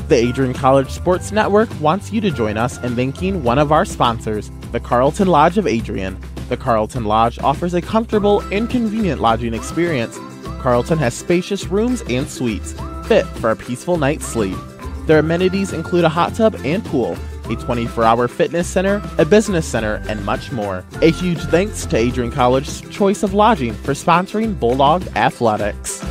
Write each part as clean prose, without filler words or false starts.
The Adrian College Sports Network wants you to join us in thanking one of our sponsors, the Carlton Lodge of Adrian. The Carlton Lodge offers a comfortable and convenient lodging experience. Carlton has spacious rooms and suites, fit for a peaceful night's sleep. Their amenities include a hot tub and pool, a 24-hour fitness center, a business center, and much more. A huge thanks to Adrian College's Choice of Lodging for sponsoring Bulldog Athletics.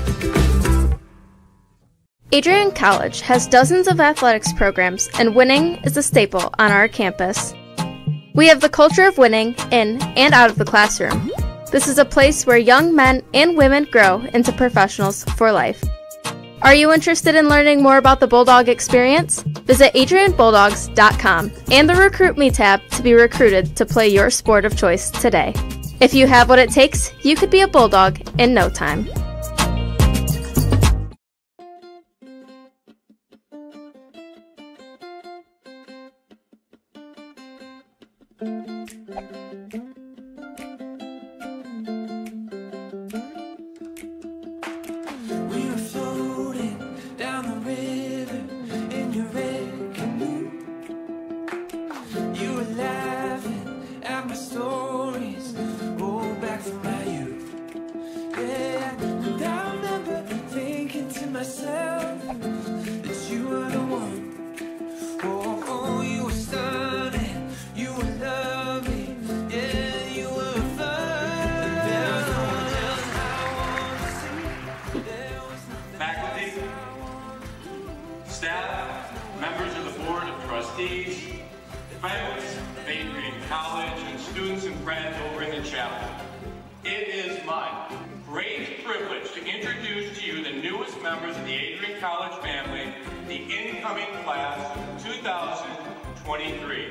Adrian College has dozens of athletics programs, and winning is a staple on our campus. We have the culture of winning in and out of the classroom. This is a place where young men and women grow into professionals for life. Are you interested in learning more about the Bulldog experience? Visit adrianbulldogs.com and the Recruit Me tab to be recruited to play your sport of choice today. If you have what it takes, you could be a Bulldog in no time. Staff, members of the Board of Trustees, friends of Adrian College, and students and friends over in the chapel. It is my great privilege to introduce to you the newest members of the Adrian College family, the incoming class of 2023.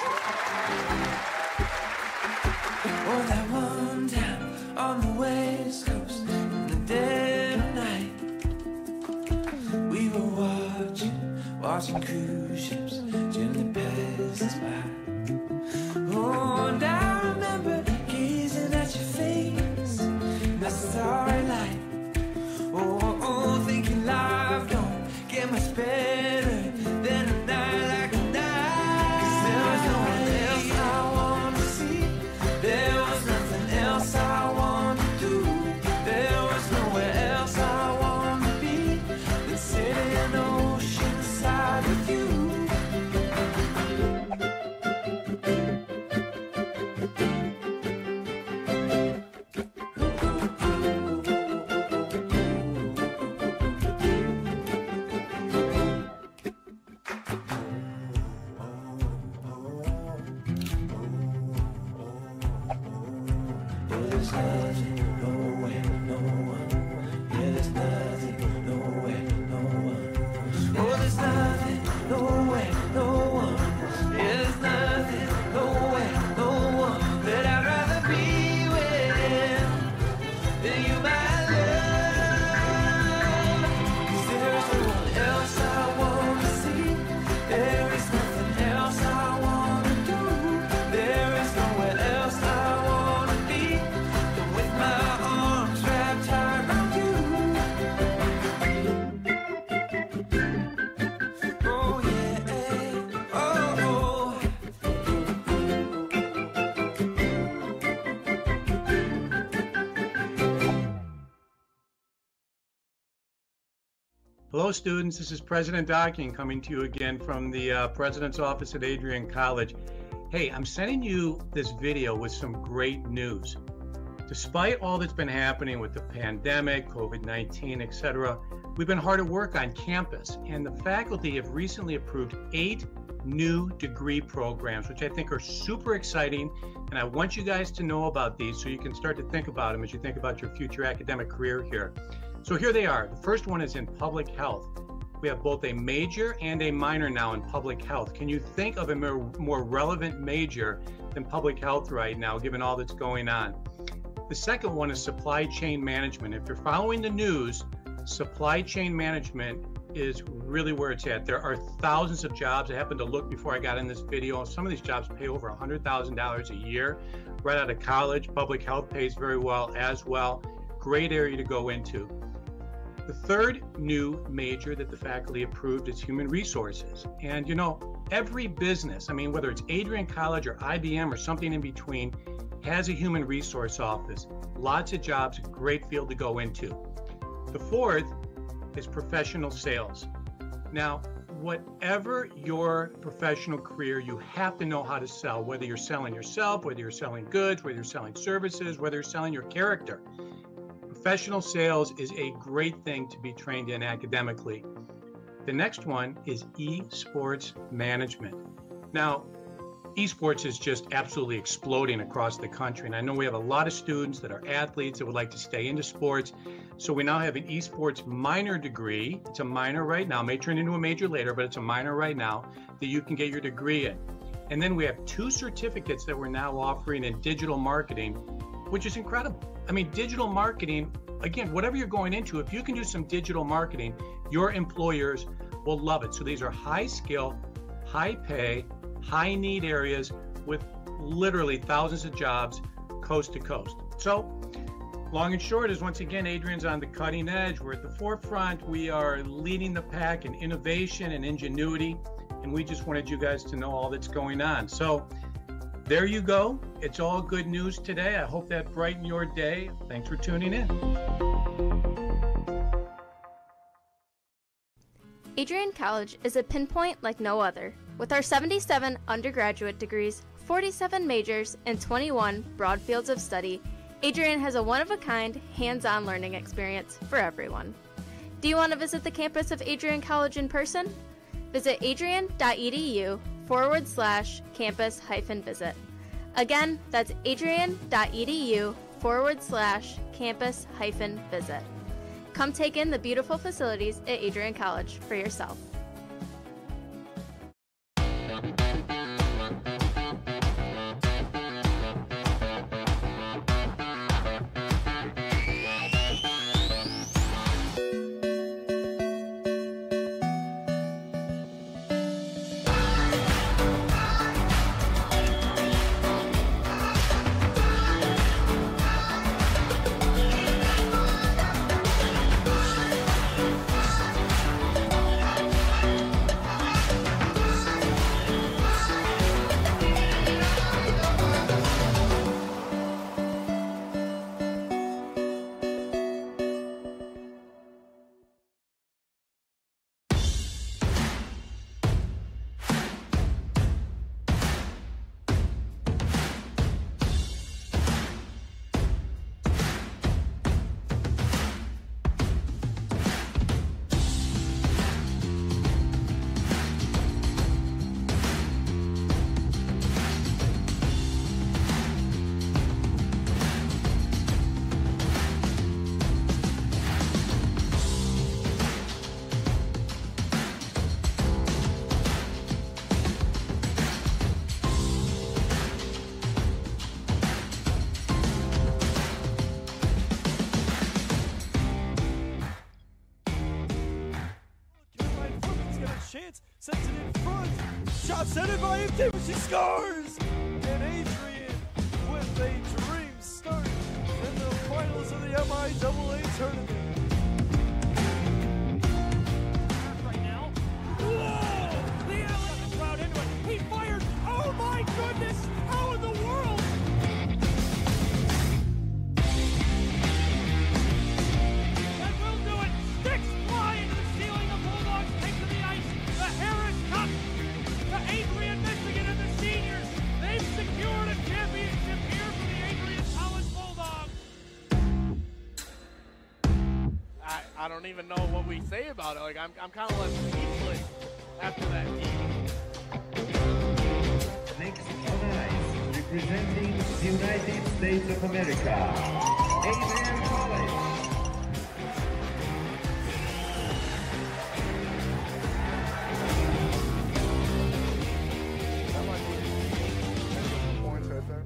Oh, that one time on the West Coast in the dead of night, we were watching cruise ships gently pass us by. Oh, and I remember gazing at your face in the starry light. Oh, thinking life don't get much better than a night like tonight. 'Cause there was no one else I wanted to see. There was nothing else I wanted to do. There was nowhere else I wanted to be than sitting in the ocean side with you. There's nothing, nowhere, no one. Yeah, there's nothing, nowhere, no one. Oh, there's nothing, nowhere, no one. Yeah, there's nothing, nowhere, no one that I'd rather be with than you, my love. 'Cause there's no one else I want to see. There is nothing else I want to do. There is nowhere else I want to be than with my arms wrapped tight around you. Oh yeah, oh. Hello students, this is President Hopkins coming to you again from the President's Office at Adrian College. Hey, I'm sending you this video with some great news. Despite all that's been happening with the pandemic, COVID-19, etc., we've been hard at work on campus, and the faculty have recently approved 8 new degree programs, which I think are super exciting, and I want you guys to know about these so you can start to think about them as you think about your future academic career here. So here they are. The first one is in public health. We have both a major and a minor now in public health. Can you think of a more relevant major than public health right now, given all that's going on? The second one is supply chain management. If you're following the news, supply chain management is really where it's at. There are thousands of jobs. I happened to look before I got in this video. Some of these jobs pay over $100,000 a year right out of college. Public health pays very well as well. Great area to go into. The third new major that the faculty approved is human resources. And you know, every business, I mean, whether it's Adrian College or IBM or something in between, has a human resource office. Lots of jobs, a great field to go into. The fourth is professional sales. Now, whatever your professional career, you have to know how to sell, whether you're selling yourself, whether you're selling goods, whether you're selling services, whether you're selling your character. Professional sales is a great thing to be trained in academically. The next one is esports management. Now, esports is just absolutely exploding across the country. And I know we have a lot of students that are athletes that would like to stay into sports. So we now have an esports minor degree. It's a minor right now, may turn into a major later, but it's a minor right now that you can get your degree in. And then we have 2 certificates that we're now offering in digital marketing, which is incredible. I mean, digital marketing, again, whatever you're going into, if you can do some digital marketing, your employers will love it. So these are high skill, high pay, high need areas with literally thousands of jobs coast to coast. So long and short is, once again, Adrian's on the cutting edge. We're at the forefront. We are leading the pack in innovation and ingenuity. And we just wanted you guys to know all that's going on. So there you go. It's all good news today. I hope that brightened your day. Thanks for tuning in. Adrian College is a pinpoint like no other. With our 77 undergraduate degrees, 47 majors, and 21 broad fields of study, Adrian has a one-of-a-kind, hands-on learning experience for everyone. Do you want to visit the campus of Adrian College in person? Visit adrian.edu/campus-visit. Again, that's adrian.edu/campus-visit. Come take in the beautiful facilities at Adrian College for yourself. Sends it in front. Shot centered by MT, but she scores. And Adrian with a dream start in the finals of the MIAA tournament. Right now. Whoa! The LA crowd into it. He fires. Oh my goodness! How in the world? That will do it. Sticks fly into the ceiling. The Bulldogs take to the ice. The Harris Cup. The Adrian, Michigan, and the seniors. They've secured a championship here for the Adrian College Bulldogs. I don't even know what we say about it. Like I'm kind of like speechless after that game. Next on ice, representing the United States of America, Adrian College. That might be points right there.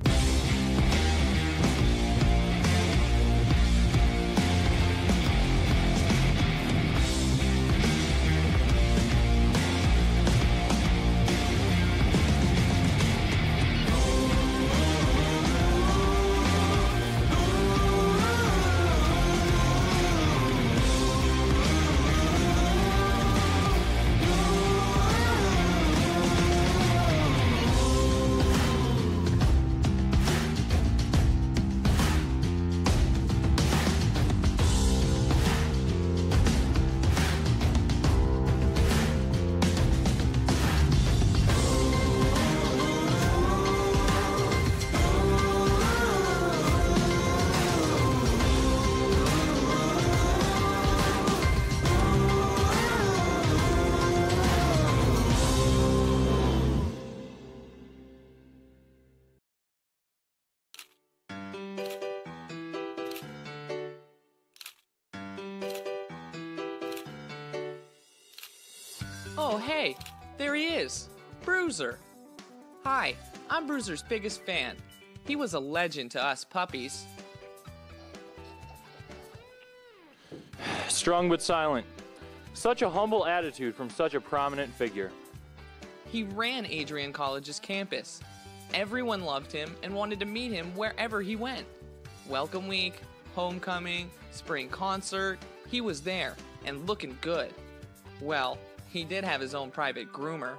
Oh, hey, there he is, Bruiser. Hi, I'm Bruiser's biggest fan. He was a legend to us puppies. Strong but silent. Such a humble attitude from such a prominent figure. He ran Adrian College's campus. Everyone loved him and wanted to meet him wherever he went. Welcome week, homecoming, spring concert, he was there and looking good. Well, he did have his own private groomer.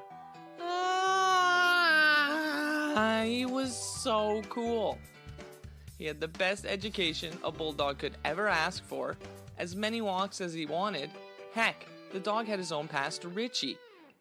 He was so cool. He had the best education a bulldog could ever ask for, as many walks as he wanted. Heck, the dog had his own pass to Richie.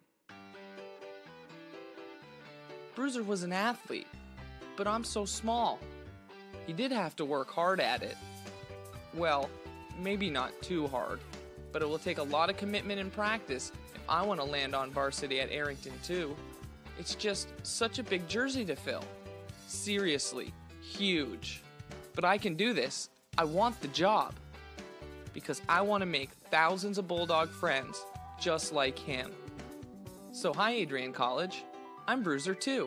Bruiser was an athlete, but I'm so small. He did have to work hard at it. Well, maybe not too hard, but it will take a lot of commitment and practice if I want to land on varsity at Arrington too. It's just such a big jersey to fill. Seriously, huge. But I can do this. I want the job. Because I want to make thousands of Bulldog friends just like him. So hi, Adrian College. I'm Bruiser too.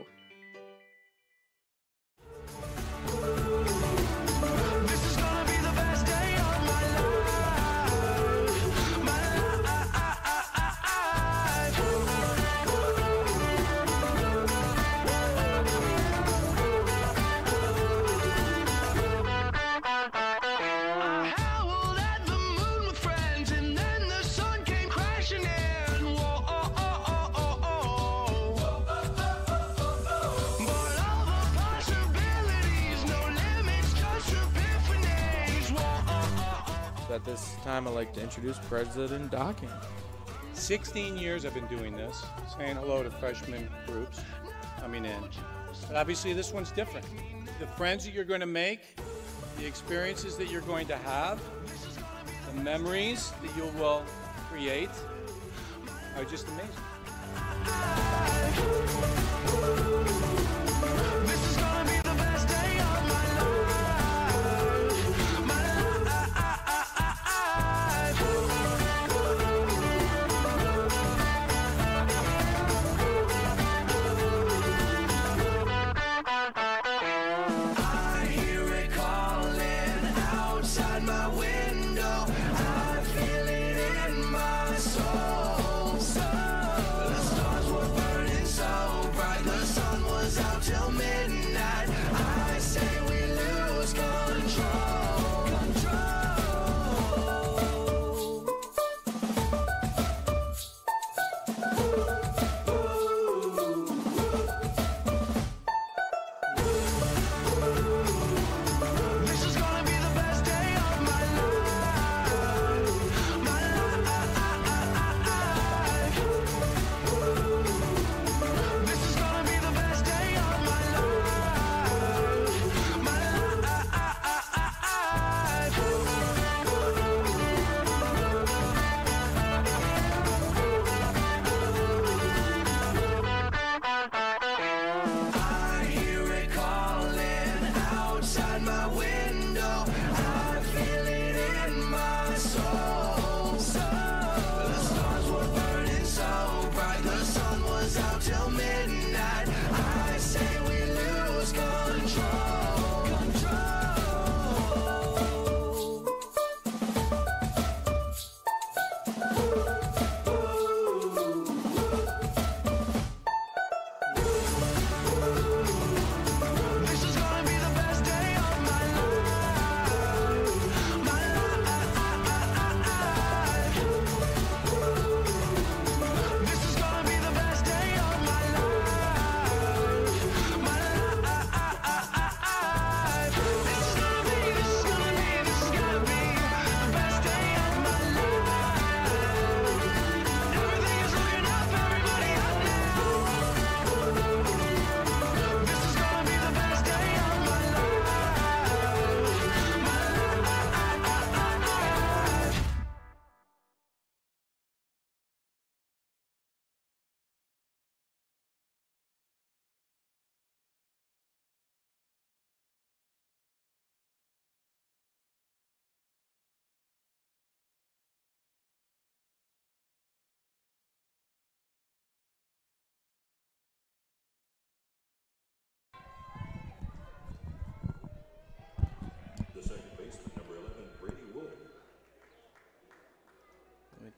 At this time, I'd like to introduce President Docking. 16 years I've been doing this, saying hello to freshman groups coming in. But obviously this one's different. The friends that you're going to make, the experiences that you're going to have, the memories that you will create are just amazing.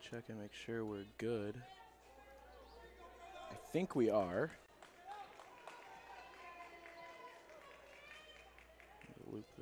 check and make sure we're good. I think we are. Loop this.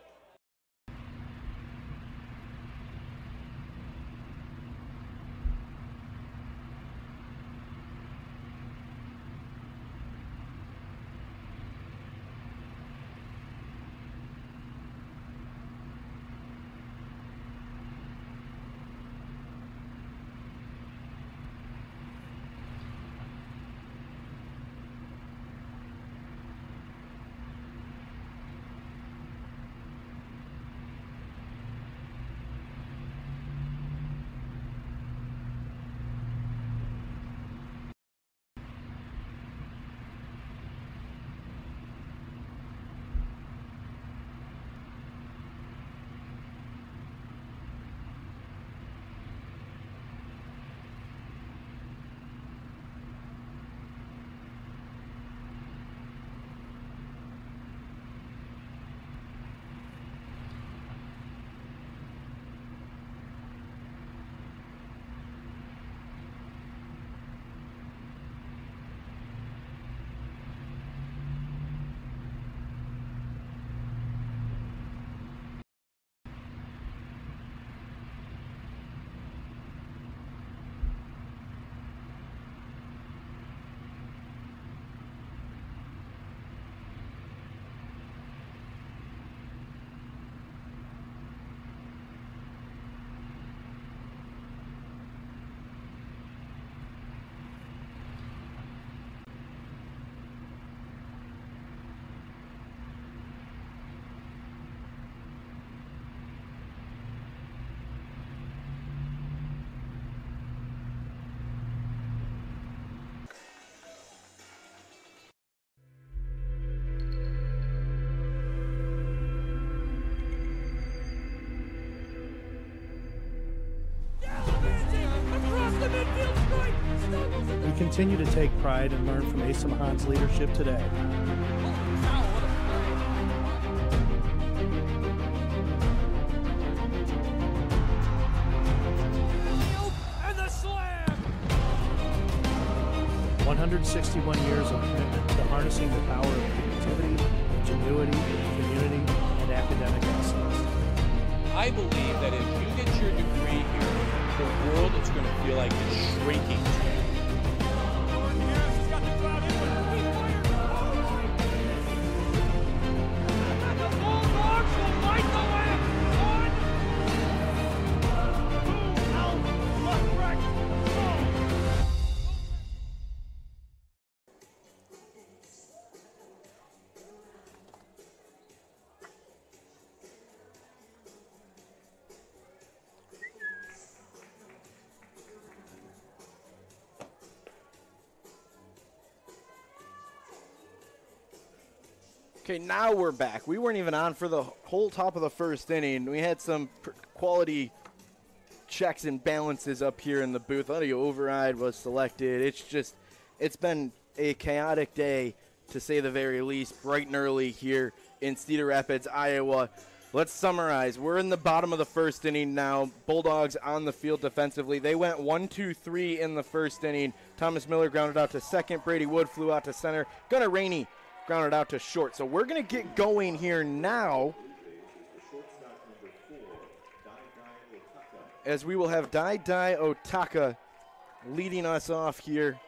We continue to take pride and learn from Asa Mahan's leadership today. And the slam! 161 years of commitment to harnessing the power of creativity, ingenuity, community, and academic excellence. I believe that if you get your degree here, the world is going to feel like it's shrinking. Okay, now we're back. We weren't even on for the whole top of the first inning. We had some quality checks and balances up here in the booth. Audio override was selected. It's been a chaotic day, to say the very least, bright and early here in Cedar Rapids, Iowa. Let's summarize. We're in the bottom of the first inning now. Bulldogs on the field defensively. They went 1-2-3 in the first inning. Thomas Miller grounded out to second. Brady Wood flew out to center. Gunnar Rainey grounded out to short. So we're going to get going here now, as we will have Dai Otaka leading us off here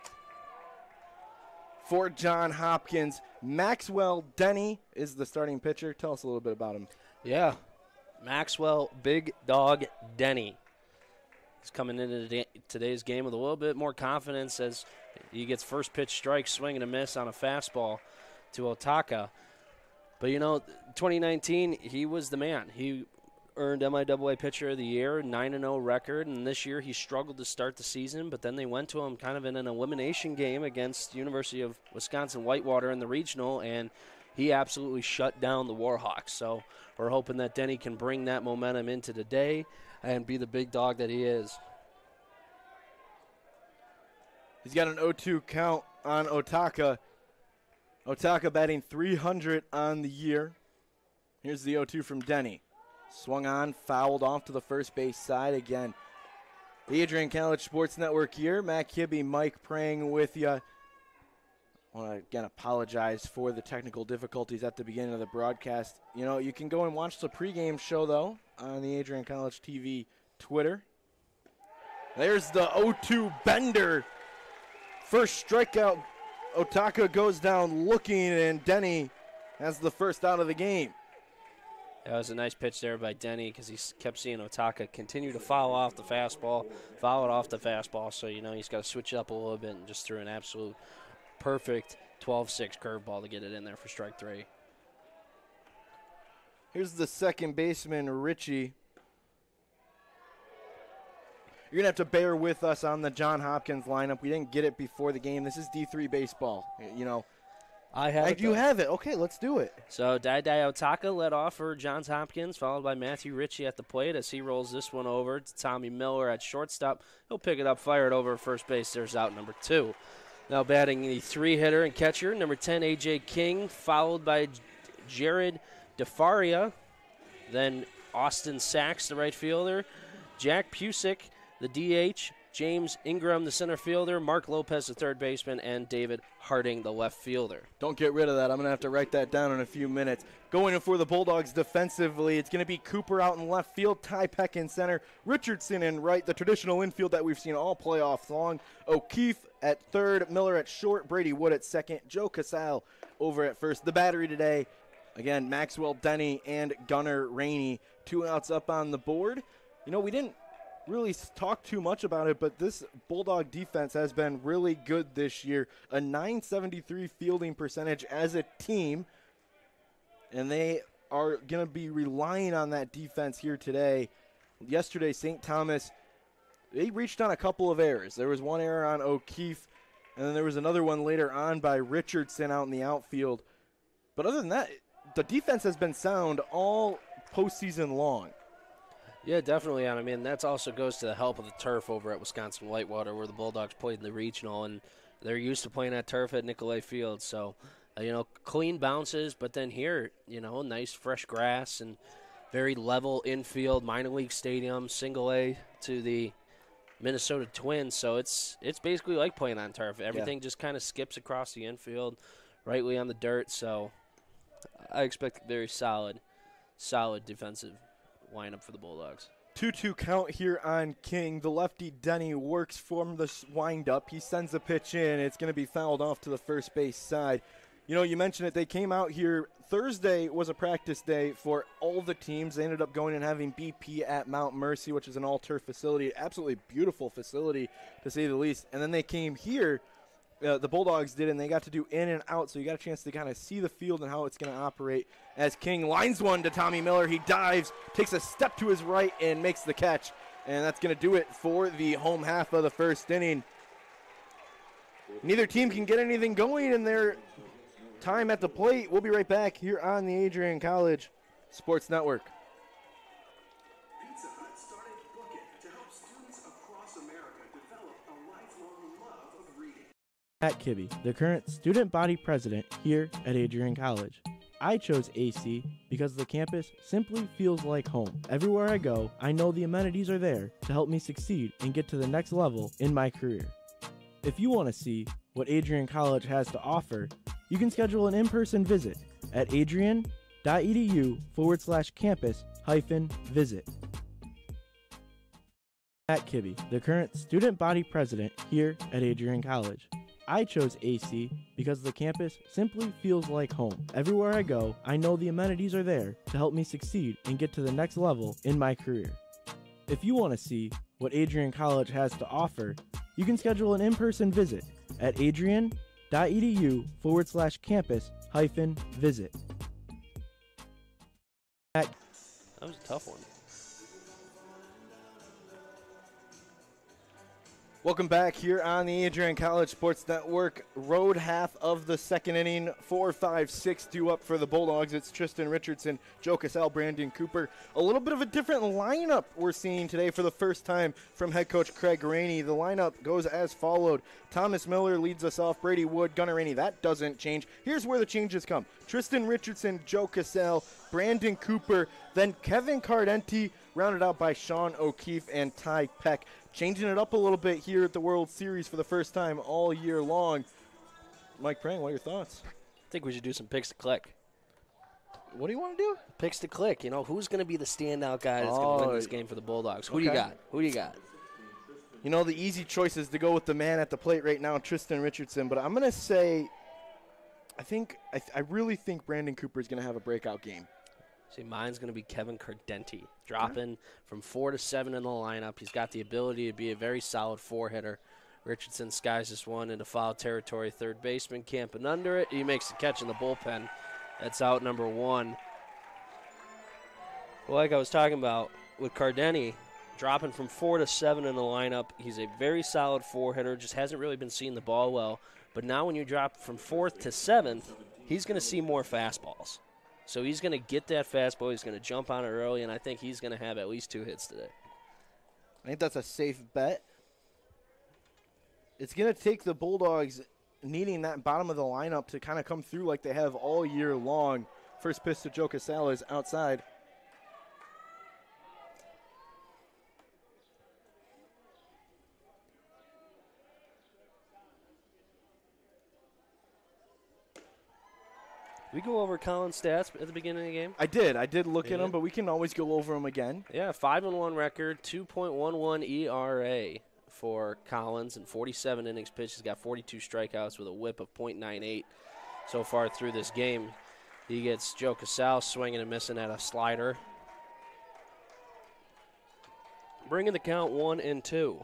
for John Hopkins. Maxwell Denny is the starting pitcher. Tell us a little bit about him. Yeah, Maxwell Big Dog Denny. He's coming into today's game with a little bit more confidence as he gets first pitch strike, swing and a miss on a fastball to Otaka. But, you know, 2019, he was the man. He earned MIAA Pitcher of the Year, 9-0 record, and this year he struggled to start the season, but then they went to him kind of in an elimination game against University of Wisconsin-Whitewater in the regional, and he absolutely shut down the Warhawks. So we're hoping that Denny can bring that momentum into today and be the big dog that he is. He's got an 0-2 count on Otaka. Otaka batting .300 on the year. Here's the 0-2 from Denny. Swung on, fouled off to the first base side again. The Adrian College Sports Network here. Matt Kibbe, Mike Prang with you. I want to again apologize for the technical difficulties at the beginning of the broadcast. You know, you can go and watch the pregame show, though, on the Adrian College TV Twitter. There's the 0-2 bender. First strikeout. Otaka goes down looking, and Denny has the first out of the game. That was a nice pitch there by Denny because he kept seeing Otaka continue to foul off the fastball, foul it off the fastball. So, you know, he's got to switch it up a little bit and just threw an absolute perfect 12-6 curveball to get it in there for strike 3. Here's the second baseman, Richie. You're going to have to bear with us on the John Hopkins lineup. We didn't get it before the game. This is D3 baseball, you know. I have it. You have it. Okay, let's do it. So Daidai Otaka led off for Johns Hopkins, followed by Matthew Ritchie at the plate as he rolls this one over to Tommy Miller at shortstop. He'll pick it up, fire it over first base. There's out number 2. Now batting the 3-hitter and catcher, number 10, A.J. King, followed by Jared DeFaria. Then Austin Sachs, the right fielder. Jack Pusick, the DH. James Ingram, the center fielder, Mark Lopez, the third baseman, and David Harding, the left fielder. Don't get rid of that. I'm going to have to write that down in a few minutes. Going in for the Bulldogs defensively, it's going to be Cooper out in left field, Ty Peck in center, Richardson in right, the traditional infield that we've seen all playoffs long. O'Keefe at third, Miller at short, Brady Wood at second, Joe Casale over at first. The battery today, again, Maxwell Denny and Gunnar Rainey. 2 outs up on the board. You know, we didn't really talk too much about it, but this Bulldog defense has been really good this year. A .973 fielding percentage as a team, and they are going to be relying on that defense here today. Yesterday, St. Thomas, they reached on a couple of errors. There was one error on O'Keefe, and then there was another one later on by Richardson out in the outfield. But other than that, the defense has been sound all postseason long. Yeah, definitely. And I mean, that also goes to the help of the turf over at Wisconsin Whitewater, where the Bulldogs played in the regional, and they're used to playing that turf at Nicolay Field. So, you know, clean bounces, but then here, you know, nice fresh grass and very level infield, minor league stadium, single A to the Minnesota Twins. So it's basically like playing on turf. Everything just kind of skips across the infield, rightly on the dirt. So I expect a very solid defensive lineup for the Bulldogs. 2-2 count here on King. The lefty Denny works from the windup. He sends the pitch in. It's going to be fouled off to the first base side. You know, you mentioned it. They came out here. Thursday was a practice day for all the teams. They ended up going and having BP at Mount Mercy, which is an all-turf facility. Absolutely beautiful facility, to say the least. And then they came here. The Bulldogs did, and they got to do in and out, so you got a chance to kind of see the field and how it's going to operate. As King lines one to Tommy Miller, he dives, takes a step to his right, and makes the catch. And that's going to do it for the home half of the first inning. Neither team can get anything going in their time at the plate. We'll be right back here on the Adrian College Sports Network. Matt Kibbe, the current student body president here at Adrian College. I chose AC because the campus simply feels like home. Everywhere I go, I know the amenities are there to help me succeed and get to the next level in my career. If you want to see what Adrian College has to offer, you can schedule an in-person visit at adrian.edu/campus-visit. Matt Kibbe, the current student body president here at Adrian College. I chose AC because the campus simply feels like home. Everywhere I go, I know the amenities are there to help me succeed and get to the next level in my career. If you want to see what Adrian College has to offer, you can schedule an in-person visit at adrian.edu/campus-visit. That was a tough one. Welcome back here on the Adrian College Sports Network. Road half of the second inning. 4, 5, 6 due up for the Bulldogs. It's Tristan Richardson, Joe Casale, Brandon Cooper. A little bit of a different lineup we're seeing today for the first time from head coach Craig Rainey. The lineup goes as followed. Thomas Miller leads us off. Brady Wood, Gunnar Rainey. That doesn't change. Here's where the changes come. Tristan Richardson, Joe Casale, Brandon Cooper, then Kevin Cardenti, rounded out by Sean O'Keefe and Ty Peck. Changing it up a little bit here at the World Series for the first time all year long. Mike Prang, what are your thoughts? I think we should do some picks to click. What do you want to do? Picks to click. You know, who's going to be the standout guy that's going to win this game for the Bulldogs? Who do you got? Who do you got? You know, the easy choice is to go with the man at the plate right now, Tristan Richardson. But I'm going to say, I really think Brandon Cooper is going to have a breakout game. See, mine's going to be Kevin Cardenti, dropping from 4 to 7 in the lineup. He's got the ability to be a very solid 4-hitter. Richardson skies this one into foul territory. Third baseman camping under it. He makes the catch in the bullpen. That's out number 1. Well, like I was talking about with Cardeni, dropping from 4 to 7 in the lineup. He's a very solid 4-hitter, just hasn't really been seeing the ball well. But now when you drop from 4th to 7th, he's going to see more fastballs. So he's going to get that fastball. He's going to jump on it early, and I think he's going to have at least 2 hits today. I think that's a safe bet. It's going to take the Bulldogs needing that bottom of the lineup to kind of come through like they have all year long. First pitch to Joe Casale is outside. We go over Collins' stats at the beginning of the game? I did look at them, but we can always go over them again. Yeah, 5-1 record, 2.11 ERA for Collins in 47 innings pitched. He's got 42 strikeouts with a whip of .98 so far through this game. He gets Joe Casale swinging and missing at a slider. Bringing the count 1-2.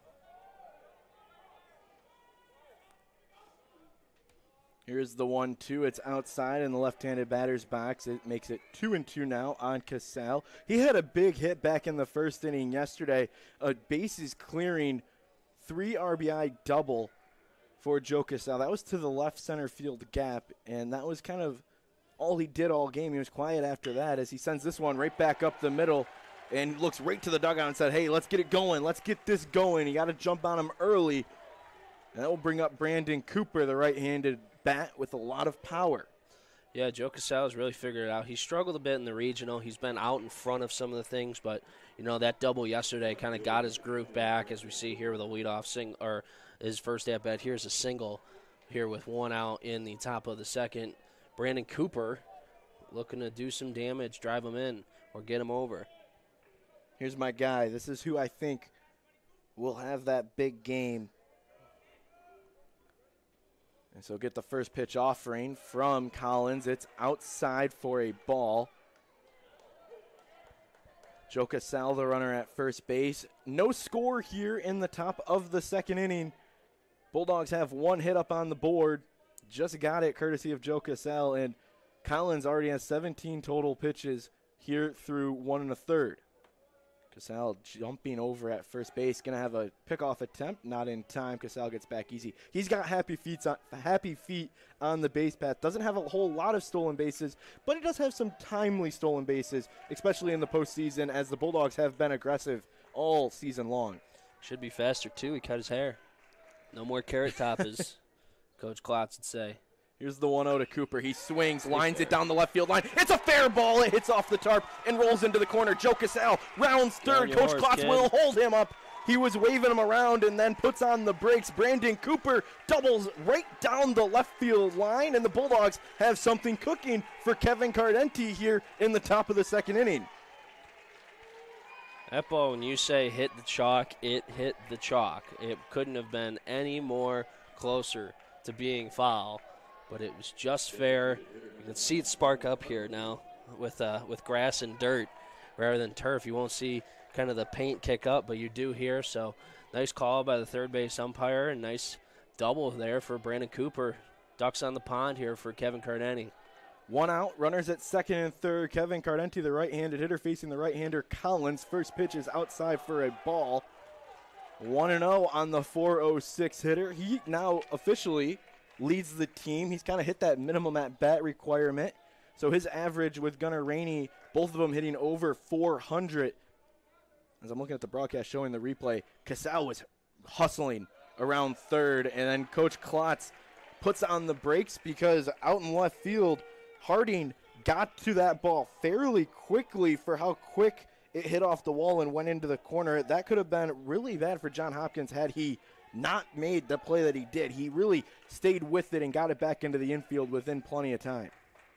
Here's the 1-2. It's outside in the left-handed batter's box. It makes it 2-2 now on Casale. He had a big hit back in the first inning yesterday. A bases clearing 3 RBI double for Joe Casale. That was to the left center field gap, and that was kind of all he did all game. He was quiet after that as he sends this one right back up the middle and looks right to the dugout and said, hey, let's get it going. Let's get this going. You got to jump on him early. And that will bring up Brandon Cooper, the right-handed bat with a lot of power. Yeah, Joe Casale's really figured it out. He struggled a bit in the regional. He's been out in front of some of the things, but you know that double yesterday kind of got his groove back, as we see here with a leadoff single, or his first at bat. Here's a single here with 1 out in the top of the second. Brandon Cooper looking to do some damage, drive him in, or get him over. Here's my guy. This is who I think will have that big game. And so get the first pitch offering from Collins. It's outside for a ball. Joe Casale, the runner at first base. No score here in the top of the second inning. Bulldogs have 1 hit up on the board. Just got it courtesy of Joe Casale. And Collins already has 17 total pitches here through 1 1/3. Casale jumping over at first base, going to have a pickoff attempt, not in time. Casale gets back easy. He's got happy feet on the base path. Doesn't have a whole lot of stolen bases, but he does have some timely stolen bases, especially in the postseason, as the Bulldogs have been aggressive all season long. Should be faster, too. He cut his hair. No more carrot top, as Coach Klotz would say. Here's the 1-0 to Cooper. He swings, lines it down the left field line. It's a fair ball. It hits off the tarp and rolls into the corner. Joe Casale rounds third. Coach Klotz will hold him up. He was waving him around and then puts on the brakes. Brandon Cooper doubles right down the left field line, and the Bulldogs have something cooking for Kevin Cardenti here in the top of the second inning. That ball, when you say hit the chalk, it hit the chalk. It couldn't have been any more closer to being foul. But it was just fair. You can see it spark up here now with grass and dirt rather than turf. You won't see kind of the paint kick up, but you do here. So nice call by the third base umpire, and nice double there for Brandon Cooper. Ducks on the pond here for Kevin Cardenti. 1 out, runners at second and third. Kevin Cardenti, the right-handed hitter, facing the right-hander Collins. First pitch is outside for a ball. 1-0 on the 406 hitter. He now officially leads the team. He's kind of hit that minimum at-bat requirement. So his average with Gunnar Rainey, both of them hitting over 400. As I'm looking at the broadcast showing the replay, Casale was hustling around third, and then Coach Klotz puts on the brakes because out in left field, Harding got to that ball fairly quickly for how quick it hit off the wall and went into the corner. That could have been really bad for John Hopkins had he not made the play that he did. He really stayed with it and got it back into the infield within plenty of time.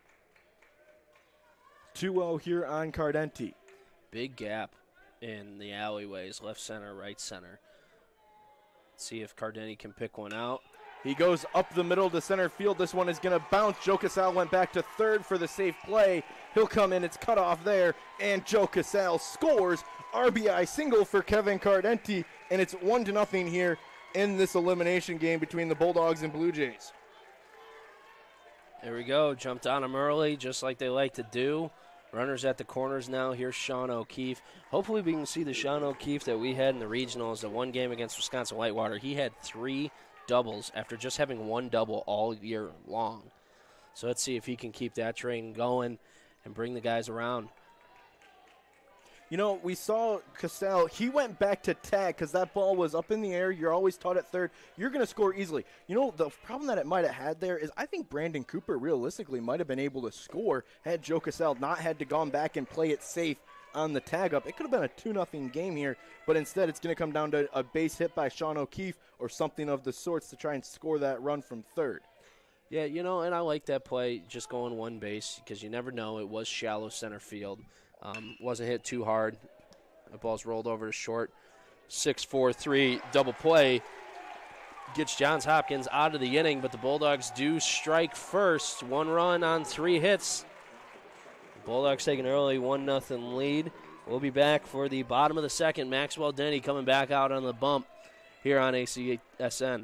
2-0 here on Cardenti. Big gap in the alleyways, left center, right center. Let's see if Cardenti can pick one out. He goes up the middle to center field. This one is going to bounce. Joe Casal went back to third for the safe play. He'll come in. It's cut off there, and Joe Casal scores. RBI single for Kevin Cardenti, and it's 1-0 here in this elimination game between the Bulldogs and Blue Jays. There we go. Jumped on him early, just like they like to do. Runners at the corners now. Here's Sean O'Keefe. Hopefully we can see the Sean O'Keefe that we had in the regionals, the one game against Wisconsin Whitewater. He had 3 doubles after just having 1 double all year long. So let's see if he can keep that train going and bring the guys around. You know, we saw Casal, he went back to tag because that ball was up in the air. You're always taught at third. You're going to score easily. You know, the problem that it might have had there is I think Brandon Cooper realistically might have been able to score had Joe Casal not had to gone back and play it safe on the tag up. It could have been a 2-0 game here, but instead it's going to come down to a base hit by Sean O'Keefe or something of the sorts to try and score that run from third. Yeah, you know, and I like that play, just going one base, because you never know. It was shallow center field. Wasn't hit too hard. The ball's rolled over to short. 6-4-3 double play gets Johns Hopkins out of the inning, but the Bulldogs do strike first. 1 run on 3 hits. The Bulldogs take an early 1-0 lead. We'll be back for the bottom of the second. Maxwell Denny coming back out on the bump here on ACSN.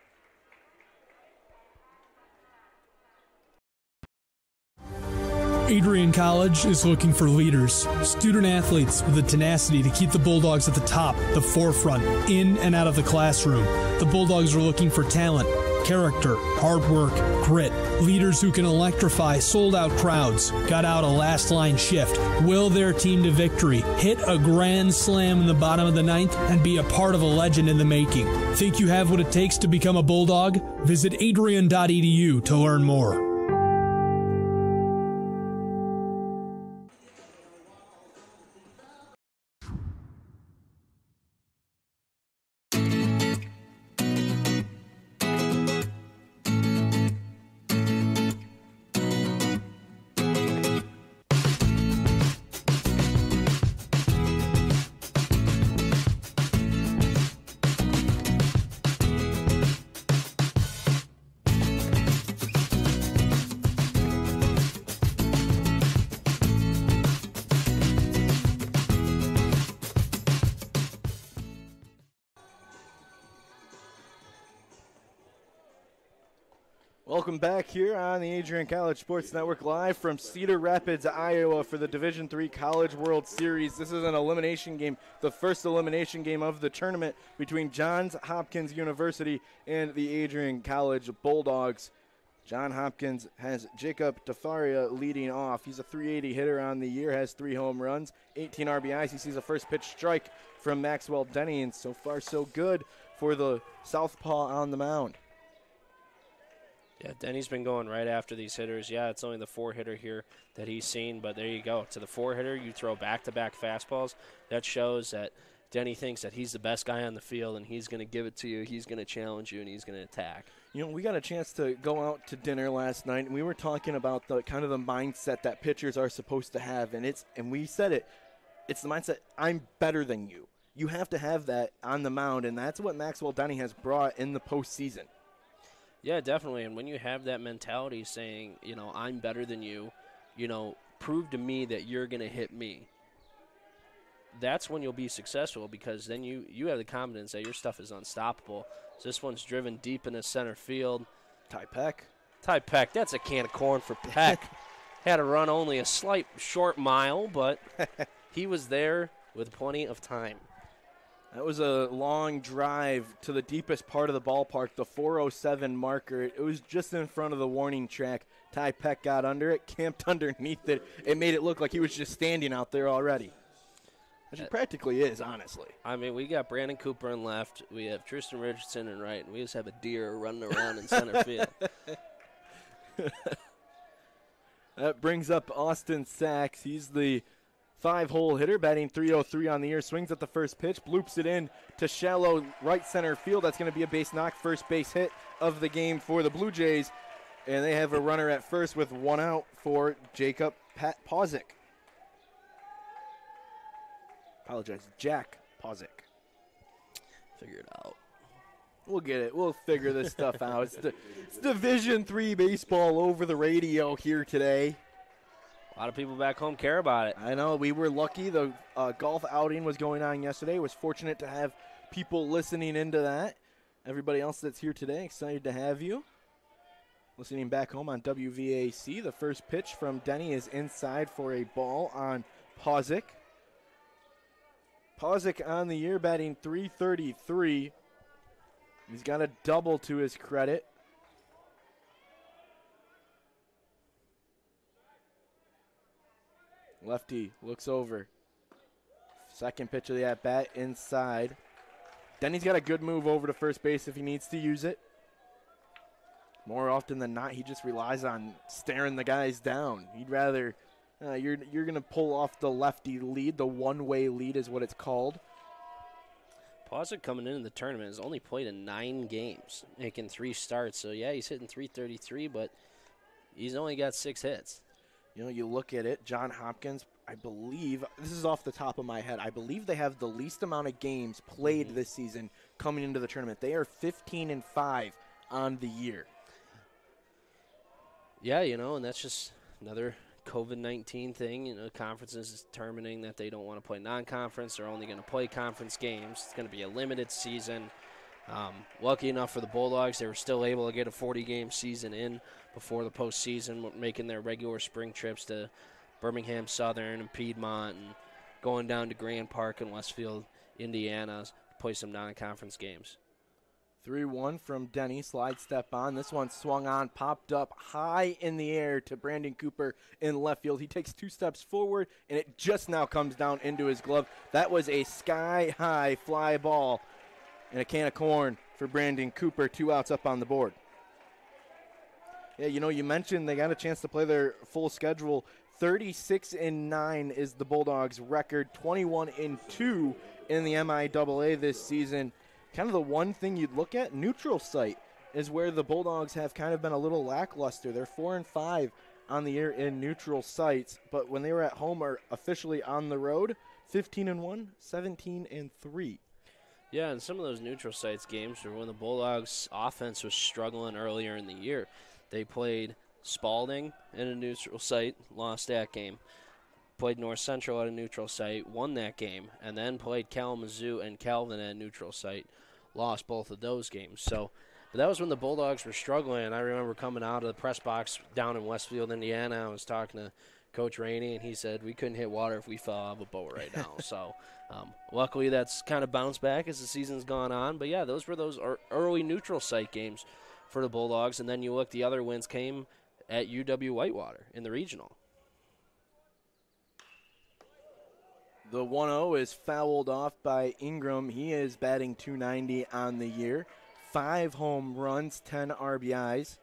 Adrian College is looking for leaders, student athletes with the tenacity to keep the Bulldogs at the top, the forefront, in and out of the classroom. The Bulldogs are looking for talent, character, hard work, grit, leaders who can electrify sold-out crowds, got out a last-line shift, will their team to victory, hit a grand slam in the bottom of the 9th, and be a part of a legend in the making. Think you have what it takes to become a Bulldog? Visit adrian.edu to learn more. Welcome back here on the Adrian College Sports Network, live from Cedar Rapids, Iowa for the Division III College World Series. This is an elimination game, the first elimination game of the tournament between Johns Hopkins University and the Adrian College Bulldogs. John Hopkins has Jacob Tafaria leading off. He's a .380 hitter on the year, has 3 home runs, 18 RBIs. He sees a first pitch strike from Maxwell Denny, and so far so good for the southpaw on the mound. Yeah, Denny's been going right after these hitters. Yeah, it's only the 4-hitter here that he's seen, but there you go. To the 4-hitter, you throw back-to-back fastballs. That shows that Denny thinks that he's the best guy on the field, and he's going to give it to you, he's going to challenge you, and he's going to attack. You know, we got a chance to go out to dinner last night, and we were talking about the kind of the mindset that pitchers are supposed to have, and we said it's the mindset, I'm better than you. You have to have that on the mound, and that's what Maxwell Denny has brought in the postseason. Yeah, definitely. And when you have that mentality saying, you know, I'm better than you, you know, prove to me that you're going to hit me, that's when you'll be successful, because then you have the confidence that your stuff is unstoppable. So this one's driven deep into center field. Ty Peck. That's a can of corn for Peck. Had to run only a slight short mile, but he was there with plenty of time. That was a long drive to the deepest part of the ballpark, the 407 marker. It was just in front of the warning track. Ty Peck got under it, camped underneath it. It made it look like he was just standing out there already, which he practically is, honestly. I mean, we got Brandon Cooper in left. We have Tristan Richardson in right, and we just have a deer running around in center field. That brings up Austin Sachs. He's the 5-hole hitter, batting .303 on the year, swings at the first pitch, bloops it in to shallow right center field. That's going to be a base knock, first base hit of the game for the Blue Jays. And they have a runner at first with 1 out for Jacob Pozick. Apologize, Jack Pozick. Figure it out. We'll get it. We'll figure this stuff out. It's Division III baseball over the radio here today. A lot of people back home care about it. I know. We were lucky. The golf outing was going on yesterday. Was fortunate to have people listening into that. Everybody else that's here today, excited to have you. Listening back home on WVAC. The first pitch from Denny is inside for a ball on Pozick. Pozick on the year batting .333. He's got a double to his credit. Lefty looks over. Second pitch of the at-bat inside. Denny's got a good move over to first base if he needs to use it. More often than not, he just relies on staring the guys down. He'd rather, you're going to pull off the lefty lead. The one-way lead is what it's called. Pozick coming into the tournament has only played in 9 games, making 3 starts. So, yeah, he's hitting .333, but he's only got 6 hits. You know, you look at it, John Hopkins, I believe, this is off the top of my head, I believe they have the least amount of games played this season coming into the tournament. They are 15-5 on the year. Yeah, you know, and that's just another COVID-19 thing. You know, conferences determining that they don't want to play non-conference. They're only going to play conference games. It's going to be a limited season. Lucky enough for the Bulldogs, they were still able to get a 40-game season in before the postseason, making their regular spring trips to Birmingham Southern and Piedmont and going down to Grand Park in Westfield, Indiana, to play some non-conference games. 3-1 from Denny, slide step on. This one swung on, popped up high in the air to Brandon Cooper in left field. He takes 2 steps forward, and it just now comes down into his glove. That was a sky-high fly ball and a can of corn for Brandon Cooper. 2 outs up on the board. Yeah, you know, you mentioned they got a chance to play their full schedule. 36-9 is the Bulldogs' record. 21-2 in the MIAA this season. Kind of the one thing you'd look at, neutral site, is where the Bulldogs have kind of been a little lackluster. They're 4-5 on the year in neutral sites, but when they were at home or officially on the road, 15-1, 17-3. Yeah, and some of those neutral sites games were when the Bulldogs' offense was struggling earlier in the year. They played Spalding in a neutral site, lost that game. Played North Central at a neutral site, won that game, and then played Kalamazoo and Calvin at a neutral site, lost both of those games. So, but that was when the Bulldogs were struggling. I remember coming out of the press box down in Westfield, Indiana. I was talking to Coach Rainey, and he said we couldn't hit water if we fell out of a boat right now. So, luckily that's kind of bounced back as the season's gone on. But, yeah, those were those early neutral site games for the Bulldogs. And then you look, the other wins came at UW-Whitewater in the regional. The 1-0 is fouled off by Ingram. He is batting .290 on the year. 5 home runs, 10 RBIs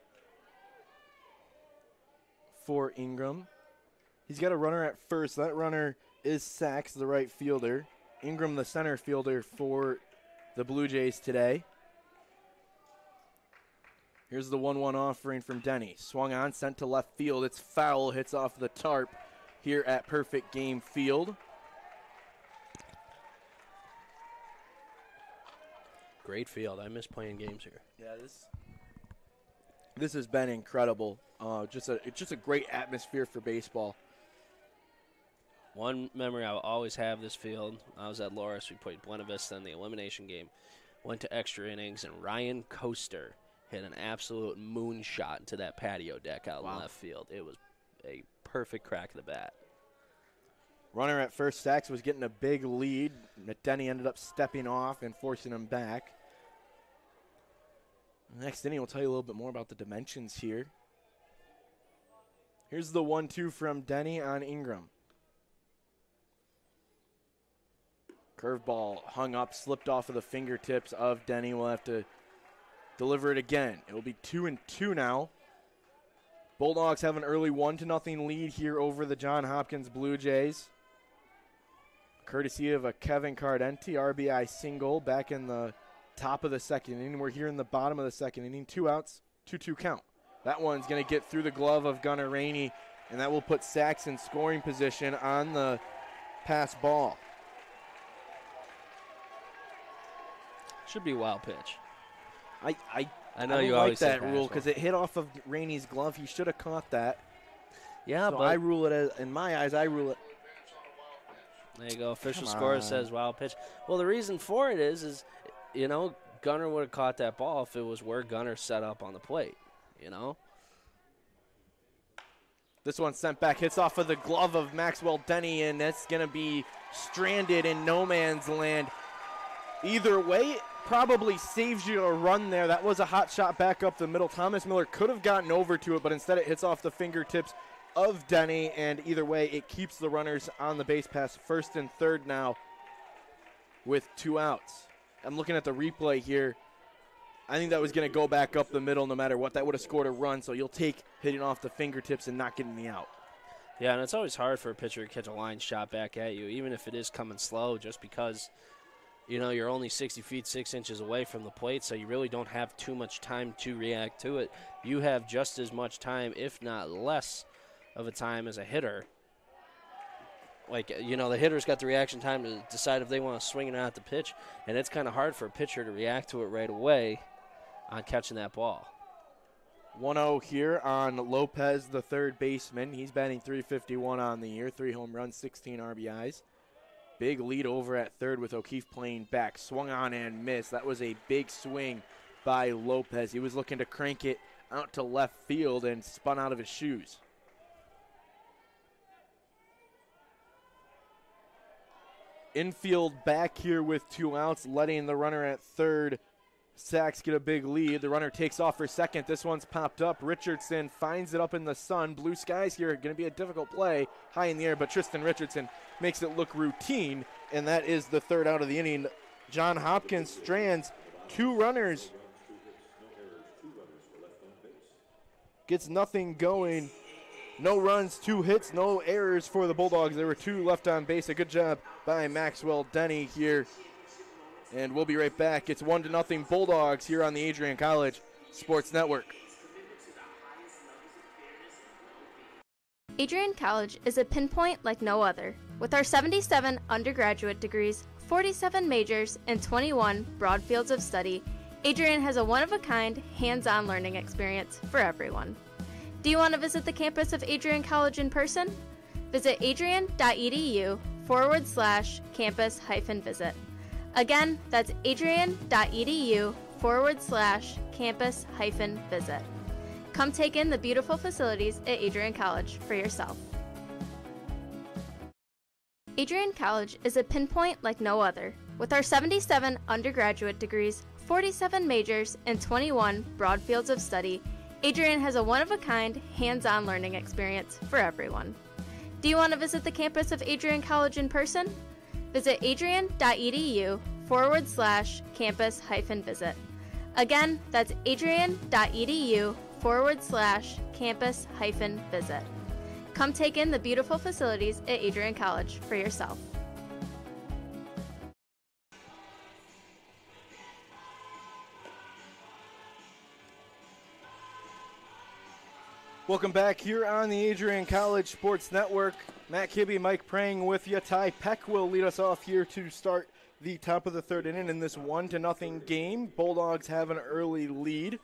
for Ingram. He's got a runner at first. That runner is Sachs, the right fielder. Ingram, the center fielder for the Blue Jays today. Here's the 1-1 offering from Denny. Swung on, sent to left field. It's foul, hits off the tarp here at Perfect Game Field. Great field. I miss playing games here. Yeah, this has been incredible. Just a great atmosphere for baseball. One memory I will always have this field. I was at Loris. We played Buena Vista in the elimination game. Went to extra innings, and Ryan Coaster hit an absolute moonshot into that patio deck out in left field. It was a perfect crack of the bat. Runner at first, Sachs was getting a big lead. Denny ended up stepping off and forcing him back. Next inning, we'll tell you a little bit more about the dimensions here. Here's the 1-2 from Denny on Ingram. Curveball hung up, slipped off of the fingertips of Denny. We'll have to deliver it again. It will be 2-2 now. Bulldogs have an early 1-0 lead here over the John Hopkins Blue Jays. courtesy of a Kevin Cardenti RBI single back in the top of the second inning. We're here in the bottom of the second inning. 2 outs, 2-2 count. That one's going to get through the glove of Gunnar Rainey, and that will put Sachs in scoring position on the pass ball. Should be wild pitch. I know don't you like always say that rule fastball. because it hit off of Rainey's glove. He should have caught that. Yeah, so but I rule it as, in my eyes, I rule it. There you go. Official Come score on. says wild pitch. Well, the reason for it is Gunnar would have caught that ball if it was where Gunnar set up on the plate, This one sent back, hits off of the glove of Maxwell Denny, and that's going to be stranded in no man's land. Either way, it probably saves you a run there. That was a hot shot back up the middle. Thomas Miller could have gotten over to it, but instead it hits off the fingertips of Denny, and either way, it keeps the runners on the base pass. First and third now with 2 outs. I'm looking at the replay here. I think that was going to go back up the middle no matter what. That would have scored a run, so you'll take hitting off the fingertips and not getting the out. Yeah, and it's always hard for a pitcher to catch a line shot back at you, even if it is coming slow, just because, you're only 60 feet, 6 inches away from the plate, so you really don't have too much time to react to it. You have just as much time, if not less of a time as a hitter. The hitter's got the reaction time to decide if they want to swing it at the pitch, and it's kind of hard for a pitcher to react to it right away on catching that ball. 1-0 here on Lopez, the third baseman. He's batting .351 on the year, 3 home runs, 16 RBIs. Big lead over at third with O'Keefe playing back. Swung on and missed. That was a big swing by Lopez. He was looking to crank it out to left field and spun out of his shoes. Infield back here with 2 outs, letting the runner at third, Sachs, get a big lead. The runner takes off for second. This one's popped up. Richardson finds it up in the sun. Blue skies here. Going to be a difficult play high in the air, but Tristan Richardson makes it look routine, and that is the third out of the inning. John Hopkins strands 2 runners. Gets nothing going. No runs, 2 hits, no errors for the Bulldogs. There were 2 left on base. A good job by Maxwell Denny here. And we'll be right back. It's 1-0 Bulldogs here on the Adrian College Sports Network. Adrian College is a pinpoint like no other. With our 77 undergraduate degrees, 47 majors, and 21 broad fields of study, Adrian has a one-of-a-kind, hands-on learning experience for everyone. Do you want to visit the campus of Adrian College in person? Visit adrian.edu/campus-visit. Again, that's adrian.edu/campus-visit. Come take in the beautiful facilities at Adrian College for yourself. Adrian College is a pinpoint like no other. With our 77 undergraduate degrees, 47 majors, and 21 broad fields of study, Adrian has a one-of-a-kind, hands-on learning experience for everyone. Do you want to visit the campus of Adrian College in person? Visit adrian.edu/campus-visit. Again, that's adrian.edu/campus-visit. Come take in the beautiful facilities at Adrian College for yourself. Welcome back here on the Adrian College Sports Network. Matt Kibbe, Mike Prang with you. Ty Peck will lead us off here to start the top of the third inning in this 1-0 game. Bulldogs have an early lead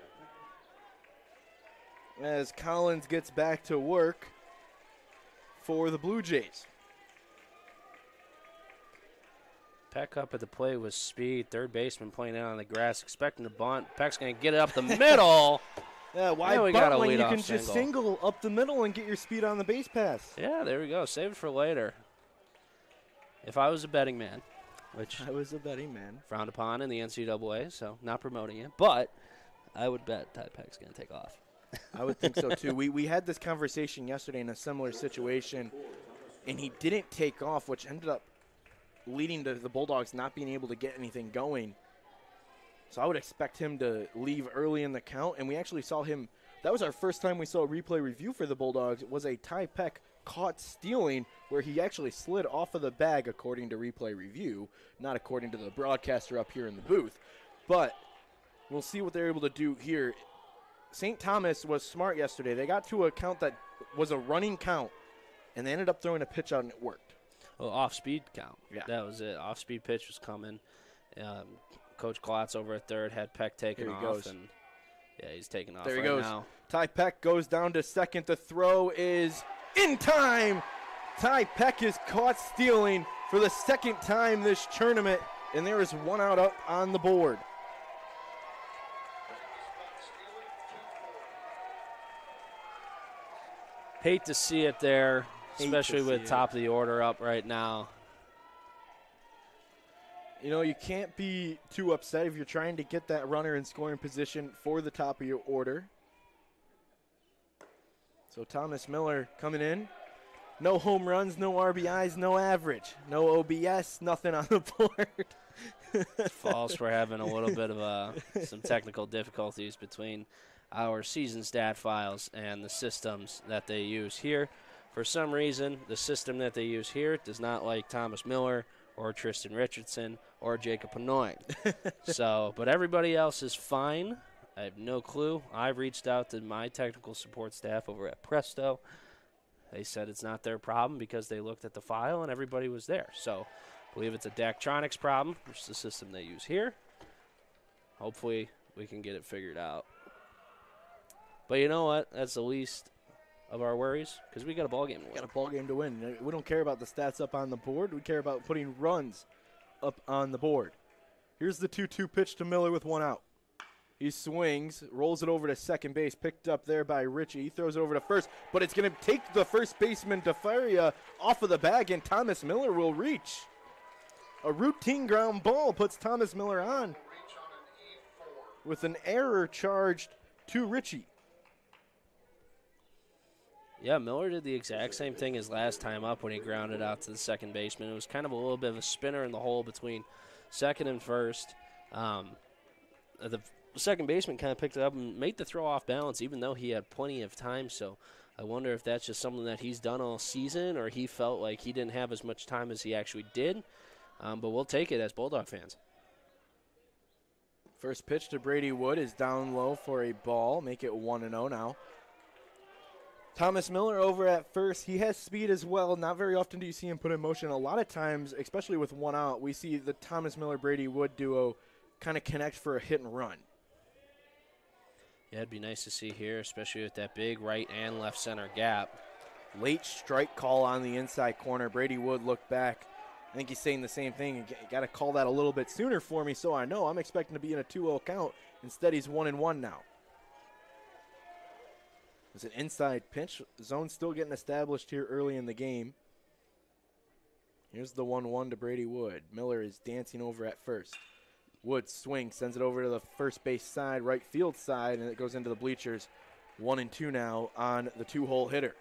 as Collins gets back to work for the Blue Jays. Peck up at the plate with speed. Third baseman playing out on the grass, expecting to bunt. Peck's going to get it up the middle. Yeah, why bunt when you can just single up the middle and get your speed on the base pass? Yeah, there we go. Save it for later. If I was a betting man, which I was a betting man, frowned upon in the NCAA, so not promoting it, but I would bet Ty Peck's going to take off. I would think so, too. We had this conversation yesterday in a similar situation, and he didn't take off, which ended up leading to the Bulldogs not being able to get anything going. So I would expect him to leave early in the count, and we actually saw him. That was our first time we saw a replay review for the Bulldogs. It was a Ty Peck caught stealing, where he actually slid off of the bag according to replay review, not according to the broadcaster up here in the booth. But we'll see what they're able to do here. St. Thomas was smart yesterday. They got to a count that was a running count, and they ended up throwing a pitch out, and it worked. Well, off-speed count. Yeah. That was it. Off-speed pitch was coming. Coach Klotz over at third had Peck taking off. Goes. And yeah, he's taking off There he right goes. now. Ty Peck goes down to second. The throw is in time. Ty Peck is caught stealing for the second time this tournament, and there is one out up on the board. Hate to see it there, especially with top of the order up right now. You know, you can't be too upset if you're trying to get that runner in scoring position for the top of your order. So Thomas Miller coming in. No home runs, no RBIs, no average. No OBS, nothing on the board. Falls, we're having a little bit of some technical difficulties between our season stat files and the systems that they use here. For some reason, the system that they use here does not like Thomas Miller or Tristan Richardson or Jacob Hanoi. But everybody else is fine. I have no clue. I've reached out to my technical support staff over at Presto. They said it's not their problem because they looked at the file and everybody was there. So I believe it's a Daktronics problem, which is the system they use here. Hopefully we can get it figured out. But you know what? That's the least of our worries because we got a ball game to win. We got a ball game to win. We don't care about the stats up on the board. We care about putting runs up on the board. Here's the 2-2 pitch to Miller with one out. He swings, rolls it over to second base, picked up there by Richie. He throws it over to first, but it's going to take the first baseman DeFaria off of the bag, and Thomas Miller will reach. A routine ground ball puts Thomas Miller on with an error charged to Richie. Yeah, Miller did the exact same thing as last time up when he grounded out to the second baseman. It was kind of a little bit of a spinner in the hole between second and first. The second baseman kind of picked it up and made the throw off balance, even though he had plenty of time. So I wonder if that's just something that he's done all season, or he felt like he didn't have as much time as he actually did. But we'll take it as Bulldog fans. First pitch to Brady Wood is down low for a ball. Make it 1-0 now. Thomas Miller over at first. He has speed as well. Not very often do you see him put in motion. A lot of times, especially with one out, we see the Thomas Miller-Brady Wood duo kind of connect for a hit and run. Yeah, it'd be nice to see here, especially with that big right and left center gap. Late strike call on the inside corner. Brady Wood looked back. I think he's saying the same thing. You got to call that a little bit sooner for me so I know. I'm expecting to be in a 2-0 count. Instead, he's 1-1 now. It's an inside pinch. Zone still getting established here early in the game. Here's the 1-1 to Brady Wood. Miller is dancing over at first. Wood swings, sends it over to the first base side, right field side, and it goes into the bleachers. 1-2 now on the two-hole hitter.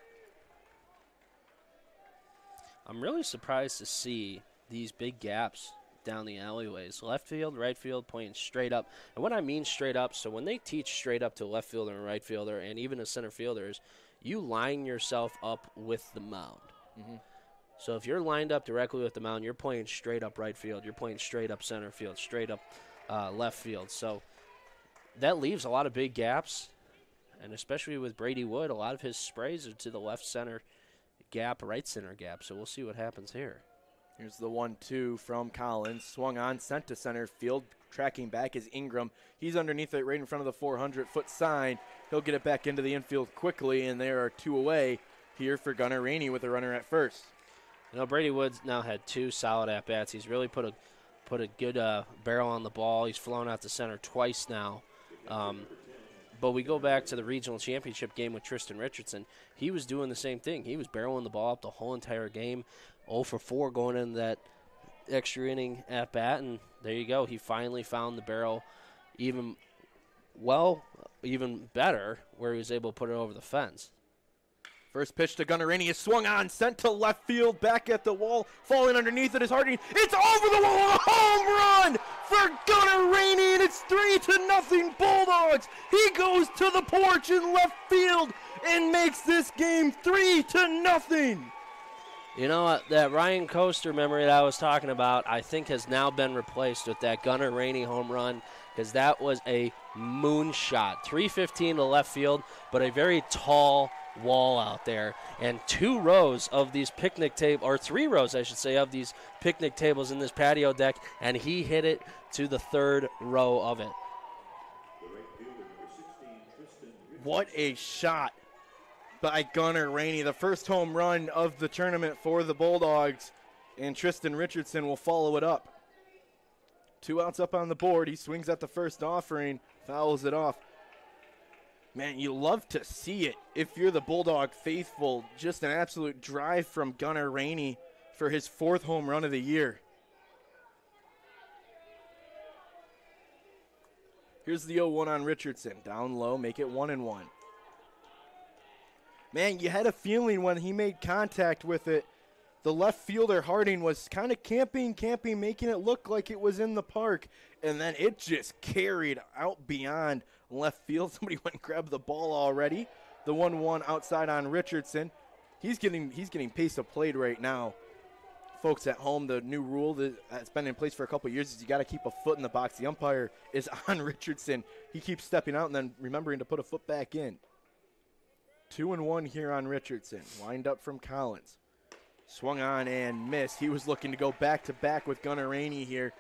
I'm really surprised to see these big gaps down the alleyways. Left field, right field, playing straight up. And what I mean straight up, so when they teach straight up to a left fielder and right fielder and even a center fielder, is you line yourself up with the mound. Mm-hmm. So if you're lined up directly with the mound, you're playing straight up right field. You're playing straight up center field, straight up left field. So that leaves a lot of big gaps, and especially with Brady Wood, a lot of his sprays are to the left center gap, right center gap. So we'll see what happens here. Here's the 1-2 from Collins. Swung on, sent to center field. Tracking back is Ingram. He's underneath it right in front of the 400-foot sign. He'll get it back into the infield quickly, and there are two away here for Gunnar Rainey with a runner at first. You know, Brady Woods now had two solid at-bats. He's really put a good barrel on the ball. He's flown out to center twice now. But we go back to the regional championship game with Tristan Richardson. He was doing the same thing. He was barreling the ball up the whole entire game. 0 for 4 going into that extra inning at-bat, and there you go. He finally found the barrel even better where he was able to put it over the fence. First pitch to Gunnar Rainey is swung on, sent to left field, back at the wall, falling underneath it is Harding. It's over the wall, a home run for Gunnar Rainey, and it's 3-0 Bulldogs. He goes to the porch in left field, and makes this game 3-0. You know what? That Ryan Coaster memory that I was talking about, I think has now been replaced with that Gunnar Rainey home run, because that was a moonshot. 315 to left field, but a very tall wall out there. And 2 rows of these picnic tables, or 3 rows, I should say, of these picnic tables in this patio deck, and he hit it to the 3rd row of it. What a shot by Gunnar Rainey, the first home run of the tournament for the Bulldogs, and Tristan Richardson will follow it up. 2 outs up on the board. He swings at the first offering, fouls it off. Man, you love to see it if you're the Bulldog faithful. Just an absolute drive from Gunnar Rainey for his 4th home run of the year. Here's the 0-1 on Richardson. Down low, make it 1-1. Man, you had a feeling when he made contact with it, the left fielder Harding was kind of camping, making it look like it was in the park, and then it just carried out beyond left field. Somebody went and grabbed the ball already. The 1-1 outside on Richardson. He's getting pace of play right now. Folks at home, the new rule that's been in place for a couple of years is you got to keep a foot in the box. The umpire is on Richardson. He keeps stepping out and then remembering to put a foot back in. 2-1 here on Richardson. Wind up from Collins. Swung on and missed. He was looking to go back-to-back with Gunnar Rainey here.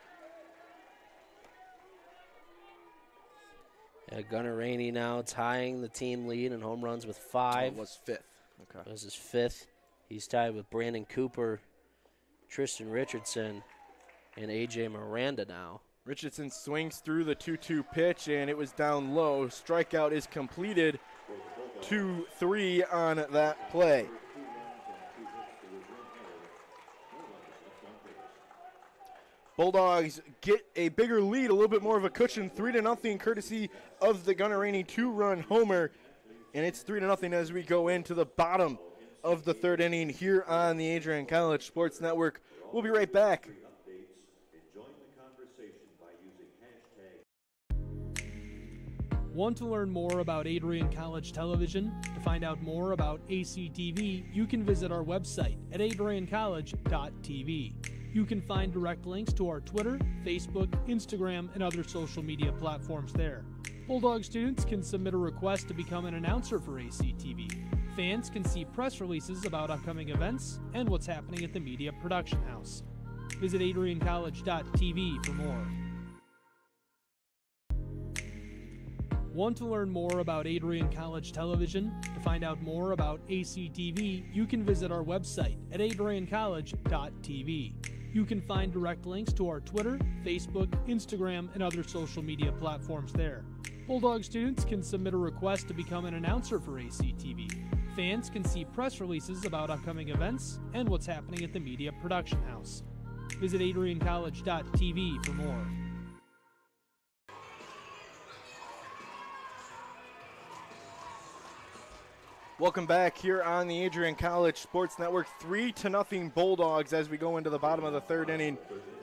Yeah, Gunnar Rainey now tying the team lead in home runs with 5. It was 5th. Okay. It was his 5th. He's tied with Brandon Cooper, Tristan Richardson, and A.J. Miranda now. Richardson swings through the 2-2 pitch, and it was down low. Strikeout is completed. 2-3 on that play. Bulldogs get a bigger lead, a little bit more of a cushion, 3-0, courtesy of the Gunnar Rainey 2-run homer. And it's 3-0 as we go into the bottom of the 3rd inning here on the Adrian College Sports Network. We'll be right back. Want to learn more about Adrian College Television? To find out more about ACTV, you can visit our website at adriancollege.tv. You can find direct links to our Twitter, Facebook, Instagram, and other social media platforms there. Bulldog students can submit a request to become an announcer for ACTV. Fans can see press releases about upcoming events and what's happening at the Media Production House. Visit adriancollege.tv for more. Want to learn more about Adrian College Television? To find out more about ACTV, you can visit our website at adriancollege.tv. You can find direct links to our Twitter, Facebook, Instagram, and other social media platforms there. Bulldog students can submit a request to become an announcer for ACTV. Fans can see press releases about upcoming events and what's happening at the Media Production House. Visit adriancollege.tv for more. Welcome back here on the Adrian College Sports Network. 3-0 Bulldogs as we go into the bottom of the 3rd inning.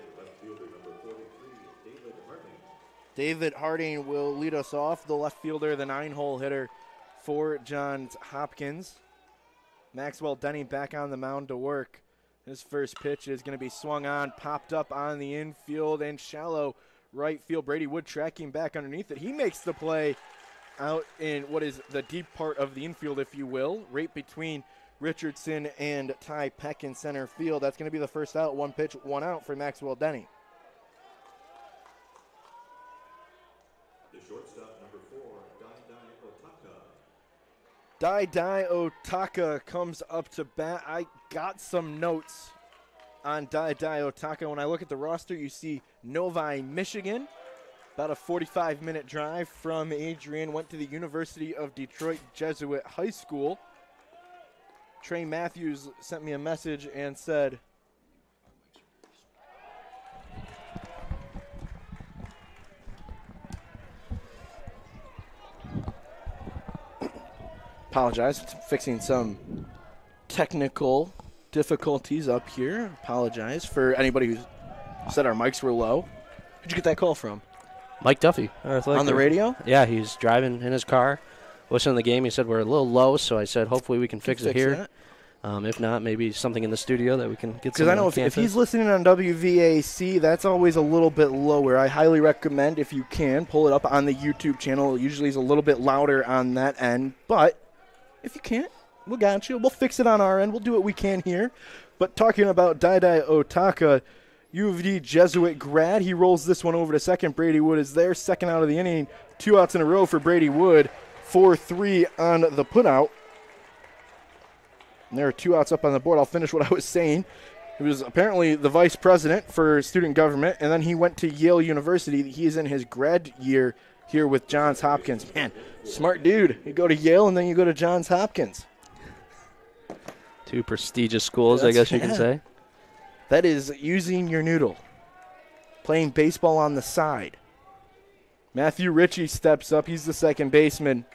David Harding will lead us off, the left fielder, the 9-hole hitter for Johns Hopkins. Maxwell Denny back on the mound to work. His first pitch is going to be swung on, popped up on the infield and shallow right field. Brady Wood tracking back underneath it. He makes the play out in what is the deep part of the infield, if you will, right between Richardson and Ty Peck in center field. That's going to be the first out. 1 pitch, 1 out for Maxwell Denny. The shortstop, number 4, Otaka. Dai Otaka comes up to bat. I got some notes on Dai Otaka. When I look at the roster, you see Novi, Michigan. About a 45-minute drive from Adrian. Went to the University of Detroit Jesuit High School. Trey Matthews sent me a message and said, apologize, fixing some technical difficulties up here. Apologize for anybody who said our mics were low. Who'd you get that call from? Mike Duffy. On the radio? Yeah, he's driving in his car, listening to the game. He said we're a little low, so I said hopefully we can fix it here. That. If not, maybe something in the studio that we can get. Because I know if he's listening on WVAC, that's always a little bit lower. I highly recommend, if you can, pull it up on the YouTube channel. It usually is a little bit louder on that end. But if you can't, we got you. We'll fix it on our end. We'll do what we can here. But talking about Daidai Otaka, U of D Jesuit grad, he rolls this one over to second. Brady Wood is there. Second out of the inning. 2 outs in a row for Brady Wood. 4-3 on the putout. And there are 2 outs up on the board. I'll finish what I was saying. He was apparently the vice president for student government, and then he went to Yale University. He is in his grad year here with Johns Hopkins. Man, smart dude. You go to Yale, and then you go to Johns Hopkins. 2 prestigious schools, I guess you can say. That is using your noodle. Playing baseball on the side. Matthew Ritchie steps up. He's the second baseman.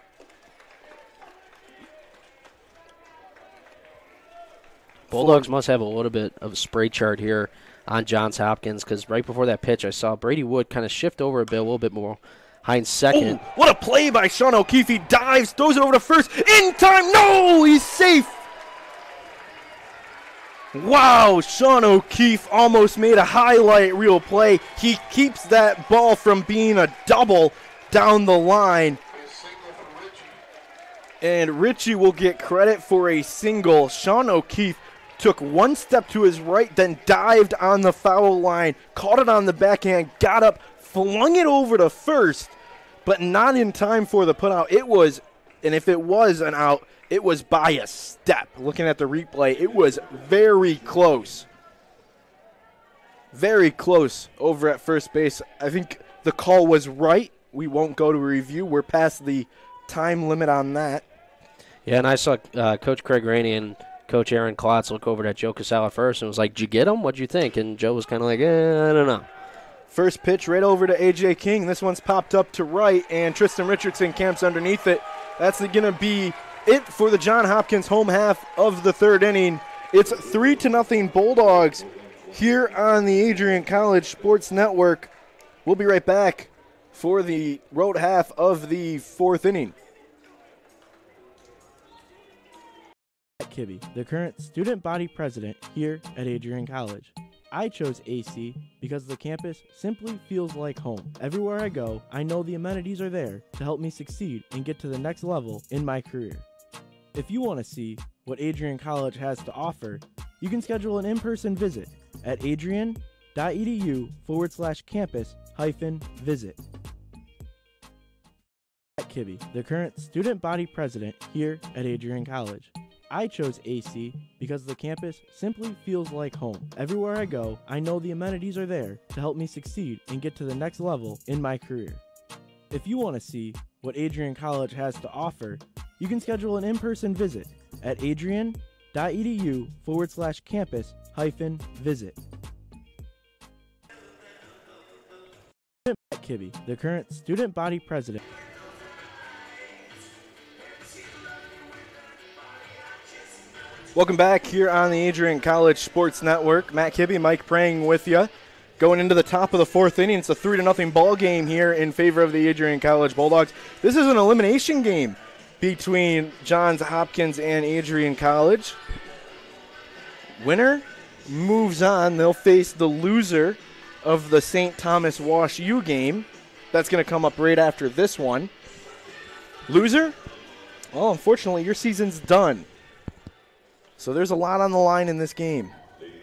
Bulldogs must have a little bit of a spray chart here on Johns Hopkins, because right before that pitch, I saw Brady Wood kind of shift over a bit, a little bit more high in second. Oh, what a play by Sean O'Keefe. He dives, throws it over to first. In time. No, he's safe. Wow, Sean O'Keefe almost made a highlight reel play. He keeps that ball from being a double down the line. And Ritchie will get credit for a single. Sean O'Keefe took one step to his right, then dived on the foul line, caught it on the backhand, got up, flung it over to first, but not in time for the putout. It was, and if it was an out, it was by a step. Looking at the replay, it was very close. Very close over at first base. I think the call was right. We won't go to a review. We're past the time limit on that. Yeah, and I saw Coach Craig Rainey and Coach Aaron Klotz look over at Joe Casala first and was like, "Did you get him? What'd you think?" And Joe was kind of like, I don't know. First pitch right over to A.J. King. This one's popped up to right, and Tristan Richardson camps underneath it. That's going to be it for the John Hopkins home half of the third inning. It's 3-0 Bulldogs here on the Adrian College Sports Network. We'll be right back for the road half of the fourth inning. Kibbe, the current student body president here at Adrian College. I chose AC because the campus simply feels like home. Everywhere I go, I know the amenities are there to help me succeed and get to the next level in my career. If you want to see what Adrian College has to offer, you can schedule an in-person visit at adrian.edu/campus-visit. Kibbe, the current student body president here at Adrian College. I chose AC because the campus simply feels like home. Everywhere I go, I know the amenities are there to help me succeed and get to the next level in my career. If you want to see what Adrian College has to offer, you can schedule an in-person visit at adrian.edu/campus-visit. Kibbe, the current student body president. Welcome back here on the Adrian College Sports Network. Matt Kibbe, Mike Prang with you. Going into the top of the fourth inning, it's a 3-0 ball game here in favor of the Adrian College Bulldogs. This is an elimination game between Johns Hopkins and Adrian College. Winner moves on. They'll face the loser of the St. Thomas Wash U game. That's going to come up right after this one. Loser? Well, unfortunately, your season's done. So there's a lot on the line in this game.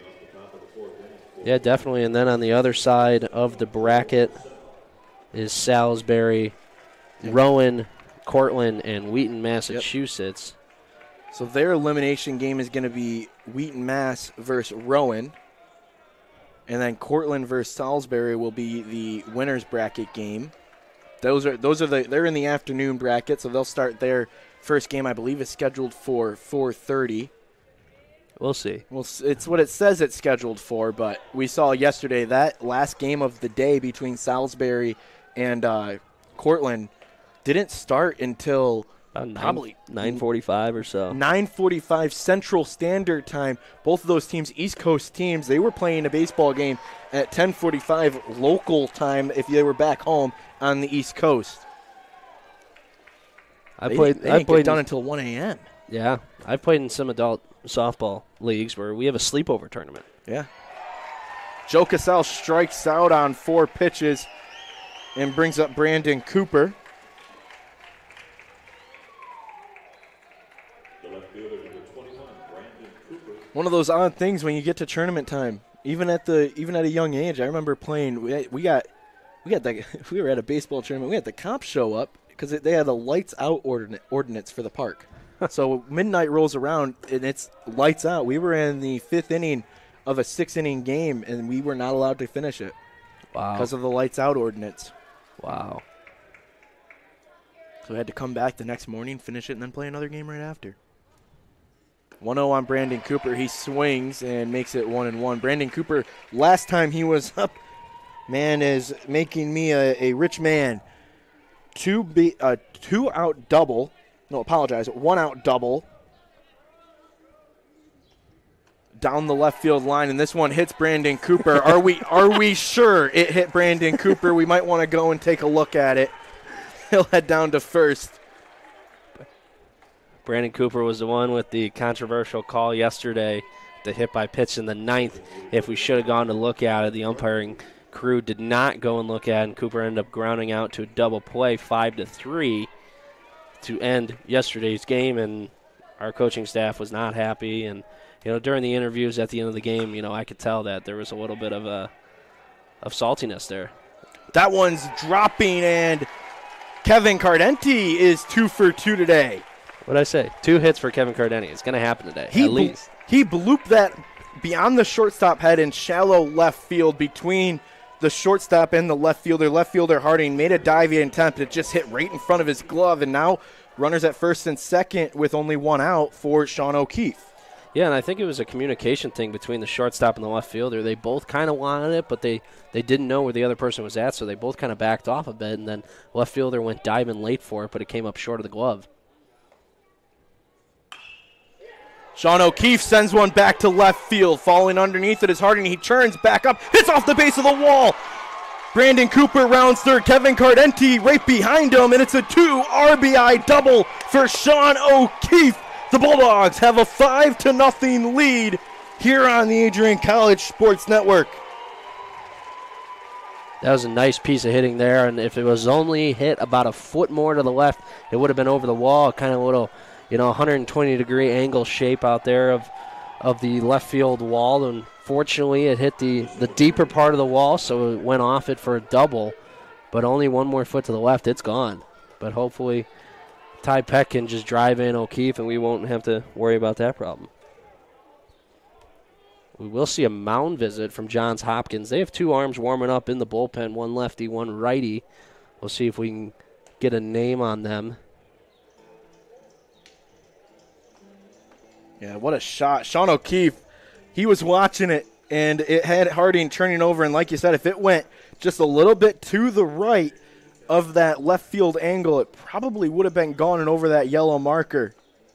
Yeah, definitely. And then on the other side of the bracket is Salisbury, Rowan, Cortland, and Wheaton, Massachusetts. Yep. So their elimination game is going to be Wheaton, Mass versus Rowan. And then Cortland versus Salisbury will be the winner's bracket game. They're in the afternoon bracket, so they'll start their first game, I believe, is scheduled for 4:30. We'll see. Well, it's what it says it's scheduled for, but we saw yesterday that last game of the day between Salisbury and Cortland didn't start until probably 9:45 or so. 9:45 Central Standard Time. Both of those teams, East Coast teams, they were playing a baseball game at 10:45 local time if they were back home on the East Coast. I They played didn't get done until 1 a.m. Yeah, I played in some adult softball leagues where we have a sleepover tournament. Yeah. Joe Cassell strikes out on 4 pitches and brings up Brandon Cooper. The left fielder, number 21, Brandon Cooper. One of those odd things when you get to tournament time, even at a young age. I remember playing. We were at a baseball tournament. We had the cops show up because they had a lights out ordinance for the park. So midnight rolls around and it's lights out. We were in the 5th inning of a 6-inning game and we were not allowed to finish it. Wow. Because of the lights out ordinance. Wow. So we had to come back the next morning, finish it, and then play another game right after. 1-0 on Brandon Cooper. He swings and makes it 1-1. Brandon Cooper, last time he was up, man, is making me a rich man. 2-out double. No, apologize. 1-out double. Down the left field line, and this one hits Brandon Cooper. Are we sure it hit Brandon Cooper? We might want to go and take a look at it. He'll head down to first. Brandon Cooper was the one with the controversial call yesterday, the hit by pitch in the 9th. If we should have gone to look at it, the umpiring crew did not go and look at it, and Cooper ended up grounding out to a double play, 5-3, to end yesterday's game, and our coaching staff was not happy. And during the interviews at the end of the game, I could tell that there was a little bit of saltiness there. That one's dropping, and Kevin Cardenti is 2 for 2 today. What'd I say? 2 hits for Kevin Cardenti. It's going to happen today, at least. He blooped that beyond the shortstop head in shallow left field between the shortstop and the left fielder. Left fielder Harding made a diving attempt. It just hit right in front of his glove, and now runners at first and second with only 1 out for Sean O'Keefe. Yeah, and I think it was a communication thing between the shortstop and the left fielder. They both kind of wanted it, but they didn't know where the other person was at, so they both kind of backed off a bit, and then left fielder went diving late for it, but it came up short of the glove. Sean O'Keefe sends one back to left field. Falling underneath it is Harding. He turns back up, hits off the base of the wall. Brandon Cooper rounds third. Kevin Cardenti right behind him, and it's a 2 RBI double for Sean O'Keefe. The Bulldogs have a 5-0 lead here on the Adrian College Sports Network. That was a nice piece of hitting there, and if it was only hit about a foot more to the left, it would have been over the wall, kind of a little 120-degree angle shape out there of the left field wall. And fortunately, it hit the deeper part of the wall, so it went off it for a double. But only 1 more foot to the left, it's gone. But hopefully, Ty Peck can just drive in O'Keefe, and we won't have to worry about that problem. We will see a mound visit from Johns Hopkins. They have 2 arms warming up in the bullpen, 1 lefty, 1 righty. We'll see if we can get a name on them. Yeah, what a shot. Sean O'Keefe, he was watching it, and it had Harding turning over. And like you said, if it went just a little bit to the right of that left field angle, it probably would have been gone and over that yellow marker.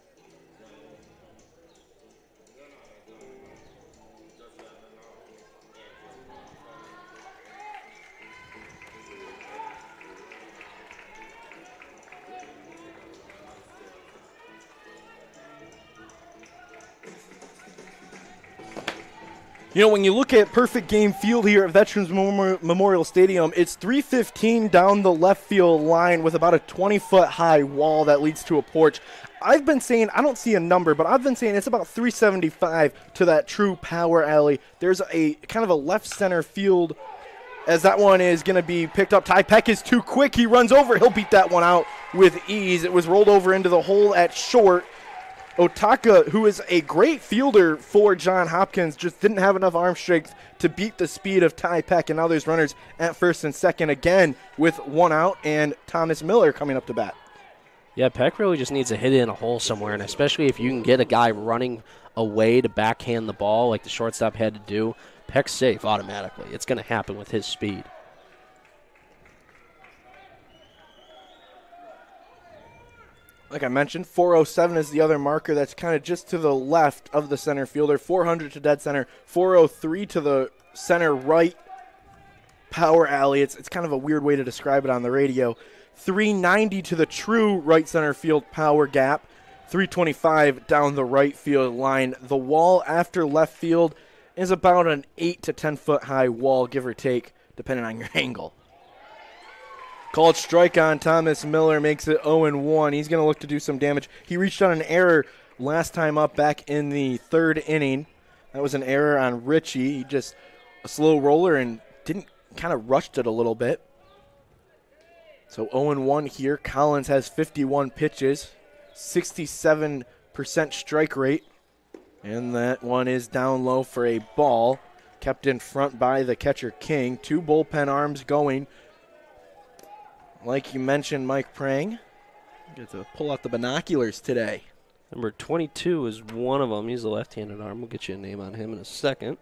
When you look at perfect game field here at Veterans Memorial Stadium, it's 315 down the left field line with about a 20-foot high wall that leads to a porch. I've been saying, I don't see a number, but I've been saying it's about 375 to that true power alley. There's a kind of a left center field as that one is going to be picked up. Ty Peck is too quick. He runs over. He'll beat that one out with ease. It was rolled over into the hole at short. Otaka, who is a great fielder for John Hopkins, just didn't have enough arm strength to beat the speed of Ty Peck, and now there's runners at first and second again with 1 out, and Thomas Miller coming up to bat. Yeah, Peck really just needs to hit it in a hole somewhere, and especially if you can get a guy running away to backhand the ball like the shortstop had to do, Peck's safe automatically. It's going to happen with his speed. Like I mentioned, 407 is the other marker that's kind of just to the left of the center fielder. 400 to dead center. 403 to the center right power alley. It's kind of a weird way to describe it on the radio. 390 to the true right center field power gap, 325 down the right field line. The wall after left field is about an 8 to 10 foot high wall, give or take, depending on your angle. Called strike on Thomas Miller, makes it 0-1. He's going to look to do some damage. He reached on an error last time up back in the third inning. That was an error on Richie. He just a slow roller and didn't kind of rushed it a little bit. So 0-1 here. Collins has 51 pitches, 67% strike rate. And that one is down low for a ball. Kept in front by the catcher King. 2 bullpen arms going. Like you mentioned, Mike Prang. Get to pull out the binoculars today. Number 22 is one of them. He's a left-handed arm. We'll get you a name on him in a second.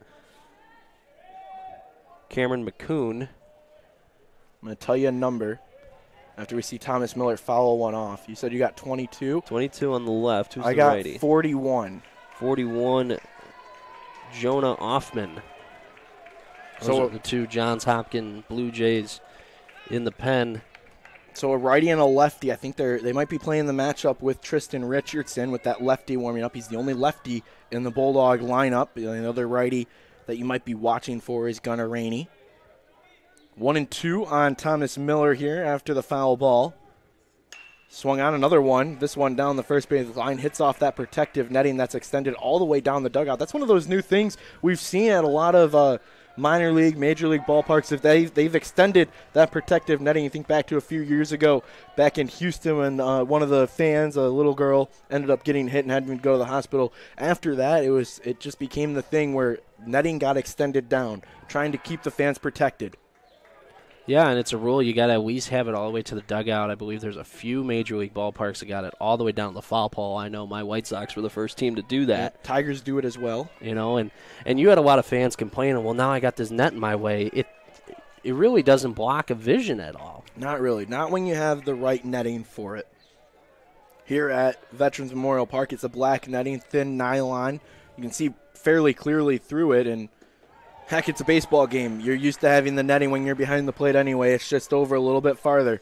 Cameron McCoon. I'm going to tell you a number after we see Thomas Miller foul one off. You said you got 22? 22 on the left. Who's I the got righty? 41. 41, Jonah Offman. Those are the two Johns Hopkins Blue Jays in the pen. So a righty and a lefty. I think they might be playing the matchup with Tristan Richardson with that lefty warming up. He's the only lefty in the Bulldog lineup. Another righty that you might be watching for is Gunnar Rainey. 1-2 on Thomas Miller here after the foul ball. Swung on another one. This one down the first base line hits off that protective netting that's extended all the way down the dugout. That's one of those new things we've seen at a lot of minor league, major league ballparks. If they've extended that protective netting. You think back to a few years ago back in Houston when one of the fans, a little girl, ended up getting hit and had to go to the hospital. After that, it just became the thing where netting got extended down, trying to keep the fans protected. Yeah, and it's a rule. You got to at least have it all the way to the dugout. I believe there's a few major league ballparks that got it all the way down to the foul pole. I know my White Sox were the first team to do that. Yeah, Tigers do it as well. You know, and you had a lot of fans complaining, well, now I got this net in my way. It really doesn't block a vision at all. Not really. Not when you have the right netting for it. Here at Veterans Memorial Park, it's a black netting, thin nylon. You can see fairly clearly through it, and heck, it's a baseball game. You're used to having the netting when you're behind the plate anyway. It's just over a little bit farther.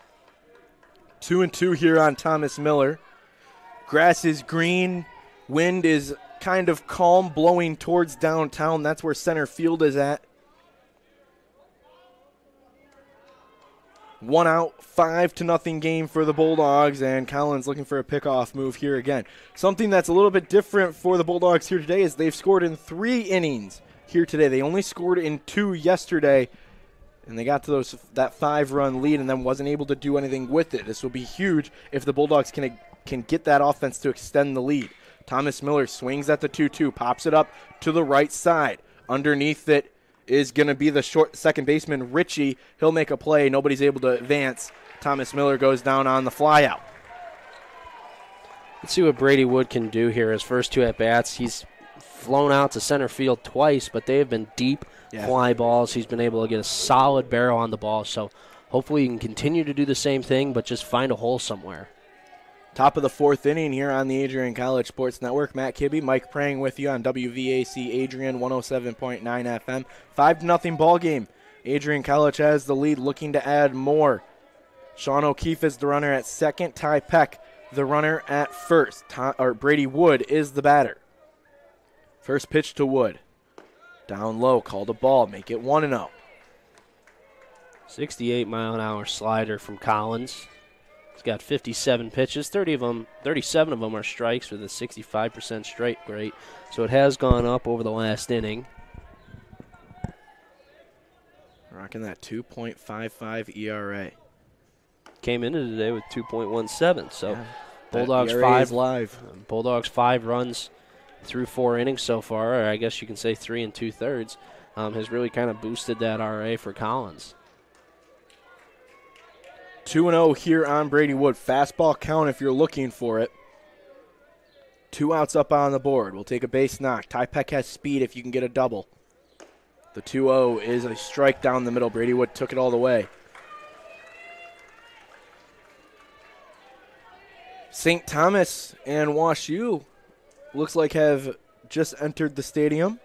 2-2 here on Thomas Miller. Grass is green. Wind is kind of calm, blowing towards downtown. That's where center field is at. 1 out, 5-0 game for the Bulldogs, and Collins looking for a pickoff move here again. Something that's a little bit different for the Bulldogs here today is they've scored in 3 innings. Here today. They only scored in 2 yesterday, and they got to that 5-run lead and then wasn't able to do anything with it. This will be huge if the Bulldogs can get that offense to extend the lead. Thomas Miller swings at the 2-2, pops it up to the right side. Underneath it is going to be the short second baseman, Richie. He'll make a play. Nobody's able to advance. Thomas Miller goes down on the flyout. Let's see what Brady Wood can do here. His first 2 at-bats, he's flown out to center field twice, but they have been deep fly balls. He's been able to get a solid barrel on the ball, so hopefully he can continue to do the same thing, but just find a hole somewhere. Top of the 4th inning here on the Adrian College Sports Network. Matt Kibbe, Mike Prang with you on WVAC Adrian 107.9 FM. 5-0 ball game. Adrian College has the lead, looking to add more. Sean O'Keefe is the runner at second. Ty Peck, the runner at first. Brady Wood is the batter. First pitch to Wood. Down low, called a ball, make it 1-0. 68-mile-an-hour slider from Collins. He's got 57 pitches. 37 of them are strikes with a 65% strike rate. So it has gone up over the last inning. Rocking that 2.55 ERA. Came into today with 2.17. So yeah, Bulldogs ERA is live. Bulldogs 5 runs through 4 innings so far, or I guess you can say 3 2/3, has really kind of boosted that RA for Collins. 2-0 here on Brady Wood. Fastball count if you're looking for it. 2 outs up on the board. We'll take a base knock. Ty Peck has speed if you can get a double. The 2-0 is a strike down the middle. Brady Wood took it all the way. St. Thomas and Wash U looks like have just entered the stadium.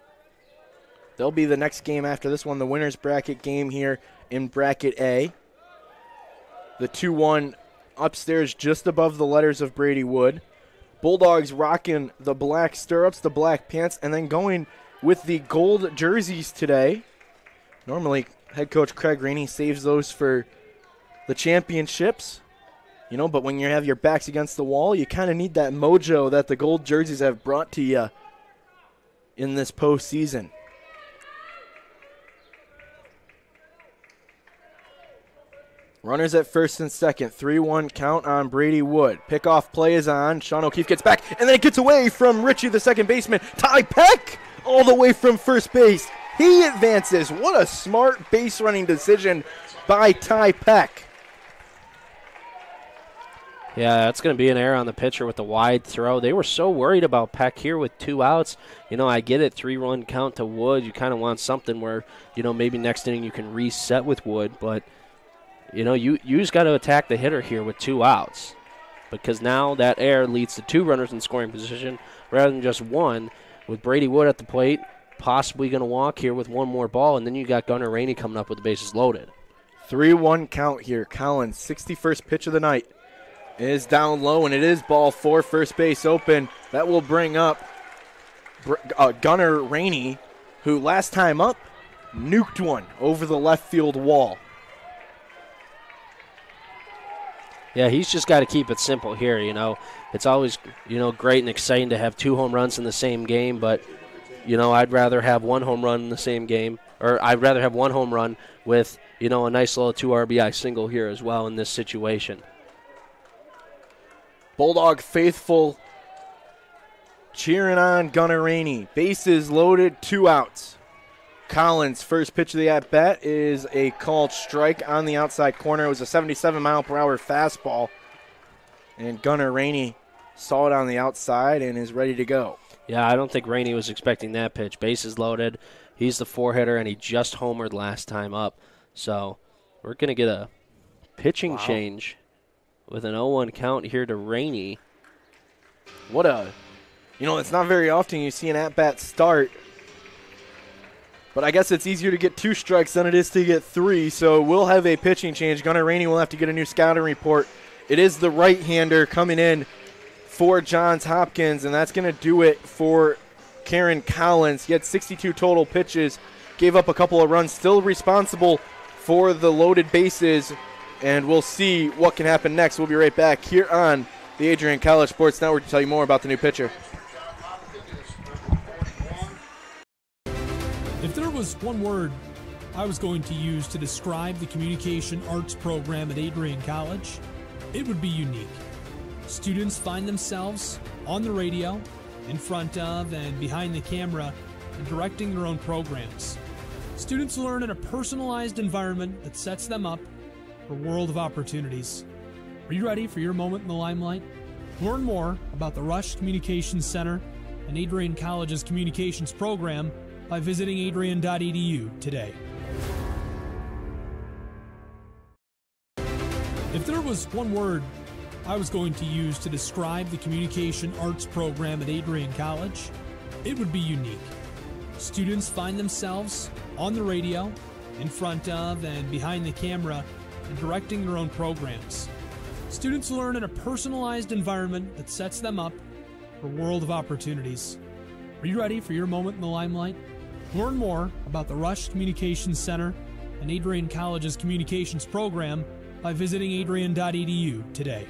They'll be the next game after this one, the winner's bracket game here in Bracket A. The 2-1 upstairs just above the letters of Brady Wood. Bulldogs rocking the black stirrups, the black pants, and then going with the gold jerseys today. Normally, head coach Craig Rainey saves those for the championships. You know, but when you have your backs against the wall, you kind of need that mojo that the gold jerseys have brought to you in this postseason. Runners at first and second. 3-1 count on Brady Wood. Pickoff play is on. Sean O'Keefe gets back, and then it gets away from Richie, the second baseman. Ty Peck all the way from first base. He advances. What a smart base running decision by Ty Peck. Yeah, that's going to be an error on the pitcher with the wide throw. They were so worried about Peck here with 2 outs. You know, I get it, 3-run count to Wood. You kind of want something where, you know, maybe next inning you can reset with Wood, but you know, you just got to attack the hitter here with 2 outs, because now that error leads to 2 runners in scoring position rather than just 1. With Brady Wood at the plate, possibly going to walk here with 1 more ball, and then you got Gunnar Rainey coming up with the bases loaded. 3-1 count here. Collins, 61st pitch of the night, is down low, and it is ball 4, first base open. That will bring up Gunnar Rainey, who last time up nuked one over the left field wall. Yeah, he's just got to keep it simple here, you know. It's always, you know, great and exciting to have 2 home runs in the same game, but, you know, I'd rather have 1 home run in the same game, or I'd rather have 1 home run with, you know, a nice little 2 RBI single here as well in this situation. Bulldog faithful cheering on Gunnar Rainey. Bases loaded, 2 outs. Collins, first pitch of the at-bat is a called strike on the outside corner. It was a 77-mile-per-hour fastball, and Gunnar Rainey saw it on the outside and is ready to go. Yeah, I don't think Rainey was expecting that pitch. Bases loaded. He's the 4-hitter, and he just homered last time up. So we're going to get a pitching change with an 0-1 count here to Rainey. What a, you know, it's not very often you see an at-bat start, but I guess it's easier to get 2 strikes than it is to get 3, so we'll have a pitching change. Gunnar Rainey will have to get a new scouting report. It is the right-hander coming in for Johns Hopkins, and that's going to do it for Karen Collins. He had 62 total pitches, gave up a couple of runs, still responsible for the loaded bases, and we'll see what can happen next. We'll be right back here on the Adrian College Sports Network to tell you more about the new pitcher. If there was one word I was going to use to describe the communication arts program at Adrian College, it would be unique. Students find themselves on the radio, in front of and behind the camera, and directing their own programs. Students learn in a personalized environment that sets them up for a world of opportunities. Are you ready for your moment in the limelight? Learn more about the Rush Communications Center and Adrian College's communications program by visiting adrian.edu today. If there was one word I was going to use to describe the communication arts program at Adrian College, it would be unique. Students find themselves on the radio, in front of and behind the camera, and directing their own programs. Students learn in a personalized environment that sets them up for a world of opportunities. Are you ready for your moment in the limelight? Learn more about the Rush Communications Center and Adrian College's communications program by visiting adrian.edu today.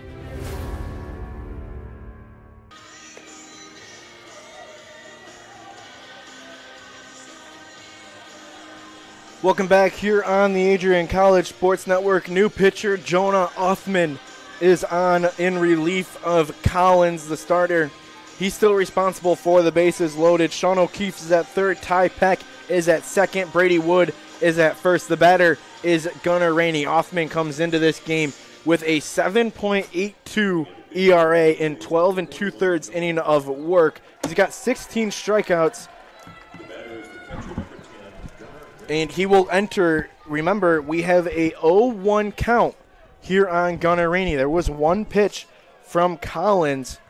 Welcome back here on the Adrian College Sports Network. New pitcher Jonah Offman is on in relief of Collins, the starter. He's still responsible for the bases loaded. Sean O'Keefe is at third. Ty Peck is at second. Brady Wood is at first. The batter is Gunnar Rainey. Offman comes into this game with a 7.82 ERA in 12 2/3 inning of work. He's got 16 strikeouts. And he will enter, remember, we have a 0-1 count here on Gunnar Rainey. There was one pitch from Collins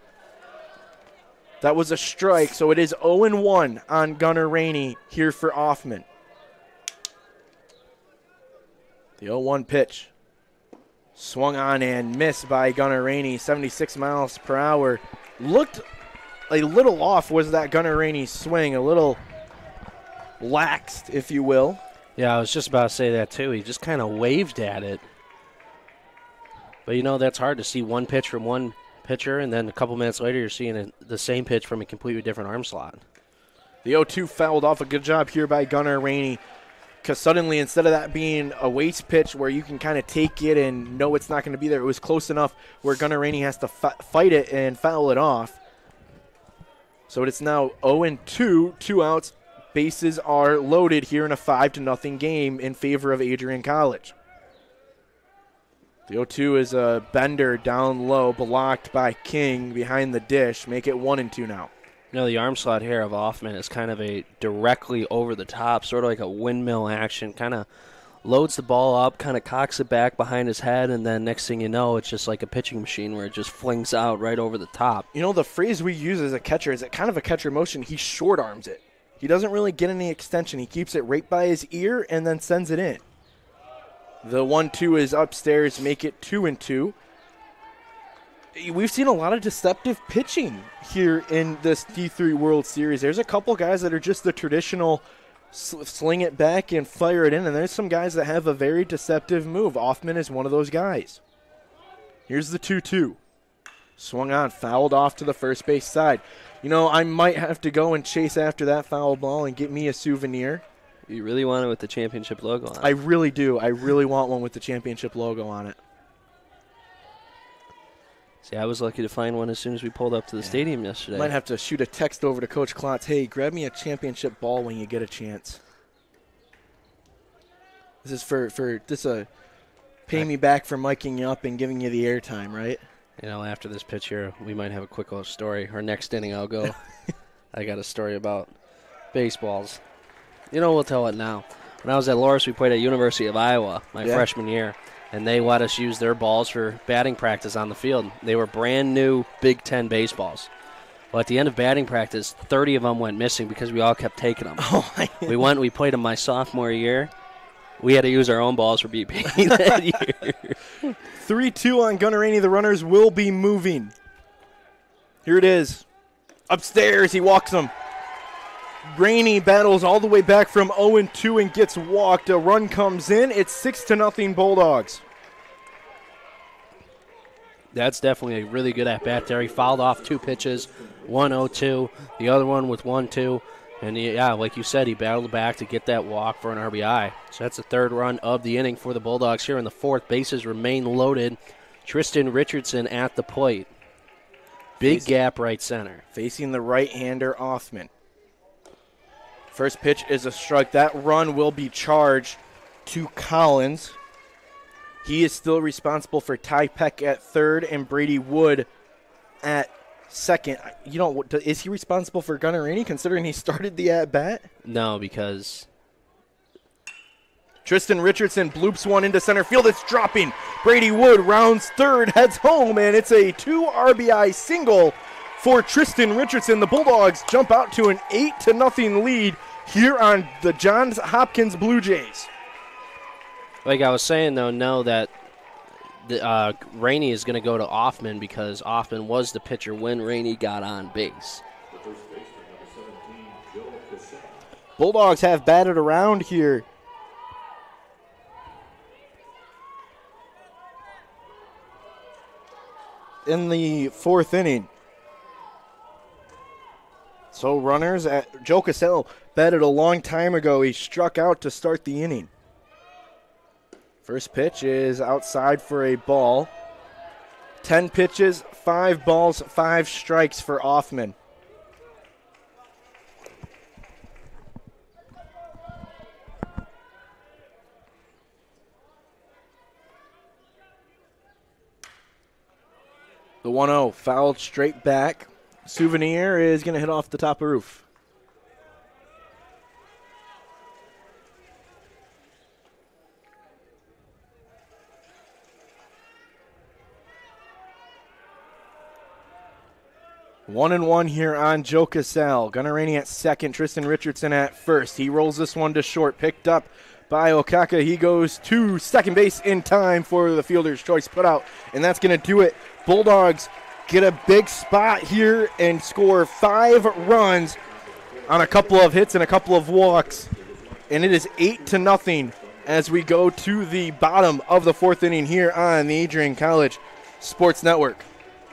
that was a strike, so it is 0-1 on Gunnar Rainey here for Offman. The 0-1 pitch. Swung on and missed by Gunnar Rainey, 76 miles per hour. Looked a little off was that Gunnar Rainey swing, a little laxed, if you will. Yeah, I was just about to say that too. He just kind of waved at it. But, you know, that's hard to see one pitch from one pitcher, and then a couple minutes later you're seeing the same pitch from a completely different arm slot. The 0-2 fouled off. A good job here by Gunnar Rainey, because suddenly instead of that being a waste pitch where you can kind of take it and know it's not going to be there, it was close enough where Gunnar Rainey has to fight it and foul it off. So it's now 0-2, 2 outs. Bases are loaded here in a 5-0 game in favor of Adrian College. The 0-2 is a bender down low, blocked by King behind the dish. Make it 1-2 now. You know, the arm slot here of Hoffman is kind of a directly over the top, sort of like a windmill action. Kind of loads the ball up, kind of cocks it back behind his head, and then next thing you know, it's just like a pitching machine where it just flings out right over the top. You know, the phrase we use as a catcher is kind of a catcher motion. He short arms it. He doesn't really get any extension. He keeps it right by his ear and then sends it in. The 1-2 is upstairs, make it 2-2. We've seen a lot of deceptive pitching here in this D3 World Series. There's a couple guys that are just the traditional sling it back and fire it in, and there's some guys that have a very deceptive move. Hoffman is one of those guys. Here's the 2-2. Swung on, fouled off to the first base side. You know, I might have to go and chase after that foul ball and get me a souvenir. You really want it with the championship logo on it? I really do. I really want one with the championship logo on it. See, I was lucky to find one as soon as we pulled up to the stadium yesterday. Might have to shoot a text over to Coach Klotz. Hey, grab me a championship ball when you get a chance. This is for pay me back for miking you up and giving you the airtime, right? You know, after this pitch here, we might have a quick little story. Our next inning, I'll go. I got a story about baseballs. You know, we'll tell it now. When I was at Loris, we played at University of Iowa my freshman year, and they let us use their balls for batting practice on the field. They were brand new Big Ten baseballs. Well, at the end of batting practice, 30 of them went missing because we all kept taking them. We played them my sophomore year. We had to use our own balls for BP that year. 3-2 on Gunnar Rainey. The runners will be moving. Here it is. Upstairs, he walks them. Rainey battles all the way back from 0-2 and gets walked. A run comes in. It's 6-0 Bulldogs. That's definitely a really good at-bat there. He fouled off 2 pitches, 1-0-2, the other one with 1-2. And, yeah, like you said, he battled back to get that walk for an RBI. So that's the third run of the inning for the Bulldogs here in the fourth. Bases remain loaded. Tristan Richardson at the plate. Big gap right center. Facing the right-hander, Hoffman. First pitch is a strike. That run will be charged to Collins. He is still responsible for Ty Peck at third and Brady Wood at second. You know, is he responsible for Gunnar Rainey considering he started the at-bat? No, because Tristan Richardson bloops one into center field. It's dropping. Brady Wood rounds third, heads home, and it's a 2 RBI single for Tristan Richardson. The Bulldogs jump out to an 8-0 lead here on the Johns Hopkins Blue Jays. Like I was saying, though, know that Rainey is going to go to Hoffman because Hoffman was the pitcher when Rainey got on base. Bulldogs have batted around here. In the fourth inning. So runners at Joe Cassell batted a long time ago. He struck out to start the inning. First pitch is outside for a ball. 10 pitches, 5 balls, 5 strikes for Hoffman. The 1-0 fouled straight back. Souvenir is going to hit off the top of the roof. One and one here on Joe Cassell. Gunnar Rainey at second, Tristan Richardson at first. He rolls this one to short, picked up by Okaka. He goes to second base in time for the fielder's choice put out, and that's going to do it. Bulldogs get a big spot here and score 5 runs on a couple of hits and a couple of walks, and it is 8-0 as we go to the bottom of the 4th inning here on the Adrian College Sports Network.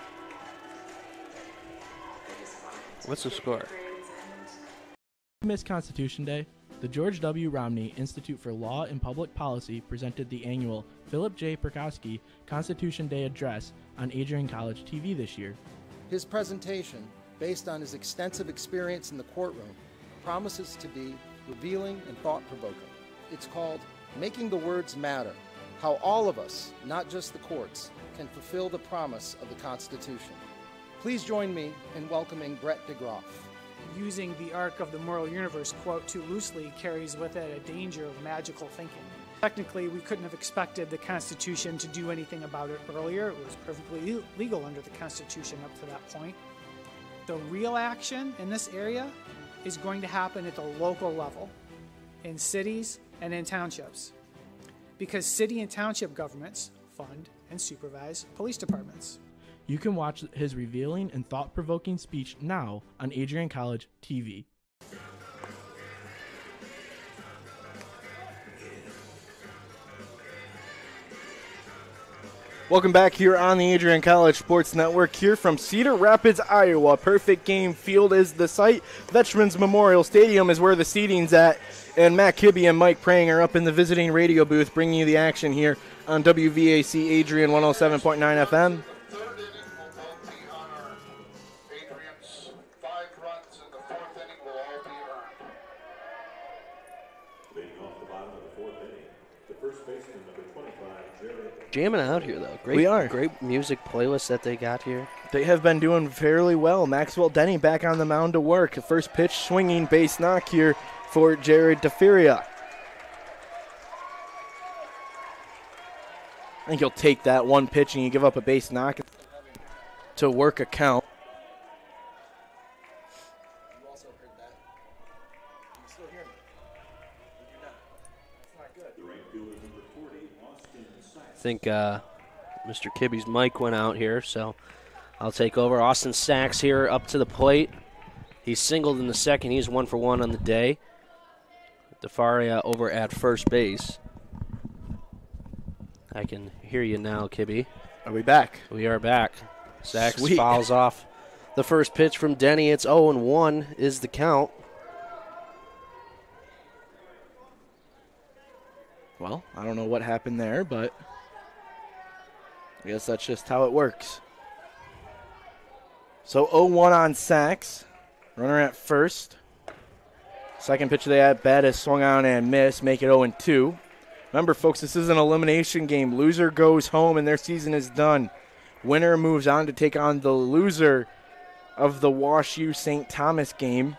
What's the score? Miss Constitution Day, the George W. Romney Institute for Law and Public Policy presented the annual Philip J. Perkowski Constitution Day Address on Adrian College TV this year. His presentation, based on his extensive experience in the courtroom, promises to be revealing and thought-provoking. It's called Making the Words Matter, How All of Us, not just the courts, can fulfill the promise of the Constitution. Please join me in welcoming Brett DeGroff. Using the arc of the moral universe quote too loosely carries with it a danger of magical thinking. Technically, we couldn't have expected the Constitution to do anything about it earlier. It was perfectly legal under the Constitution up to that point. The real action in this area is going to happen at the local level, in cities and in townships, because city and township governments fund and supervise police departments. You can watch his revealing and thought-provoking speech now on Adrian College TV. Welcome back here on the Adrian College Sports Network, here from Cedar Rapids, Iowa. Perfect Game Field is the site. Veterans Memorial Stadium is where the seating's at. And Matt Kibbe and Mike Prang are up in the visiting radio booth bringing you the action here on WVAC Adrian 107.9 FM. Jamming out here, though. Great, we are. Great music playlist that they got here. They have been doing fairly well. Maxwell Denny back on the mound to work. First pitch swinging base knock here for Jared DeFeria. I think he'll take that one pitch and you give up a base knock to work a count. You also heard that. Can you still hear me? You do not. It's not good. I think Mr. Kibbe's mic went out here, so I'll take over. Austin Sachs here up to the plate. He's singled in the second. He's 1 for 1 on the day. DeFaria over at first base. I can hear you now, Kibbe. Are we back? We are back. Sachs Sweet. fouls off the first pitch from Denny. It's 0-1 is the count. Well, I don't know what happened there, but I guess that's just how it works. So 0-1 on Sachs. Runner at first. Second pitch of the at-bat is swung on and missed. Make it 0-2. Remember, folks, this is an elimination game. Loser goes home and their season is done. Winner moves on to take on the loser of the Wash U St. Thomas game.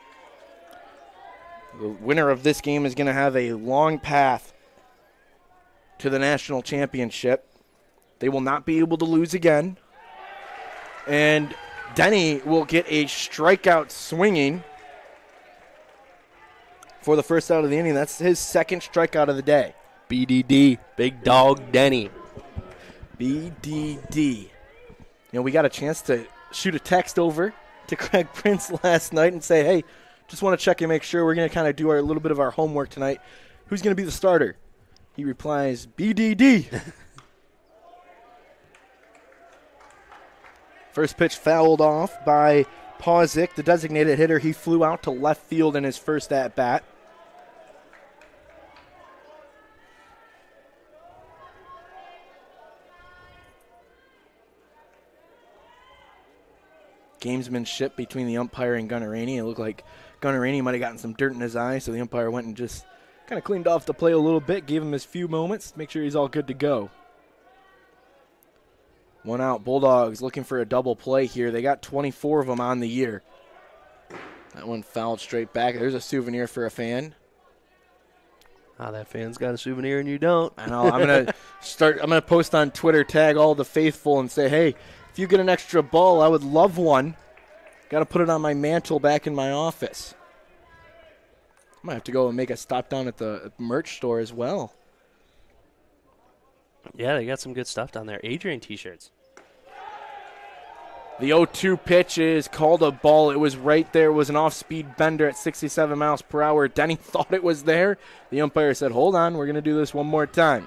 The winner of this game is going to have a long path to the national championship. They will not be able to lose again. And Denny will get a strikeout swinging for the first out of the inning. That's his second strikeout of the day. BDD, Big Dog Denny. BDD. You know, we got a chance to shoot a text over to Craig Prince last night and say, hey, just want to check and make sure we're going to kind of do a little bit of our homework tonight. Who's going to be the starter? He replies, BDD. First pitch fouled off by Pausick, the designated hitter. He flew out to left field in his first at-bat. Gamesmanship between the umpire and Gunnerani. It looked like Gunnerani might have gotten some dirt in his eye, so the umpire went and just kind of cleaned off the play a little bit, gave him his few moments, make sure he's all good to go. One out, Bulldogs looking for a double play here. They got 24 of them on the year. That one fouled straight back. There's a souvenir for a fan. Ah, that fan's got a souvenir and you don't. I know. I'm gonna post on Twitter, tag all the faithful, and say, hey, if you get an extra ball, I would love one. Got to put it on my mantle back in my office. Might have to go and make a stop down at the merch store as well. Yeah, they got some good stuff down there. Adrian t-shirts. The 0-2 pitch is called a ball. It was right there. It was an off-speed bender at 67 miles per hour. Denny thought it was there. The umpire said, hold on, we're going to do this one more time.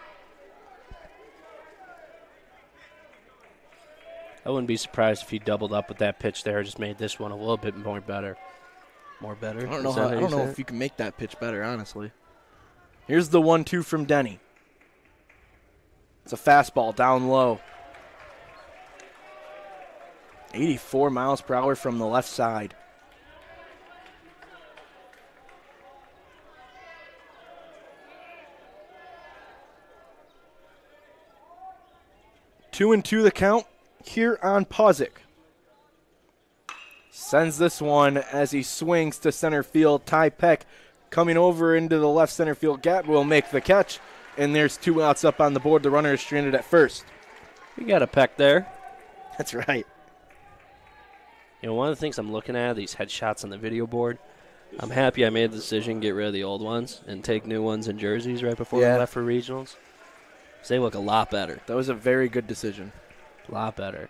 I wouldn't be surprised if he doubled up with that pitch there, just made this one a little bit more better. More better? I don't know if you can make that pitch better, honestly. Here's the 1-2 from Denny. It's a fastball down low. 84 miles per hour from the left side. Two and two the count here on Pozic. Sends this one as he swings to center field. Ty Peck coming over into the left center field gap will make the catch. And there's 2 outs up on the board. The runner is stranded at first. We got a Peck there. That's right. You know, one of the things I'm looking at, these headshots on the video board, I'm happy I made the decision, get rid of the old ones and take new ones in jerseys right before we left for regionals. So they look a lot better. That was a very good decision. A lot better.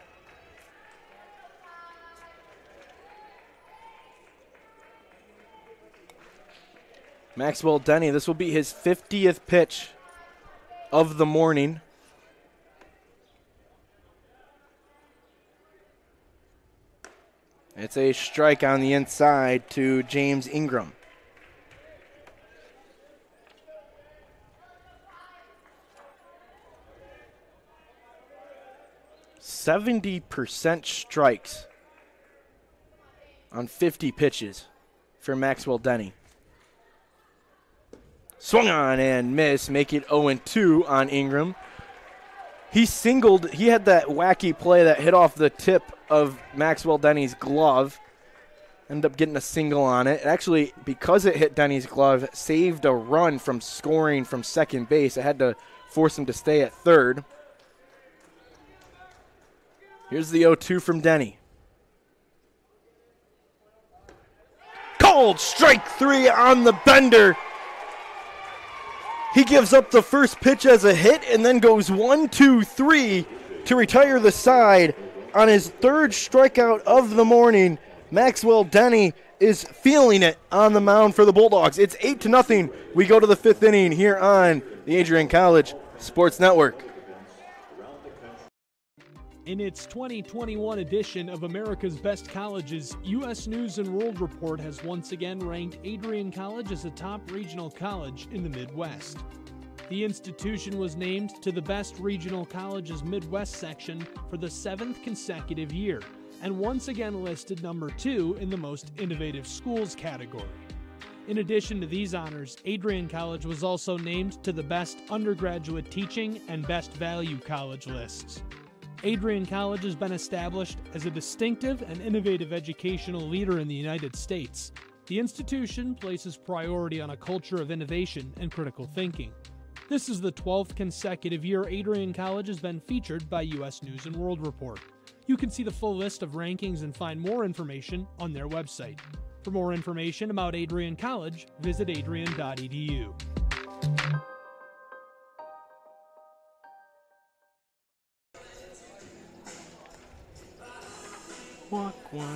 Maxwell Denny, this will be his 50th pitch of the morning. It's a strike on the inside to James Ingram. %70 strikes on 50 pitches for Maxwell Denny. Swung on and missed, make it 0-2 on Ingram. He singled, he had that wacky play that hit off the tip of Maxwell Denny's glove. Ended up getting a single on it. Actually, because it hit Denny's glove, saved a run from scoring from second base. It had to force him to stay at third. Here's the 0-2 from Denny. Called strike 3 on the bender. He gives up the first pitch as a hit and then goes 1-2-3 to retire the side on his 3rd strikeout of the morning. Maxwell Denny is feeling it on the mound for the Bulldogs. It's 8-0. We go to the 5th inning here on the Adrian College Sports Network. In its 2021 edition of America's Best Colleges, U.S. News & World Report has once again ranked Adrian College as a top regional college in the Midwest. The institution was named to the Best Regional Colleges Midwest section for the 7th consecutive year, and once again listed number 2 in the Most Innovative Schools category. In addition to these honors, Adrian College was also named to the Best Undergraduate Teaching and Best Value College lists. Adrian College has been established as a distinctive and innovative educational leader in the United States. The institution places priority on a culture of innovation and critical thinking. This is the 12th consecutive year Adrian College has been featured by U.S. News & World Report. You can see the full list of rankings and find more information on their website. For more information about Adrian College, visit adrian.edu. Walk one.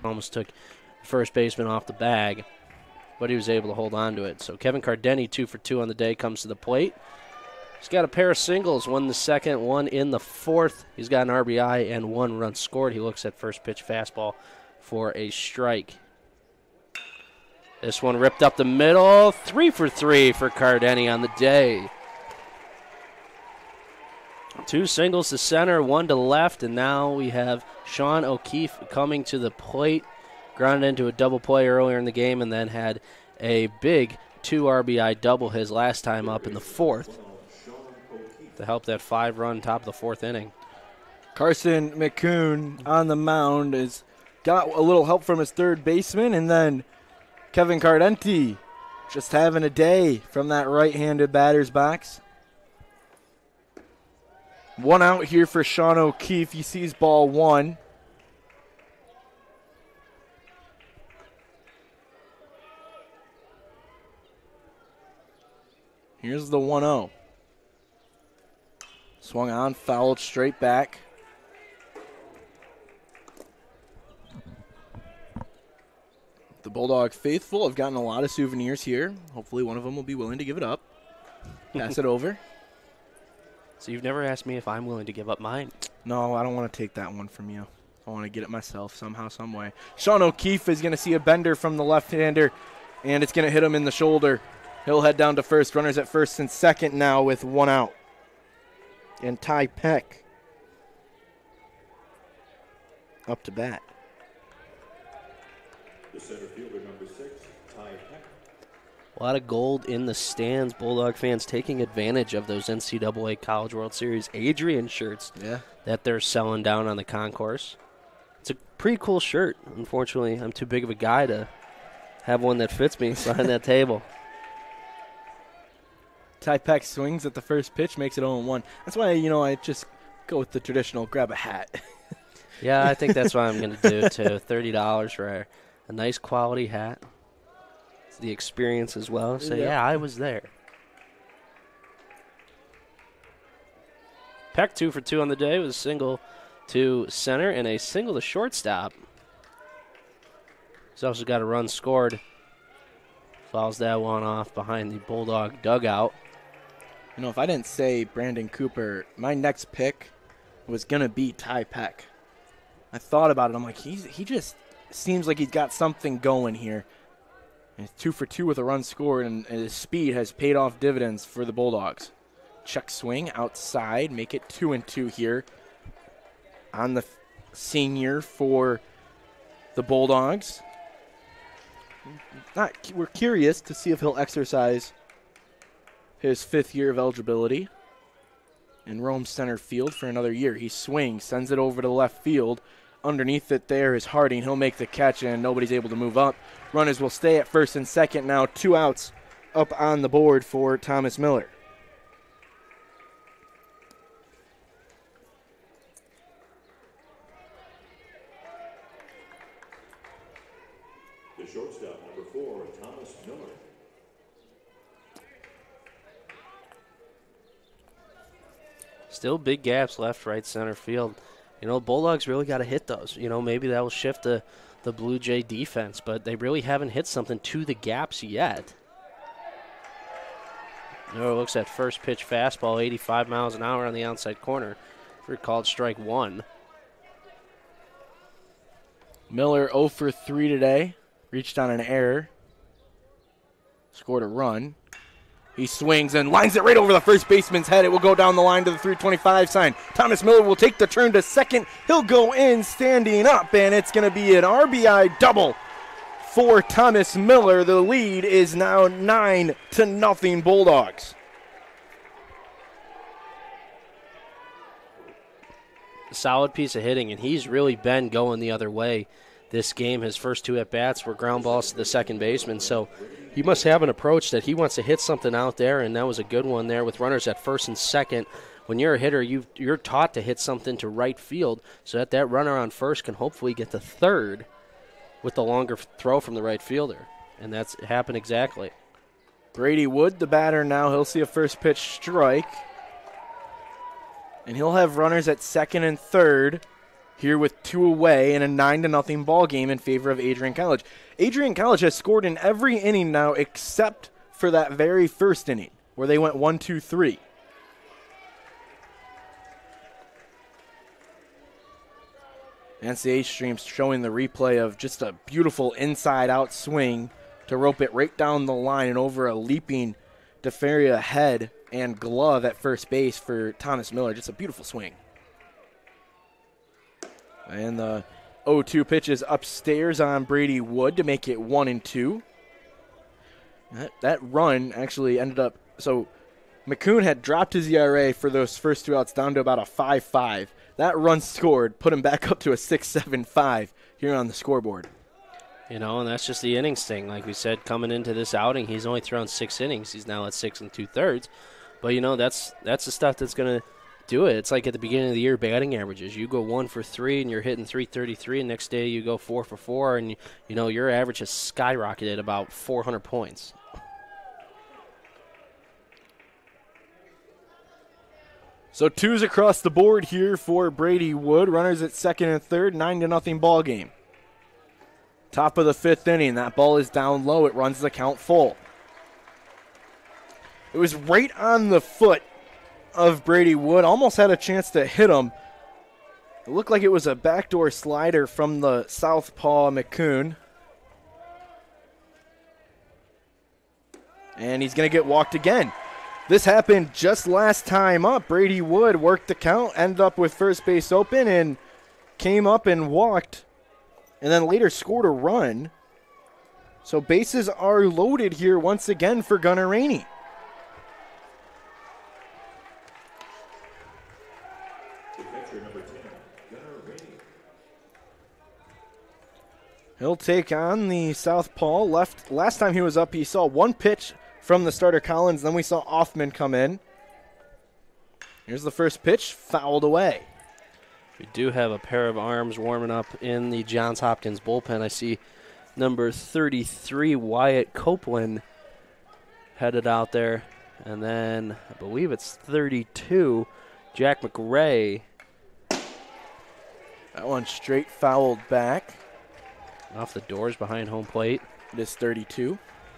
almost took the first baseman off the bag, but he was able to hold on to it. So Kevin Cardenny, 2 for 2 on the day, comes to the plate. He's got a pair of singles, one in the second, one in the fourth. He's got an RBI and 1 run scored. He looks at first pitch fastball for a strike. This one ripped up the middle. 3 for 3 for Cardenny on the day. 2 singles to center, 1 to left, and now we have Sean O'Keefe coming to the plate. Grounded into a double play earlier in the game and then had a big 2 RBI double his last time up in the fourth to help that 5-run top of the fourth inning. Carson McCoon on the mound has got a little help from his third baseman, and then Kevin Cardenny just having a day from that right-handed batter's box. 1 out here for Sean O'Keefe. He sees ball 1. Here's the 1-0. Swung on, fouled straight back. The Bulldog faithful have gotten a lot of souvenirs here. Hopefully one of them will be willing to give it up. Pass it over. So you've never asked me if I'm willing to give up mine? No, I don't want to take that one from you. I want to get it myself somehow, some way. Sean O'Keefe is going to see a bender from the left-hander, and it's going to hit him in the shoulder. He'll head down to first. Runners at first and second now with 1 out. And Ty Peck up to bat. The center fielder, number 6, Ty Peck. A lot of gold in the stands. Bulldog fans taking advantage of those NCAA College World Series Adrian shirts that they're selling down on the concourse. It's a pretty cool shirt. Unfortunately, I'm too big of a guy to have one that fits me behind that table. Ty Peck swings at the first pitch, makes it 0-1. That's why, I just go with the traditional grab a hat. Yeah, I think that's what I'm going to do, too. $30 for a nice quality hat. It's the experience as well. So, yeah, I was there. Peck 2 for 2 on the day with a single to center and a single to shortstop. He's also got a run scored. Fouls that one off behind the Bulldog dugout. If I didn't say Brandon Cooper, my next pick was going to be Ty Peck. I thought about it. I'm like, he just seems like he's got something going here. And he's 2 for 2 with a run scored, and his speed has paid off dividends for the Bulldogs. Check swing outside, make it 2-2 here on the senior for the Bulldogs. We're curious to see if he'll exercise his 5th year of eligibility and roam center field for another year. He swings, sends it over to left field. Underneath it there is Harding. He'll make the catch, and nobody's able to move up. Runners will stay at first and second now. 2 outs up on the board for Thomas Miller. The shortstop, number 4, Thomas Miller. Still big gaps left, right, center field. Bulldogs really got to hit those. Maybe that will shift the Blue Jay defense, but they really haven't hit something to the gaps yet. Miller looks at first pitch fastball, 85 miles an hour on the outside corner for called strike 1. Miller 0 for 3 today. Reached on an error. Scored a run. He swings and lines it right over the first baseman's head. It will go down the line to the 325 sign. Thomas Miller will take the turn to second. He'll go in standing up, and it's going to be an RBI double for Thomas Miller. The lead is now 9-0 Bulldogs. Solid piece of hitting, and he's really been going the other way this game. His first 2 at-bats were ground balls to the second baseman, so he must have an approach that he wants to hit something out there, and that was a good one there with runners at first and second. When you're a hitter, you're taught to hit something to right field so that runner on first can hopefully get to third with the longer throw from the right fielder, and that's happened exactly. Brady Wood, the batter now, he'll see a first pitch strike, and he'll have runners at second and third. here with 2 away in a 9-0 ball game in favor of Adrian College. Adrian College has scored in every inning now except for that very first inning where they went 1-2-3. NCAA streams showing the replay of just a beautiful inside-out swing to rope it right down the line and over a leaping DeFeria head and glove at first base for Thomas Miller. Just a beautiful swing. And the 0-2 pitch is upstairs on Brady Wood to make it 1-2. That run actually ended up, so McCoon had dropped his ERA for those first 2 outs down to about a 5.5. That run scored, put him back up to a 6.75 here on the scoreboard. You know, and that's just the innings thing. Like we said, coming into this outing, he's only thrown 6 innings. He's now at 6 2/3. But, you know, that's the stuff that's going to do it. It's like at the beginning of the year, batting averages. You go 1 for 3 and you're hitting .333, and next day you go 4 for 4, and, you know, your average has skyrocketed about 400 points. So 2s across the board here for Brady Wood. Runners at second and third, 9-0 ball game. Top of the 5th inning. That ball is down low. It runs the count full. It was right on the foot of Brady Wood. Almost had a chance to hit him. It looked like it was a backdoor slider from the southpaw McCoon. And he's going to get walked again. This happened just last time up. Brady Wood worked the count, ended up with first base open, and came up and walked, and then later scored a run. So bases are loaded here once again for Gunnar Rainey. He'll take on the southpaw. Last time he was up, he saw 1 pitch from the starter Collins. Then we saw Offman come in. Here's the first pitch, fouled away. We do have a pair of arms warming up in the Johns Hopkins bullpen. I see number 33, Wyatt Copeland, headed out there. And then I believe it's 32, Jack McRae. That one straight fouled back. Off the doors behind home plate. It is 32.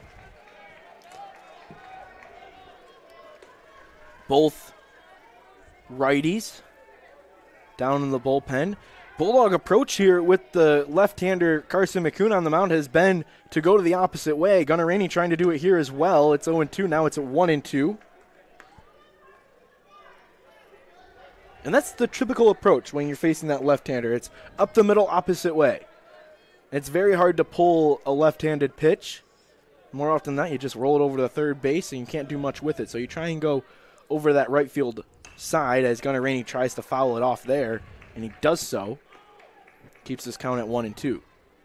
Both righties down in the bullpen. Bulldog approach here with the left-hander Carson McCoon on the mound has been to go to the opposite way. Gunnar Rainey trying to do it here as well. It's 0-2. Now it's at 1-2. And that's the typical approach when you're facing that left-hander. It's up the middle, opposite way. It's very hard to pull a left-handed pitch. More often than not, you just roll it over to the third base and you can't do much with it. So you try and go over that right field side as Gunnar Rainey tries to foul it off there, and he does so. Keeps his count at 1-2.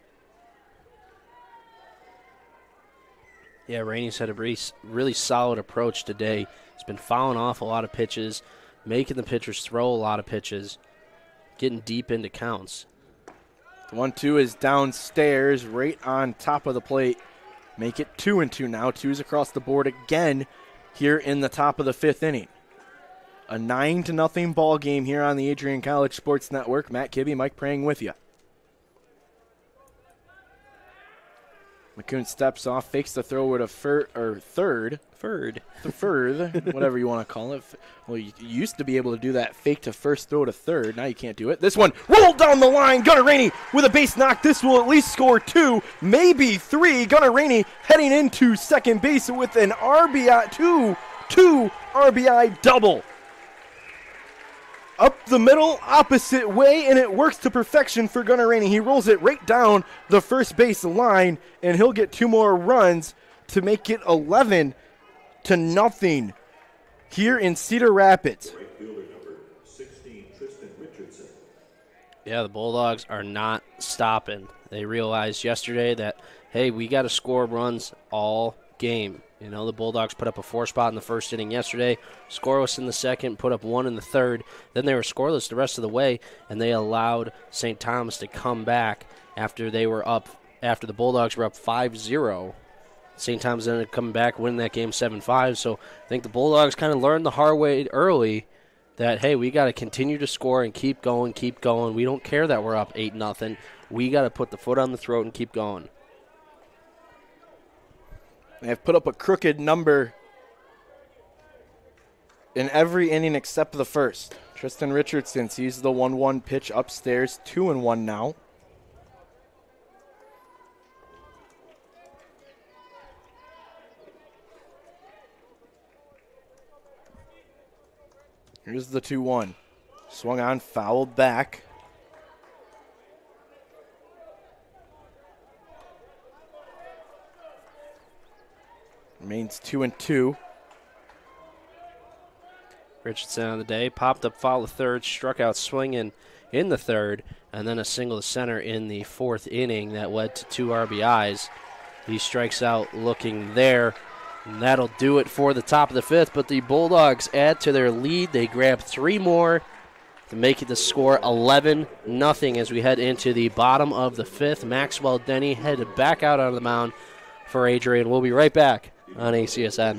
Yeah, Rainey's had a really solid approach today. He's been fouling off a lot of pitches, making the pitchers throw a lot of pitches, getting deep into counts. The 1-2 is downstairs, right on top of the plate. Make it 2-2 now. 2s across the board again here in the top of the 5th inning. A 9-0 ball game here on the Adrian College Sports Network. Matt Kibbe, Mike Prang with you. McCoon steps off, fakes the throw to third, whatever you want to call it. Well, you used to be able to do that fake to first, throw to third. Now you can't do it. This one rolled down the line. Gunnar Rainey with a base knock. This will at least score 2, maybe 3. Gunnar Rainey heading into second base with an RBI, two RBI double. Up the middle, opposite way, and it works to perfection for Gunnar Rainey. He rolls it right down the first base line, and he'll get 2 more runs to make it 11-0 here in Cedar Rapids. Yeah, the Bulldogs are not stopping. They realized yesterday that, hey, we got to score runs all game. You know, the Bulldogs put up a 4 spot in the first inning yesterday, scoreless in the second, put up 1 in the third. Then they were scoreless the rest of the way, and they allowed St. Thomas to come back after they were up, after the Bulldogs were up 5-0. St. Thomas ended up coming back, winning that game 7-5. So I think the Bulldogs kind of learned the hard way early that, hey, we got to continue to score and keep going, keep going. We don't care that we're up 8-0. We got to put the foot on the throat and keep going. They have put up a crooked number in every inning except the first. Tristan Richardson sees the 1-1 pitch upstairs, 2-1 now. Here's the 2-1. Swung on, fouled back. Remains 2-2. Richardson on the day, popped up foul to third, struck out swinging in the third, and then a single to center in the fourth inning that led to 2 RBIs. He strikes out looking there, and that'll do it for the top of the fifth, but the Bulldogs add to their lead. They grab 3 more to make it the score 11-0 as we head into the bottom of the fifth. Maxwell Denny headed back out on the mound for Adrian. We'll be right back on ACSN.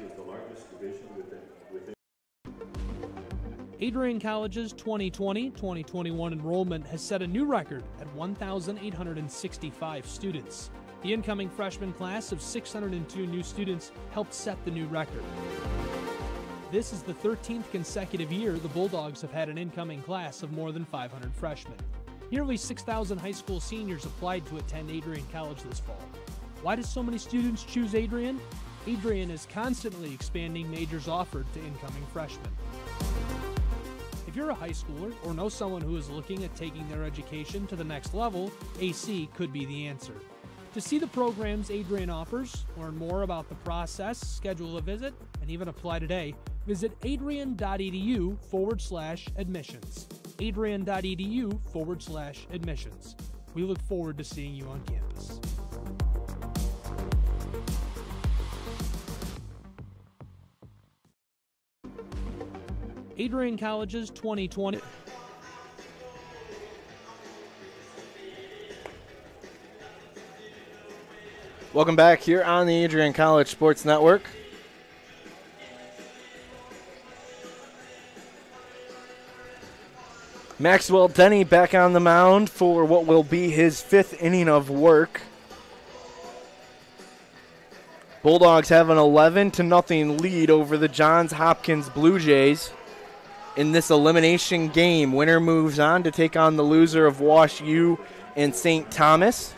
Adrian College's 2020-2021 enrollment has set a new record at 1,865 students. The incoming freshman class of 602 new students helped set the new record. This is the 13th consecutive year the Bulldogs have had an incoming class of more than 500 freshmen. Nearly 6,000 high school seniors applied to attend Adrian College this fall. Why do so many students choose Adrian? Adrian is constantly expanding majors offered to incoming freshmen. If you're a high schooler or know someone who is looking at taking their education to the next level, AC could be the answer. To see the programs Adrian offers, learn more about the process, schedule a visit, and even apply today, visit adrian.edu/admissions. adrian.edu/admissions. We look forward to seeing you on campus. Adrian College's 2020. Welcome back here on the Adrian College Sports Network. Maxwell Denny back on the mound for what will be his 5th inning of work. Bulldogs have an 11-0 lead over the Johns Hopkins Blue Jays. In this elimination game, winner moves on to take on the loser of Wash U and St. Thomas.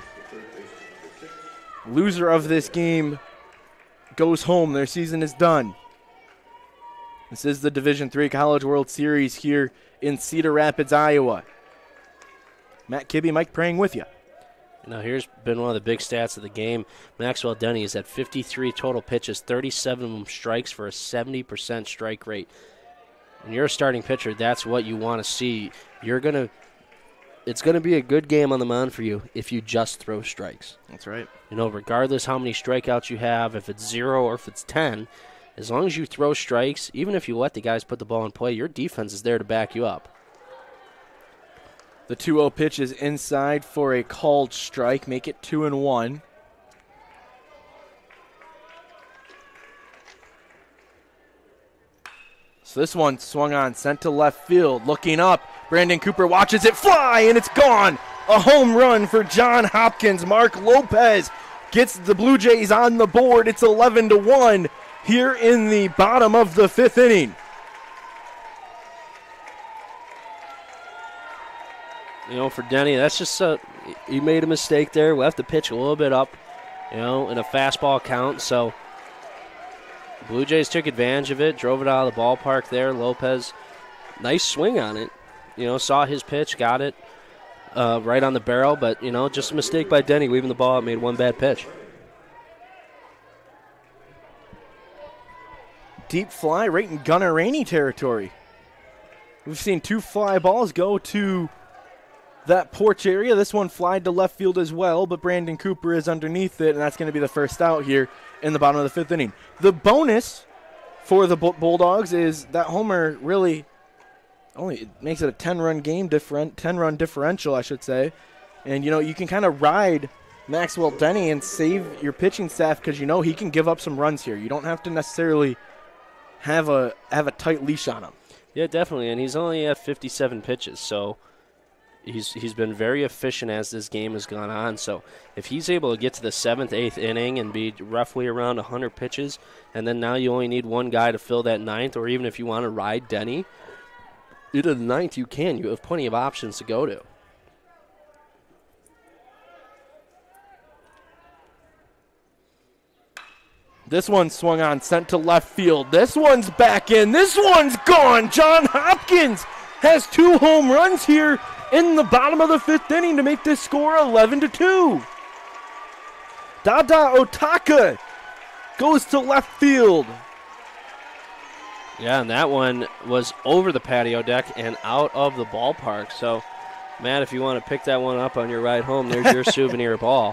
Loser of this game goes home. Their season is done. This is the Division III College World Series here in Cedar Rapids, Iowa. Matt Kibbe, Mike Prang with you. Now here's been one of the big stats of the game. Maxwell Denny is at 53 total pitches, 37 of them strikes for a 70% strike rate. When you're a starting pitcher, that's what you want to see. It's going to be a good game on the mound for you if you just throw strikes. That's right. Regardless how many strikeouts you have, if it's 0 or if it's 10, as long as you throw strikes, even if you let the guys put the ball in play, your defense is there to back you up. The 2-0 pitch is inside for a called strike, make it 2-1. So this one swung on, sent to left field. Looking up, Brandon Cooper watches it fly, and it's gone. A home run for John Hopkins. Mark Lopez gets the Blue Jays on the board. It's 11-1 here in the bottom of the 5th inning. For Denny, that's just he made a mistake there. Left the pitch a little bit up, in a fastball count. So Blue Jays took advantage of it, drove it out of the ballpark there. Lopez, nice swing on it. Saw his pitch, got it right on the barrel. But, just a mistake by Denny, leaving the ball out, made one bad pitch. Deep fly right in Gunnar Rainey territory. We've seen 2 fly balls go to that porch area. This one flied to left field as well, but Brandon Cooper is underneath it, and that's going to be the first out here in the bottom of the 5th inning. The bonus for the Bulldogs is that homer really only makes it a 10-run game, 10-run differential, I should say. And, you can kind of ride Maxwell Denny and save your pitching staff because he can give up some runs here. You don't have to necessarily have a tight leash on him. Yeah, definitely, and he's only at 57 pitches, so he's been very efficient as this game has gone on. So if he's able to get to the 7th, 8th inning and be roughly around 100 pitches, and then now you only need one guy to fill that 9th, or even if you want to ride Denny into the 9th, you can. You have plenty of options to go to. This one swung on, sent to left field. This one's back in. This one's gone. John Hopkins has 2 home runs here in the bottom of the 5th inning to make this score 11-2. Dada Otaka goes to left field. Yeah, and that one was over the patio deck and out of the ballpark. So, Matt, if you want to pick that one up on your ride home, there's your souvenir ball.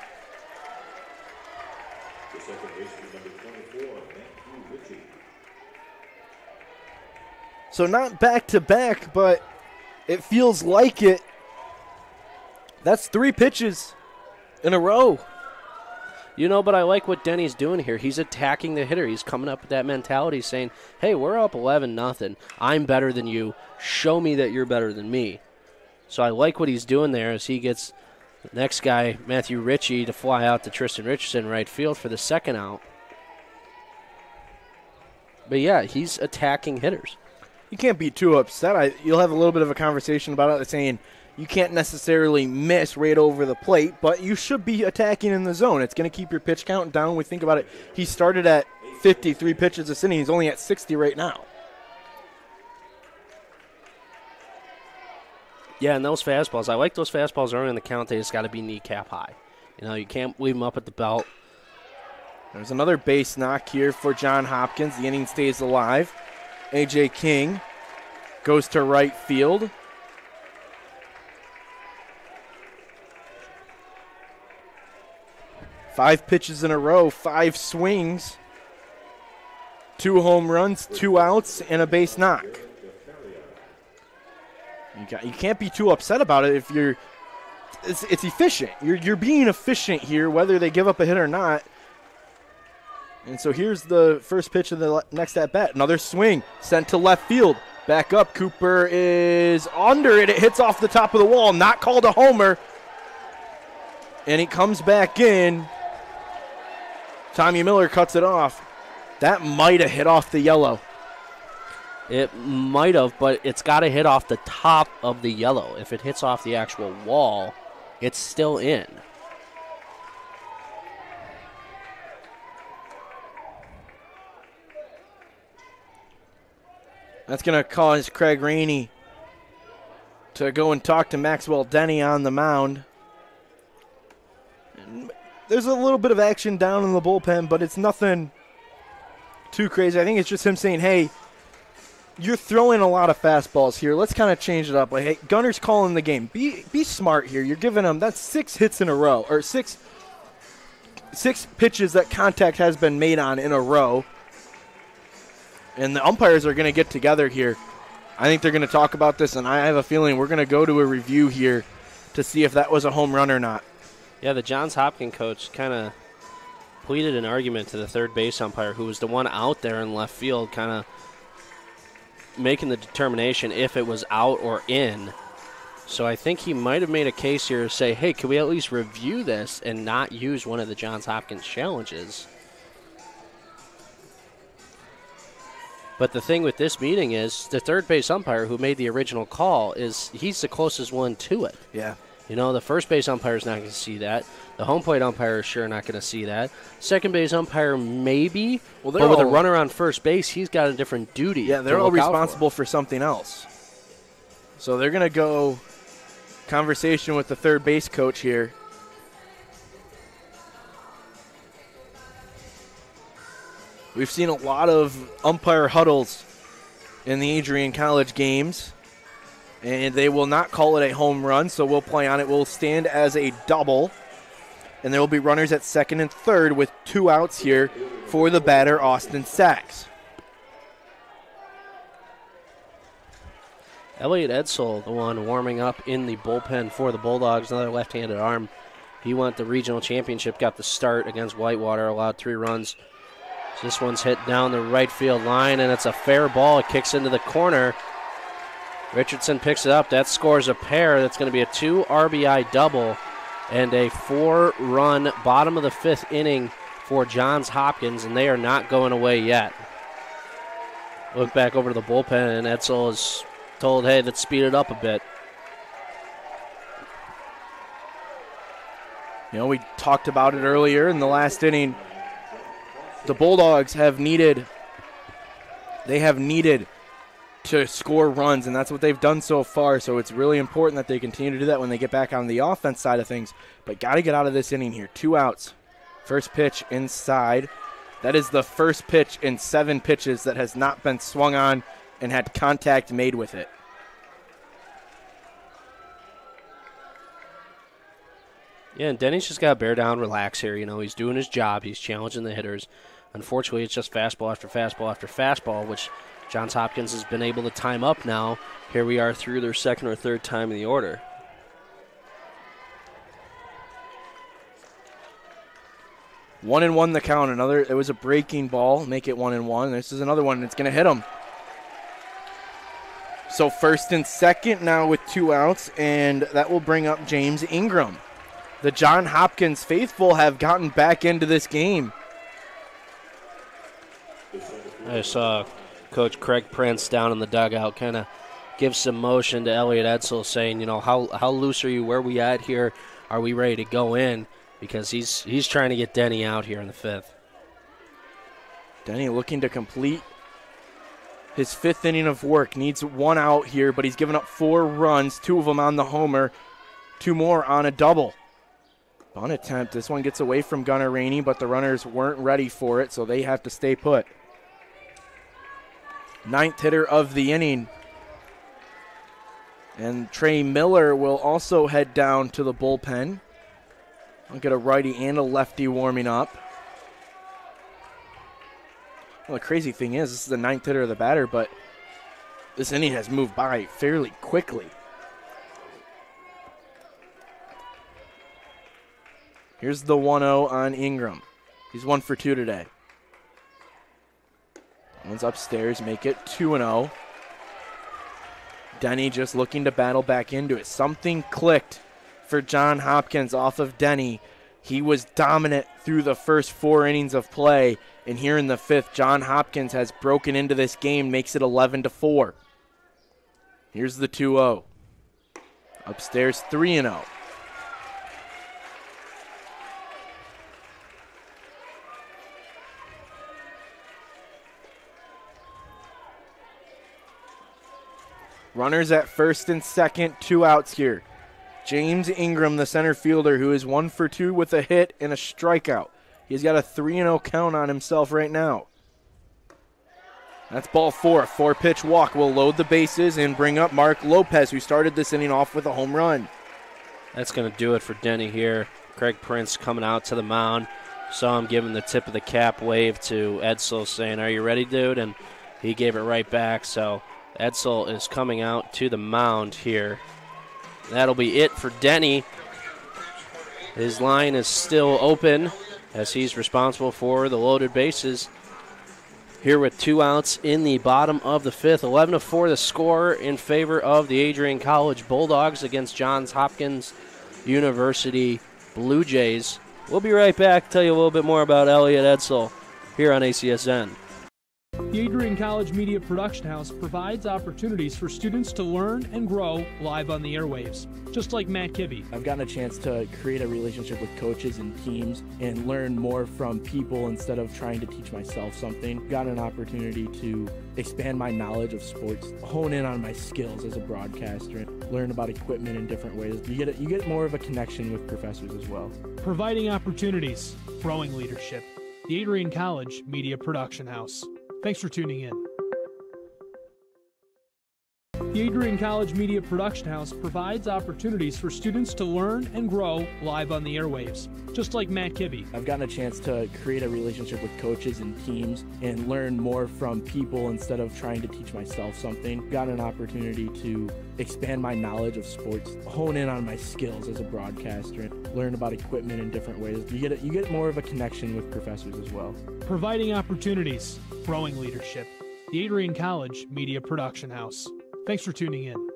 So not back-to-back, but it feels like it. That's 3 pitches in a row. You know, but I like what Denny's doing here. He's attacking the hitter. He's coming up with that mentality saying, hey, we're up 11-0. I'm better than you. Show me that you're better than me. So I like what he's doing there as he gets the next guy, Matthew Ritchie, to fly out to Tristan Richardson right field for the 2nd out. But, yeah, he's attacking hitters. You can't be too upset. You'll have a little bit of a conversation about it saying you can't necessarily miss right over the plate, but you should be attacking in the zone. It's going to keep your pitch count down. We think about it. He started at 53 pitches this inning. He's only at 60 right now. Yeah, and those fastballs, I like those fastballs early in the count. They just got to be kneecap high. You know, you can't leave them up at the belt. There's another base knock here for John Hopkins. The inning stays alive. A.J. King goes to right field. Five pitches in a row, 5 swings, 2 home runs, 2 outs, and a base knock. You can't be too upset about it if you're. It's efficient. You're being efficient here, whether they give up a hit or not. And so here's the first pitch of the next at-bat. Another swing sent to left field. Back up. Cooper is under it. It hits off the top of the wall. Not called a homer. And he comes back in. Tommy Miller cuts it off. That might have hit off the yellow. It might have, but it's got to hit off the top of the yellow. If it hits off the actual wall, it's still in. That's going to cause Craig Rainey to go and talk to Maxwell Denny on the mound. And there's a little bit of action down in the bullpen, but it's nothing too crazy. I think it's just him saying, hey, you're throwing a lot of fastballs here. Let's kind of change it up. Like, hey, Gunner's calling the game. Be smart here. You're giving him, that's 6 hits in a row, or six pitches that contact has been made on in a row. And the umpires are going to get together here. I think they're going to talk about this, and I have a feeling we're going to go to a review here to see if that was a home run or not. Yeah, the Johns Hopkins coach kind of pleaded an argument to the third base umpire, who was the one out there in left field, kind of making the determination if it was out or in. So I think he might have made a case here to say, hey, can we at least review this and not use one of the Johns Hopkins challenges? But the thing with this meeting is the third base umpire who made the original call he's the closest one to it. Yeah. You know, the first base umpire is not going to see that. The home plate umpire is sure not going to see that. Second base umpire maybe, but with a runner on first base, he's got a different duty. Yeah, they're all responsible for something else. So they're going to go conversation with the third base coach here. We've seen a lot of umpire huddles in the Adrian College games, and they will not call it a home run, so we'll play on it. We'll stand as a double, and there will be runners at second and third with 2 outs here for the batter, Austin Sachs. Elliot Edsel, the one warming up in the bullpen for the Bulldogs, another left-handed arm. He won the regional championship, got the start against Whitewater, allowed 3 runs This one's hit down the right field line, and it's a fair ball. It kicks into the corner. Richardson picks it up. That scores a pair. That's going to be a 2 RBI double and a 4-run bottom of the 5th inning for Johns Hopkins, and they are not going away yet. Look back over to the bullpen, and Edsel is told, hey, let's speed it up a bit. You know, we talked about it earlier in the last inning. The Bulldogs have needed to score runs, and that's what they've done so far. So it's really important that they continue to do that when they get back on the offense side of things. But got to get out of this inning here. 2 outs. First pitch inside. That is the first pitch in 7 pitches that has not been swung on and had contact made with it. Yeah, and Denny's just got to bear down, relax here. You know, he's doing his job. He's challenging the hitters. Unfortunately, it's just fastball after fastball after fastball, which Johns Hopkins has been able to time up now. Here we are through their second or third time in the order. One and one the count. It was a breaking ball. Make it 1-1. This is another one. It's going to hit him. So first and second now with 2 outs, and that will bring up James Ingram. The Johns Hopkins faithful have gotten back into this game. I saw Coach Craig Prince down in the dugout kind of give some motion to Elliot Edsel, saying, you know, how loose are you? Where are we at here? Are we ready to go in? Because he's trying to get Denny out here in the 5th. Denny looking to complete his 5th inning of work. Needs 1 out here, but he's given up 4 runs, 2 of them on the homer, 2 more on a double. Bunt attempt. This one gets away from Gunnar Rainey, but the runners weren't ready for it, so they have to stay put. 9th hitter of the inning. And Trey Miller will also head down to the bullpen. I'll get a righty and a lefty warming up. Well, the crazy thing is, this is the 9th hitter of the batter, but this inning has moved by fairly quickly. Here's the 1-0 on Ingram. He's 1 for 2 today. One's upstairs, make it 2-0. Denny just looking to battle back into it. Something clicked for Johns Hopkins off of Denny. He was dominant through the first 4 innings of play, and here in the 5th, Johns Hopkins has broken into this game, makes it 11-4. Here's the 2-0. Upstairs, 3-0. Runners at first and second, 2 outs here. James Ingram, the center fielder, who is 1 for 2 with a hit and a strikeout. He's got a 3-0 count on himself right now. That's ball 4. 4-pitch walk will load the bases and bring up Mark Lopez, who started this inning off with a home run. That's going to do it for Denny here. Craig Prince coming out to the mound. Saw him giving the tip of the cap wave to Edsel, saying, "Are you ready, dude?" And he gave it right back. So Edsel is coming out to the mound here. That'll be it for Denny. His line is still open as he's responsible for the loaded bases. Here with 2 outs in the bottom of the 5th. 11-4 the score in favor of the Adrian College Bulldogs against Johns Hopkins University Blue Jays. We'll be right back, tell you a little bit more about Elliot Edsel here on ACSN. The Adrian College Media Production House provides opportunities for students to learn and grow live on the airwaves, just like Matt Kibbe. I've gotten a chance to create a relationship with coaches and teams and learn more from people instead of trying to teach myself something. Got an opportunity to expand my knowledge of sports, hone in on my skills as a broadcaster, and learn about equipment in different ways. You get more of a connection with professors as well. Providing opportunities, growing leadership. The Adrian College Media Production House. Thanks for tuning in. The Adrian College Media Production House provides opportunities for students to learn and grow live on the airwaves, just like Matt Kibbe. I've gotten a chance to create a relationship with coaches and teams and learn more from people instead of trying to teach myself something. Got an opportunity to expand my knowledge of sports, hone in on my skills as a broadcaster, and learn about equipment in different ways. You get more of a connection with professors as well. Providing opportunities, growing leadership. The Adrian College Media Production House. Thanks for tuning in.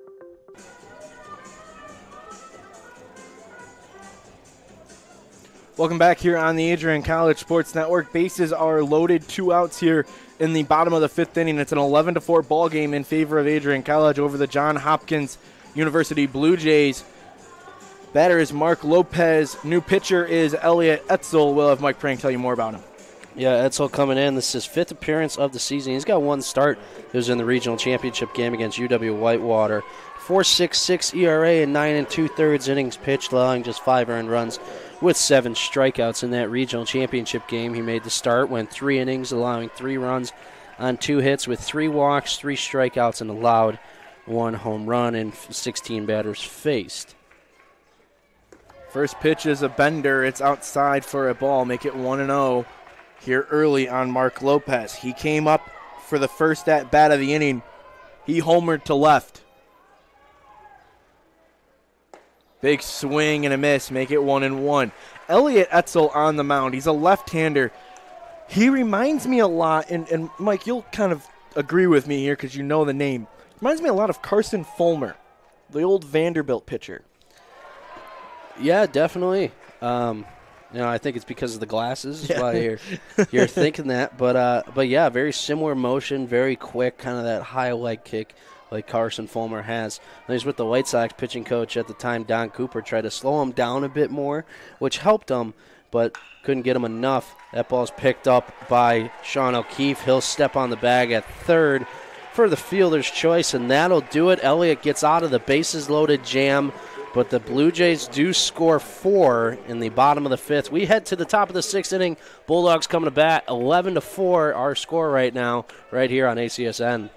Welcome back here on the Adrian College Sports Network. Bases are loaded, 2 outs here in the bottom of the 5th inning. It's an 11-4 ball game in favor of Adrian College over the Johns Hopkins University Blue Jays. Batter is Mark Lopez. New pitcher is Elliot Etzel. We'll have Mike Prank tell you more about him. Yeah, Etzel coming in. This is his 5th appearance of the season. He's got 1 start. It was in the regional championship game against UW Whitewater. 4.66 ERA and 9 2/3 innings pitched, allowing just 5 earned runs with 7 strikeouts in that regional championship game. He made the start, went 3 innings, allowing 3 runs on 2 hits with 3 walks, 3 strikeouts, and allowed 1 home run and 16 batters faced. First pitch is a bender. It's outside for a ball. Make it 1-0 here early on Mark Lopez. He came up for the first at-bat of the inning. He homered to left. Big swing and a miss. Make it 1-1. Elliot Etzel on the mound. He's a left-hander. He reminds me a lot, and Mike, you'll kind of agree with me here because you know the name. Reminds me a lot of Carson Fulmer, the old Vanderbilt pitcher. Yeah, definitely. I think it's because of the glasses. That's why you're thinking that. But yeah, very similar motion, very quick, kind of that high leg kick like Carson Fulmer has. And he's with the White Sox pitching coach at the time, Don Cooper, tried to slow him down a bit more, which helped him, but couldn't get him enough. That ball's picked up by Sean O'Keefe. He'll step on the bag at third for the fielder's choice, and that'll do it. Elliott gets out of the bases-loaded jam, but the Blue Jays do score 4 in the bottom of the 5th. We head to the top of the 6th inning. Bulldogs coming to bat, 11-4, our score right now, right here on ACSN.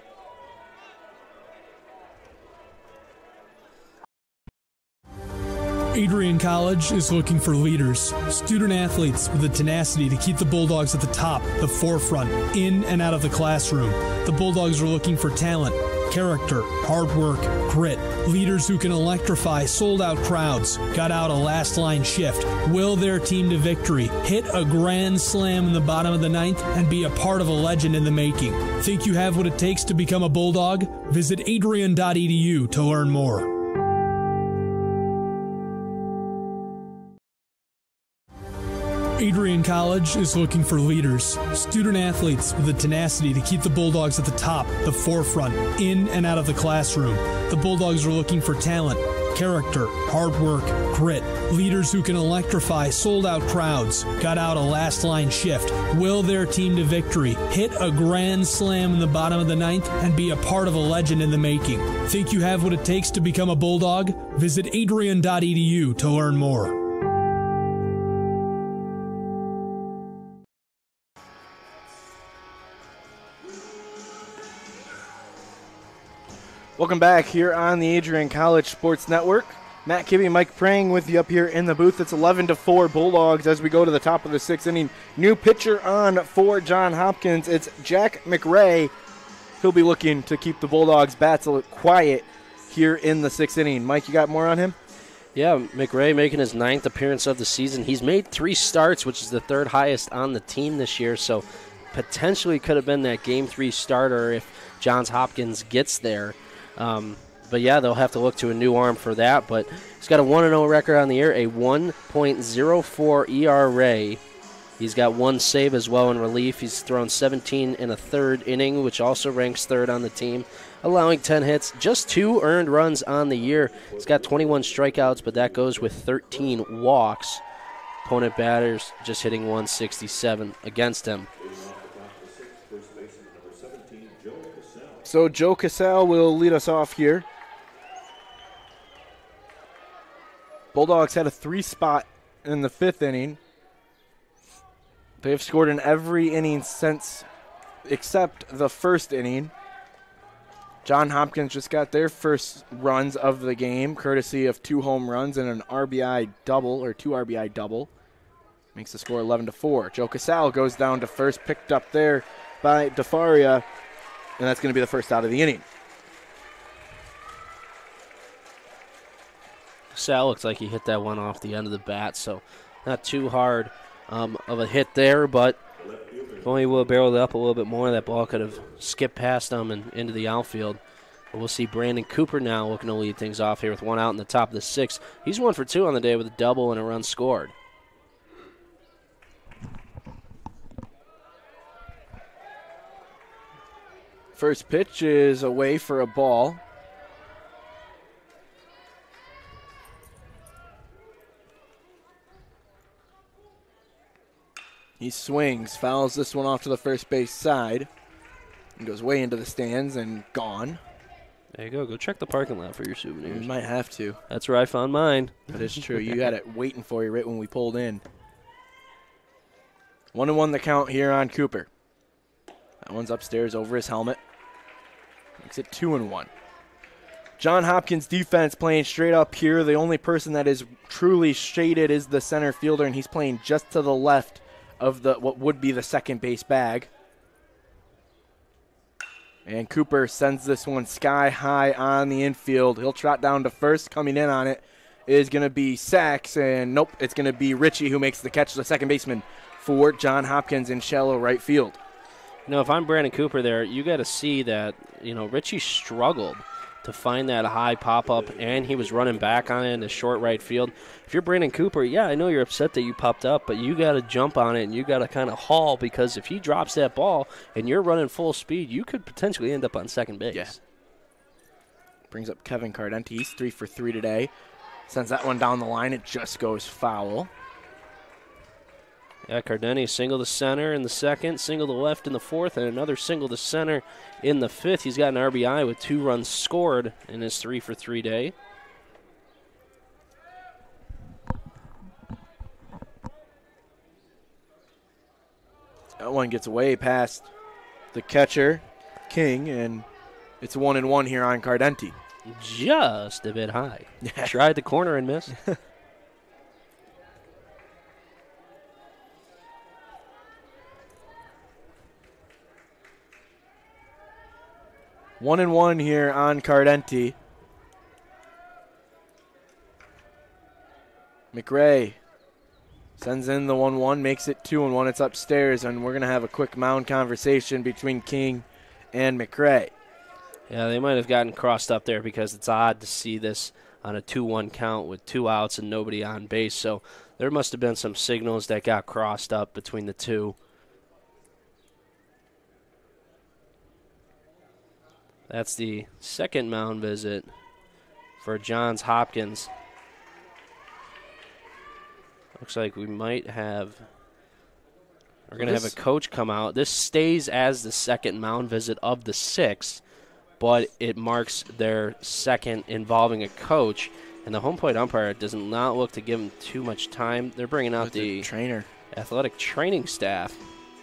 Adrian College is looking for leaders, student athletes with the tenacity to keep the Bulldogs at the top, the forefront, in and out of the classroom. The Bulldogs are looking for talent, character, hard work, grit, leaders who can electrify sold-out crowds, got out a last-line shift, will their team to victory, hit a grand slam in the bottom of the 9th, and be a part of a legend in the making. Think you have what it takes to become a Bulldog? Visit adrian.edu to learn more. Adrian College is looking for leaders, student athletes with the tenacity to keep the Bulldogs at the top, the forefront, in and out of the classroom. The Bulldogs are looking for talent, character, hard work, grit, leaders who can electrify sold-out crowds, got out a last-line shift, will their team to victory, hit a grand slam in the bottom of the 9th, and be a part of a legend in the making. Think you have what it takes to become a Bulldog? Visit adrian.edu to learn more. Welcome back here on the Adrian College Sports Network. Matt Kibbe, Mike Prang with you up here in the booth. It's 11-4 Bulldogs as we go to the top of the 6th inning. New pitcher on for Johns Hopkins. It's Jack McRae. He'll be looking to keep the Bulldogs' bats a little quiet here in the 6th inning. Mike, you got more on him? Yeah, McRae making his 9th appearance of the season. He's made 3 starts, which is the 3rd highest on the team this year, so potentially could have been that Game 3 starter if Johns Hopkins gets there. But yeah, they'll have to look to a new arm for that. But he's got a 1-0 record on the year, a 1.04 ERA. He's got 1 save as well in relief. He's thrown 17 in a 3rd inning, which also ranks 3rd on the team, allowing 10 hits, just 2 earned runs on the year. He's got 21 strikeouts, but that goes with 13 walks. Opponent batters just hitting 167 against him. So Joe Casale will lead us off here. Bulldogs had a 3 spot in the 5th inning. They have scored in every inning since except the 1st inning. Johns Hopkins just got their first runs of the game, courtesy of 2 home runs and an RBI double, or 2 RBI double. Makes the score 11-4. Joe Casale goes down to first, picked up there by DeFaria. And that's going to be the first out of the inning. Sal looks like he hit that one off the end of the bat, so not too hard of a hit there, but if only would have barreled up a little bit more, that ball could have skipped past him and into the outfield. But we'll see Brandon Cooper now looking to lead things off here with one out in the top of the sixth. He's 1 for 2 on the day with a double and a run scored. First pitch is away for a ball. He swings, fouls this one off to the first base side, and goes way into the stands and gone. There you go. Go check the parking lot for your souvenirs. You might have to. That's where I found mine. That is true. You had it waiting for you right when we pulled in. 1-1 the count here on Cooper. That one's upstairs over his helmet. Makes it 2-1. John Hopkins' defense playing straight up here. The only person that is truly shaded is the center fielder, and he's playing just to the left of the what would be the second base bag. And Cooper sends this one sky high on the infield. He'll trot down to first. Coming in on it is going to be Sachs, and nope, it's going to be Ritchie who makes the catch, the second baseman for John Hopkins in shallow right field. You know, if I'm Brandon Cooper there, you got to see that, you know, Ritchie struggled to find that high pop-up, and he was running back on it in the short right field. If you're Brandon Cooper, yeah, I know you're upset that you popped up, but you got to jump on it, and you got to kind of haul, because if he drops that ball and you're running full speed, you could potentially end up on second base. Yeah. Brings up Kevin Cardente. He's 3 for 3 today. Sends that one down the line. It just goes foul. Yeah, Cardente single to center in the second, single to left in the fourth, and another single to center in the fifth. He's got an RBI with 2 runs scored in his 3 for 3 day. That one gets way past the catcher, King, and it's 1-1 here on Cardente. Just a bit high. Tried the corner and missed. 1-1 here on Cardente. McRae sends in the 1-1, makes it 2-1. It's upstairs, and we're going to have a quick mound conversation between King and McRae. Yeah, they might have gotten crossed up there because it's odd to see this on a 2-1 count with 2 outs and nobody on base. So there must have been some signals that got crossed up between the two. That's the second mound visit for Johns Hopkins. Looks like we might have, we're going to have a coach come out. This stays as the second mound visit of the 6th, but it marks their second involving a coach. And the home plate umpire does not look to give him too much time. They're bringing out the trainer, athletic training staff.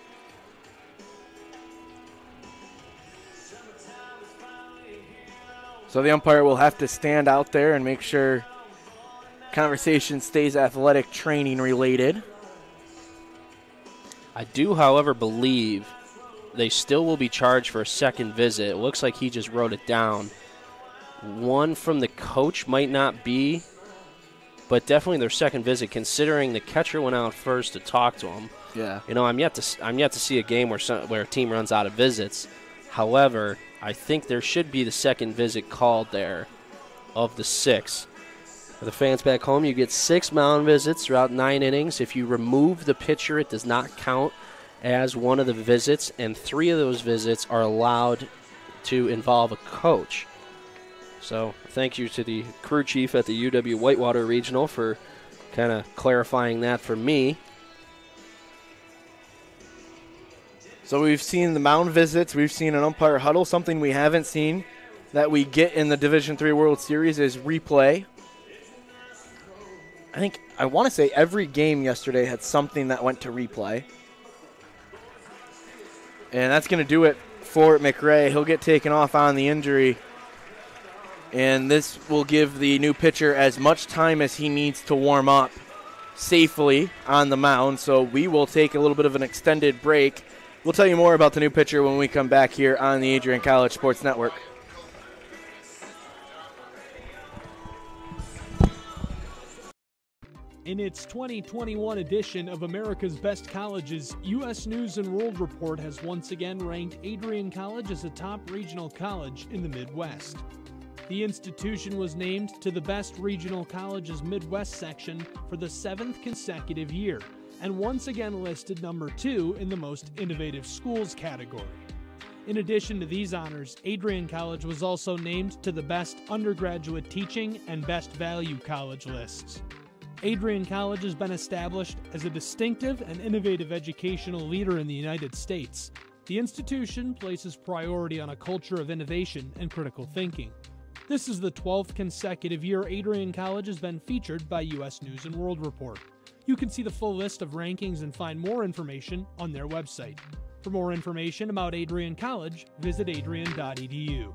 So the umpire will have to stand out there and make sure conversation stays athletic training related. I do, however, believe they still will be charged for a second visit. It looks like he just wrote it down. One from the coach might not be, but definitely their second visit, considering the catcher went out first to talk to him. Yeah. You know, I'm yet to see a game where a team runs out of visits. However, I think there should be the second visit called there of the 6. For the fans back home, you get 6 mound visits throughout 9 innings. If you remove the pitcher, it does not count as one of the visits, and 3 of those visits are allowed to involve a coach. So thank you to the crew chief at the UW Whitewater Regional for kind of clarifying that for me. So we've seen the mound visits. We've seen an umpire huddle. Something we haven't seen that we get in the Division III World Series is replay. I want to say every game yesterday had something that went to replay. And that's going to do it for McRae. He'll get taken off on the injury. And this will give the new pitcher as much time as he needs to warm up safely on the mound. So we will take a little bit of an extended break. We'll tell you more about the new pitcher when we come back here on the Adrian College Sports Network. In its 2021 edition of America's Best Colleges, U.S. News & World Report has once again ranked Adrian College as a top regional college in the Midwest. The institution was named to the Best Regional Colleges Midwest section for the 7th consecutive year, and once again listed number 2 in the Most Innovative Schools category. In addition to these honors, Adrian College was also named to the Best Undergraduate Teaching and Best Value College lists. Adrian College has been established as a distinctive and innovative educational leader in the United States. The institution places priority on a culture of innovation and critical thinking. This is the 12th consecutive year Adrian College has been featured by U.S. News & World Report. You can see the full list of rankings and find more information on their website. For more information about Adrian College, visit adrian.edu.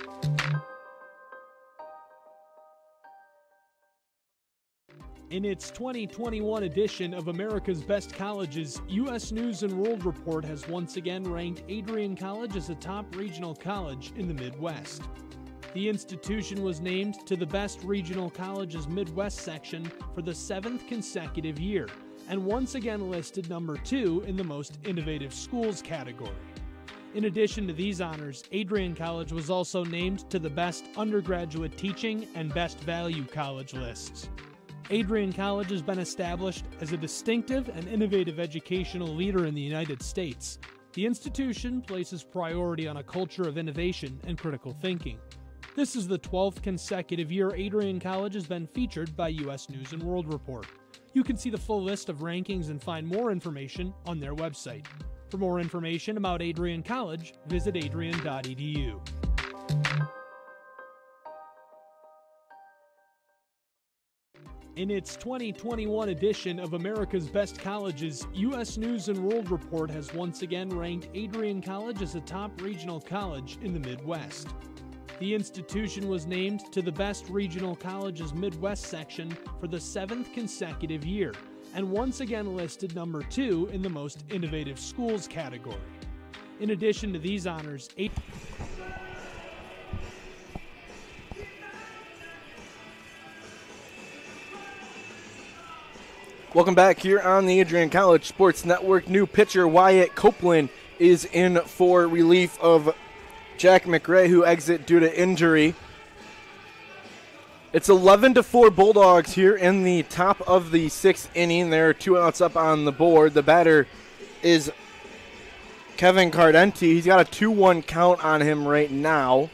In its 2021 edition of America's Best Colleges, U.S. News & World Report has once again ranked Adrian College as a top regional college in the Midwest. The institution was named to the Best Regional Colleges Midwest section for the 7th consecutive year, and once again listed number 2 in the Most Innovative Schools category. In addition to these honors, Adrian College was also named to the Best Undergraduate Teaching and Best Value College lists. Adrian College has been established as a distinctive and innovative educational leader in the United States. The institution places priority on a culture of innovation and critical thinking. This is the 12th consecutive year Adrian College has been featured by U.S. News & World Report. You can see the full list of rankings and find more information on their website. For more information about Adrian College, visit adrian.edu. In its 2021 edition of America's Best Colleges, U.S. News & World Report has once again ranked Adrian College as a top regional college in the Midwest. The institution was named to the Best Regional Colleges Midwest section for the 7th consecutive year, and once again listed number 2 in the Most Innovative Schools category. In addition to these honors, Welcome back here on the Adrian College Sports Network. New pitcher Wyatt Copeland is in for relief of Jack McRae, who exit due to injury. It's 11-4 Bulldogs here in the top of the 6th inning. There are 2 outs up on the board. The batter is Kevin Cardenti. He's got a 2-1 count on him right now.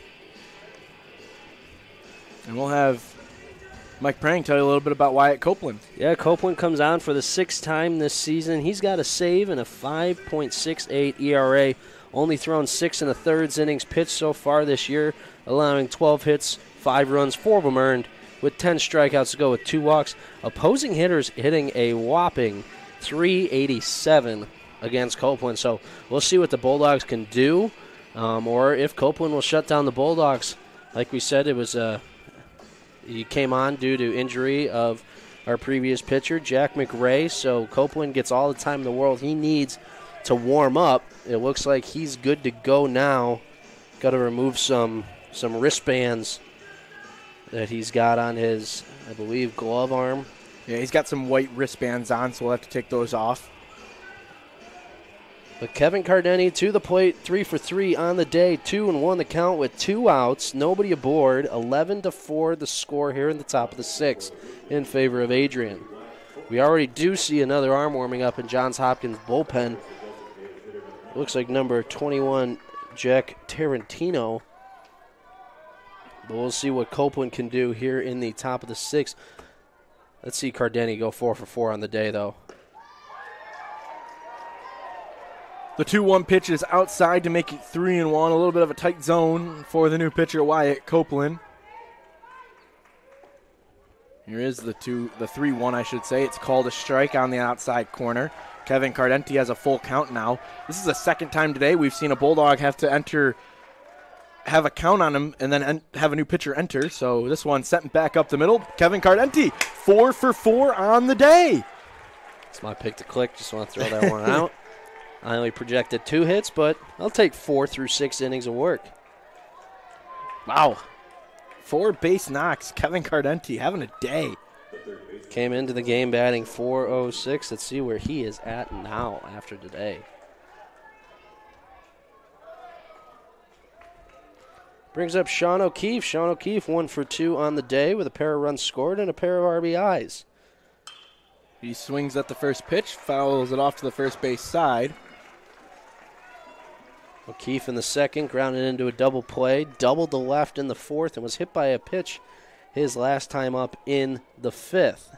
And we'll have Mike Prang tell you a little bit about Wyatt Copeland. Yeah, Copeland comes on for the 6th time this season. He's got a save and a 5.68 ERA. Only thrown 6 1/3 innings pitched so far this year, allowing 12 hits, 5 runs, 4 of them earned, with 10 strikeouts to go with 2 walks. Opposing hitters hitting a whopping .387 against Copeland. So we'll see what the Bulldogs can do, or if Copeland will shut down the Bulldogs. Like we said, it was he came on due to injury of our previous pitcher, Jack McRae. So Copeland gets all the time in the world he needs to warm up. It looks like he's good to go now. Got to remove some wristbands that he's got on his, I believe, glove arm. Yeah, he's got some white wristbands on, so we'll have to take those off. But Kevin Cardenti to the plate, 3 for 3 on the day, 2-1 the count with 2 outs, nobody aboard. 11-4 the score here in the top of the 6th in favor of Adrian. We already do see another arm warming up in Johns Hopkins bullpen. Looks like number 21, Jack Tarantino. But we'll see what Copeland can do here in the top of the 6th. Let's see Cardenti go 4 for 4 on the day, though. The 2-1 pitch is outside to make it 3-1. A little bit of a tight zone for the new pitcher, Wyatt Copeland. Here is the 3-1, I should say. It's called a strike on the outside corner. Kevin Cardenti has a full count now. This is the second time today we've seen a Bulldog have to have a count on him and then have a new pitcher enter. So this one sent back up the middle. Kevin Cardenti, 4 for 4 on the day. It's my pick to click. Just want to throw that one out. I only projected 2 hits, but I'll take 4 through 6 innings of work. Wow. 4 base knocks. Kevin Cardenti having a day. Came into the game batting .406. Let's see where he is at now after today. Brings up Sean O'Keefe. Sean O'Keefe 1 for 2 on the day with a pair of runs scored and a pair of RBIs. He swings at the first pitch, fouls it off to the first base side. O'Keefe in the second, grounded into a double play, doubled the left in the fourth, and was hit by a pitch his last time up in the fifth.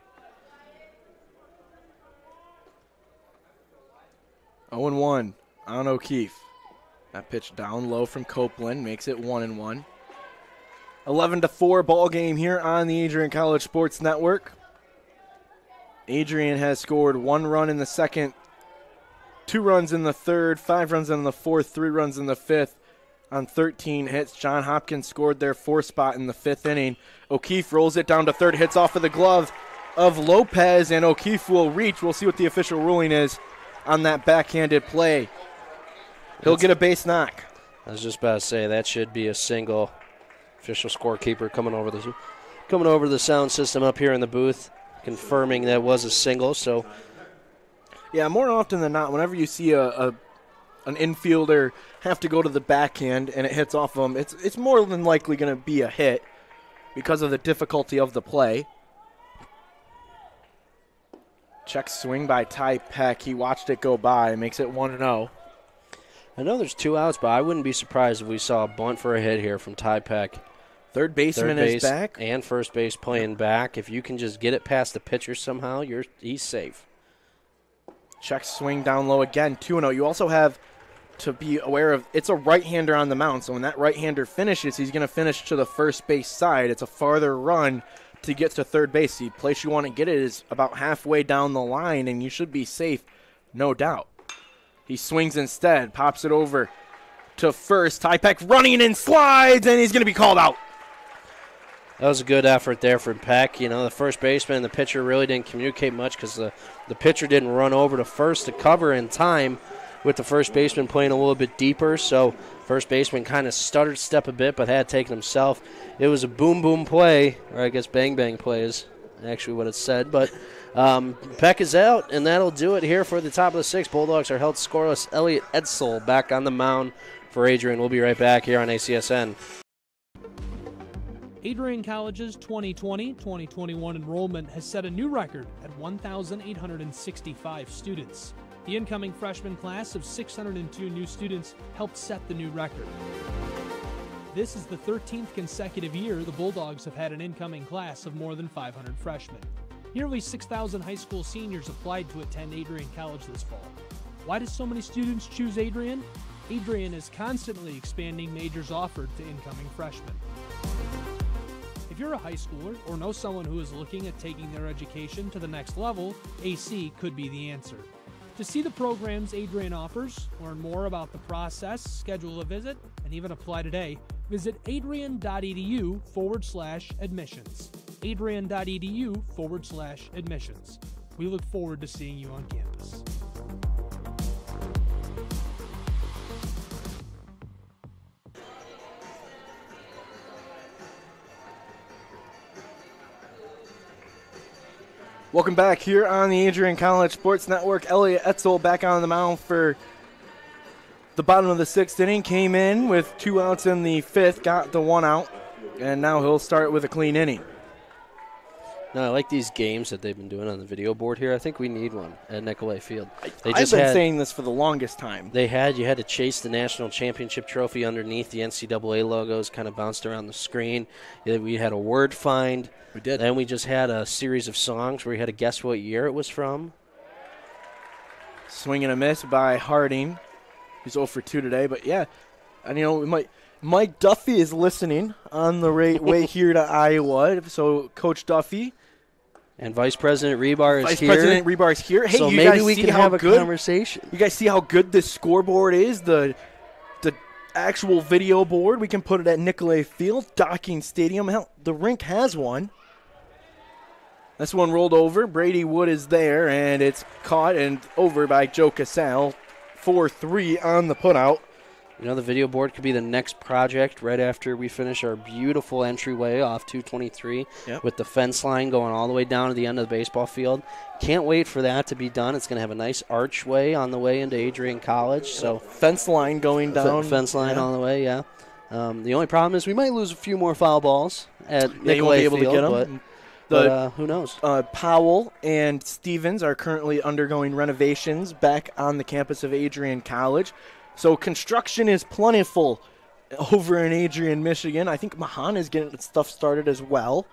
0-1 on O'Keefe. That pitch down low from Copeland makes it 1-1. 11-4 ball game here on the Adrian College Sports Network. Adrian has scored 1 run in the second, 2 runs in the third, 5 runs in the fourth, 3 runs in the fifth on 13 hits. John Hopkins scored their 4th spot in the 5th inning. O'Keefe rolls it down to third, hits off of the glove of Lopez, and O'Keefe will reach. We'll see what the official ruling is on that backhanded play. He'll get a base knock. I was just about to say that should be a single. Official scorekeeper coming over the sound system up here in the booth, confirming that was a single. So, yeah, more often than not, whenever you see an infielder have to go to the backhand and it hits off of him, it's more than likely going to be a hit because of the difficulty of the play. Check swing by Ty Peck. He watched it go by, makes it 1-0. I know there's 2 outs, but I wouldn't be surprised if we saw a bunt for a hit here from Ty Peck. Third baseman is back. And first base playing back. If you can just get it past the pitcher somehow, he's safe. Check swing down low again, 2-0. You also have to be aware of it's a right-hander on the mound, so when that right-hander finishes, he's going to finish to the first base side. It's a farther run to get to third base. The place you want to get it is about halfway down the line, and you should be safe, no doubt. He swings instead, pops it over to first. Ty Peck running in, slides, and he's going to be called out. That was a good effort there from Peck. You know, the first baseman and the pitcher really didn't communicate much because the pitcher didn't run over to first to cover in time with the first baseman playing a little bit deeper. So first baseman kind of stuttered step a bit but had taken himself. It was a boom-boom play, or I guess bang-bang play is actually what it said. But Peck is out, and that'll do it here for the top of the 6th. Bulldogs are held scoreless. Elliot Edsel back on the mound for Adrian. We'll be right back here on ACSN. Adrian College's 2020-2021 enrollment has set a new record at 1,865 students. The incoming freshman class of 602 new students helped set the new record. This is the 13th consecutive year the Bulldogs have had an incoming class of more than 500 freshmen. Nearly 6,000 high school seniors applied to attend Adrian College this fall. Why do so many students choose Adrian? Adrian is constantly expanding majors offered to incoming freshmen. If you're a high schooler or know someone who is looking at taking their education to the next level, AC could be the answer. To see the programs Adrian offers, learn more about the process, schedule a visit, and even apply today, visit adrian.edu/admissions. adrian.edu/admissions. We look forward to seeing you on campus. Welcome back here on the Adrian College Sports Network. Elliot Edsel back on the mound for the bottom of the 6th inning. Came in with 2 outs in the 5th, got the 1 out, and now he'll start with a clean inning. No, I like these games that they've been doing on the video board here. I think we need one at Nicolay Field. I've been saying this for the longest time. You had to chase the national championship trophy underneath the NCAA logos, kind of bounced around the screen. We had a word find. We did. Then we just had a series of songs where you had to guess what year it was from. Swing and a miss by Harding. He's 0 for 2 today, but yeah. And Mike Duffy is listening on the way here to Iowa. So Coach Duffy. And Vice President Rebar is here. Vice President Rebar is here. Hey, so you maybe guys we see can how have a good, conversation. You guys see how good this scoreboard is? The actual video board. We can put it at Nicolay Field, Docking Stadium. Hell, the rink has one. This one rolled over. Brady Wood is there, and it's caught and over by Joe Casale. 4-3 on the putout. You know, the video board could be the next project right after we finish our beautiful entryway off 223 with the fence line going all the way down to the end of the baseball field. Can't wait for that to be done. It's going to have a nice archway on the way into Adrian College. So fence line going down. Fence line on the way, yeah. The only problem is we might lose a few more foul balls at Nicolay you won't be able Field, to get them. but who knows? Powell and Stevens are currently undergoing renovations back on the campus of Adrian College. So construction is plentiful over in Adrian, Michigan. I think Mahan is getting stuff started as well.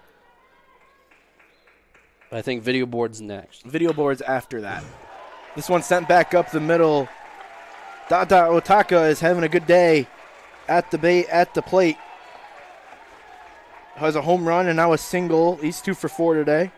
I think video board's next. Video board's after that. This one sent back up the middle. Dada Otaka is having a good day at the plate. Has a home run and now a single. He's 2 for 4 today.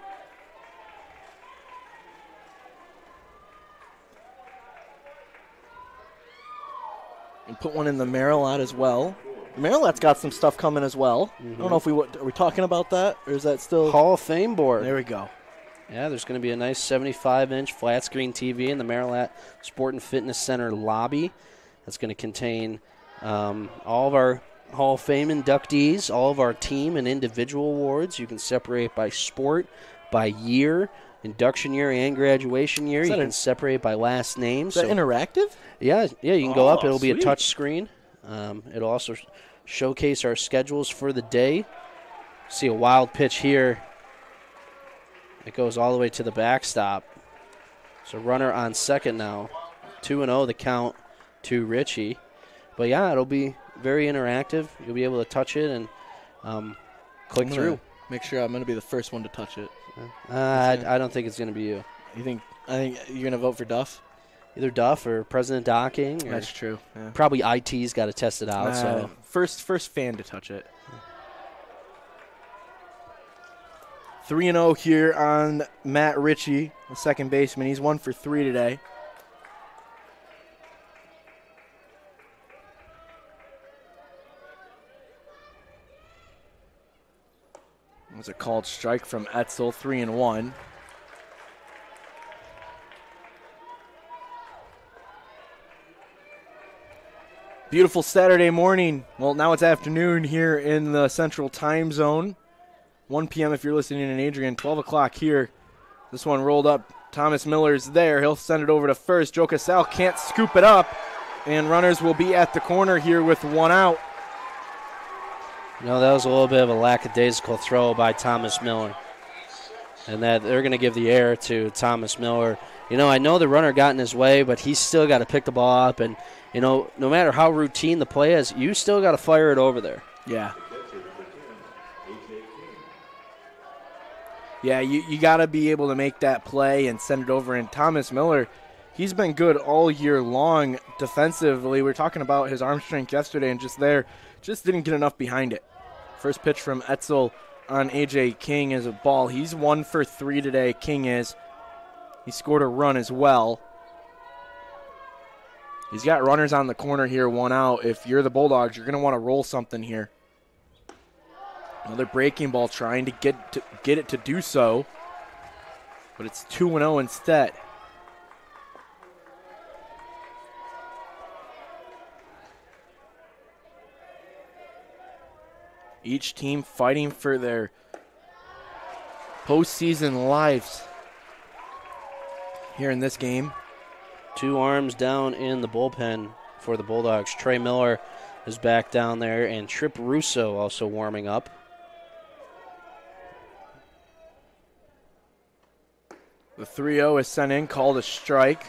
And put one in the Maryland as well. Maryland's got some stuff coming as well. I don't know if are we talking about that, or is that still Hall of Fame board? There we go. Yeah, there's going to be a nice 75-inch flat screen TV in the Maryland Sport and Fitness Center lobby. That's going to contain all of our Hall of Fame inductees, all of our team and individual awards. You can separate by sport, by year, induction year and graduation year. You can separate by last name. Is that interactive? Yeah, you can go up. It'll sweet. be a touch screen. It'll also showcase our schedules for the day. See a wild pitch here. It goes all the way to the backstop. So runner on second now. 2-0 the count to Richie. But yeah, it'll be very interactive. You'll be able to touch it and click through. Make sure I'm going to be the first one to touch it. I don't think it's going to be you. I think you're going to vote for Duff? Either Duff or President Docking. That's true. Yeah. Probably IT's got to test it out. So first fan to touch it. 3-0 here on Matt Ritchie, the second baseman. He's 1 for 3 today. It was a called strike from Etzel, 3-1. Beautiful Saturday morning. Well, now it's afternoon here in the Central Time Zone. 1 p.m. if you're listening in Adrian, 12 o'clock here. This one rolled up. Thomas Miller's there. He'll send it over to first. Joe Casal can't scoop it up, and runners will be at the corner here with 1 out. No, that was a little bit of a lackadaisical throw by Thomas Miller. And that they're going to give the air to Thomas Miller. You know, I know the runner got in his way, but he's still got to pick the ball up. And, you know, no matter how routine the play is, you still got to fire it over there. Yeah. Yeah, you got to be able to make that play and send it over. And Thomas Miller, he's been good all year long defensively. We were talking about his arm strength yesterday and just didn't get enough behind it. First pitch from Etzel on A.J. King is a ball. He's 1 for 3 today, King is. He scored a run as well. He's got runners on the corner here, 1 out. If you're the Bulldogs, you're going to want to roll something here. Another breaking ball trying to get it to do so. But it's 2-0 instead. Each team fighting for their postseason lives here in this game. 2 arms down in the bullpen for the Bulldogs. Trey Miller is back down there, and Trip Russo also warming up. The 3-0 is sent in, called a strike.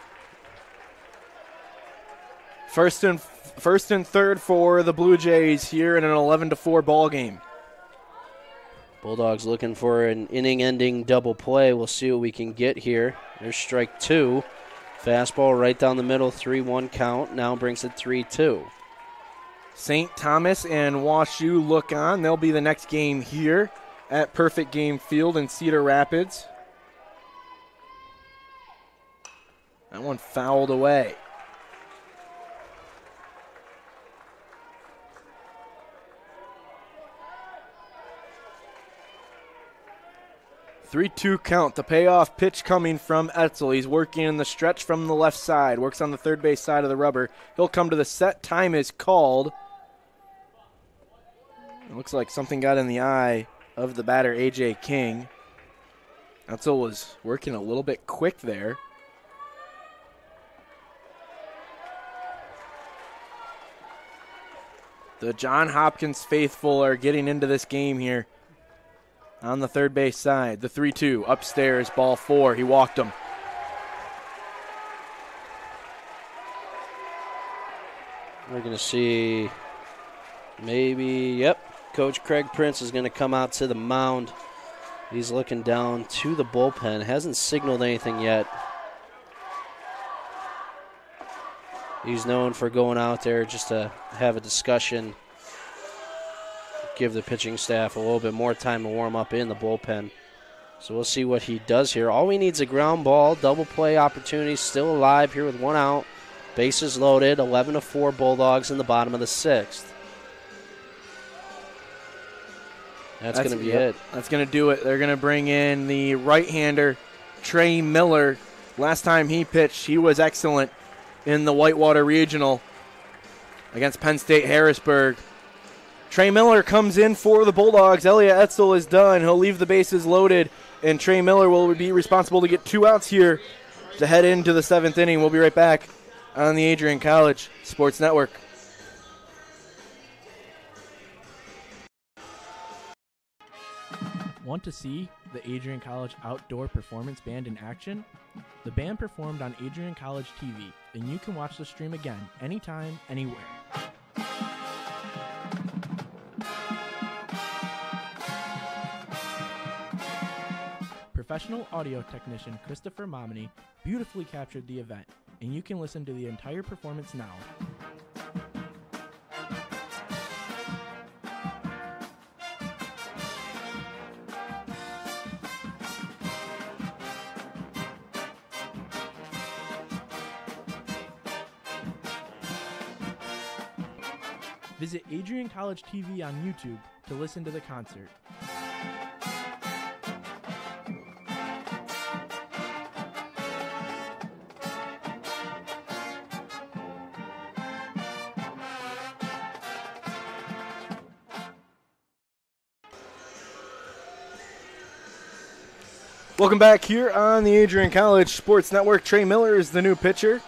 First and third for the Blue Jays here in an 11-4 ball game. Bulldogs looking for an inning-ending double play. We'll see what we can get here. There's strike 2. Fastball right down the middle, 3-1 count. Now brings it 3-2. St. Thomas and WashU look on. They'll be the next game here at Perfect Game Field in Cedar Rapids. That one fouled away. 3-2 count. The payoff pitch coming from Etzel. He's working in the stretch from the left side. Works on the third base side of the rubber. He'll come to the set. Time is called. It looks like something got in the eye of the batter, A.J. King. Etzel was working a little bit quick there. The John Hopkins faithful are getting into this game here. On the third base side, the 3-2, upstairs, ball 4. He walked him. We're going to see maybe, Coach Craig Prince is going to come out to the mound. He's looking down to the bullpen. Hasn't signaled anything yet. He's known for going out there just to have a discussion, give the pitching staff a little bit more time to warm up in the bullpen. So we'll see what he does here. All we need is a ground ball, double play opportunity, still alive here with 1 out. Bases loaded, 11-4 Bulldogs in the bottom of the 6th. That's going to be it. That's going to do it. They're going to bring in the right-hander, Trey Miller. Last time he pitched, he was excellent in the Whitewater Regional against Penn State Harrisburg. Trey Miller comes in for the Bulldogs. Elliot Etzel is done. He'll leave the bases loaded, and Trey Miller will be responsible to get 2 outs here to head into the 7th inning. We'll be right back on the Adrian College Sports Network. Want to see the Adrian College Outdoor Performance Band in action? The band performed on Adrian College TV, and you can watch the stream again anytime, anywhere. Professional audio technician Christopher Momini beautifully captured the event, and you can listen to the entire performance now. Visit Adrian College TV on YouTube to listen to the concert. Welcome back here on the Adrian College Sports Network. Trey Miller is the new pitcher.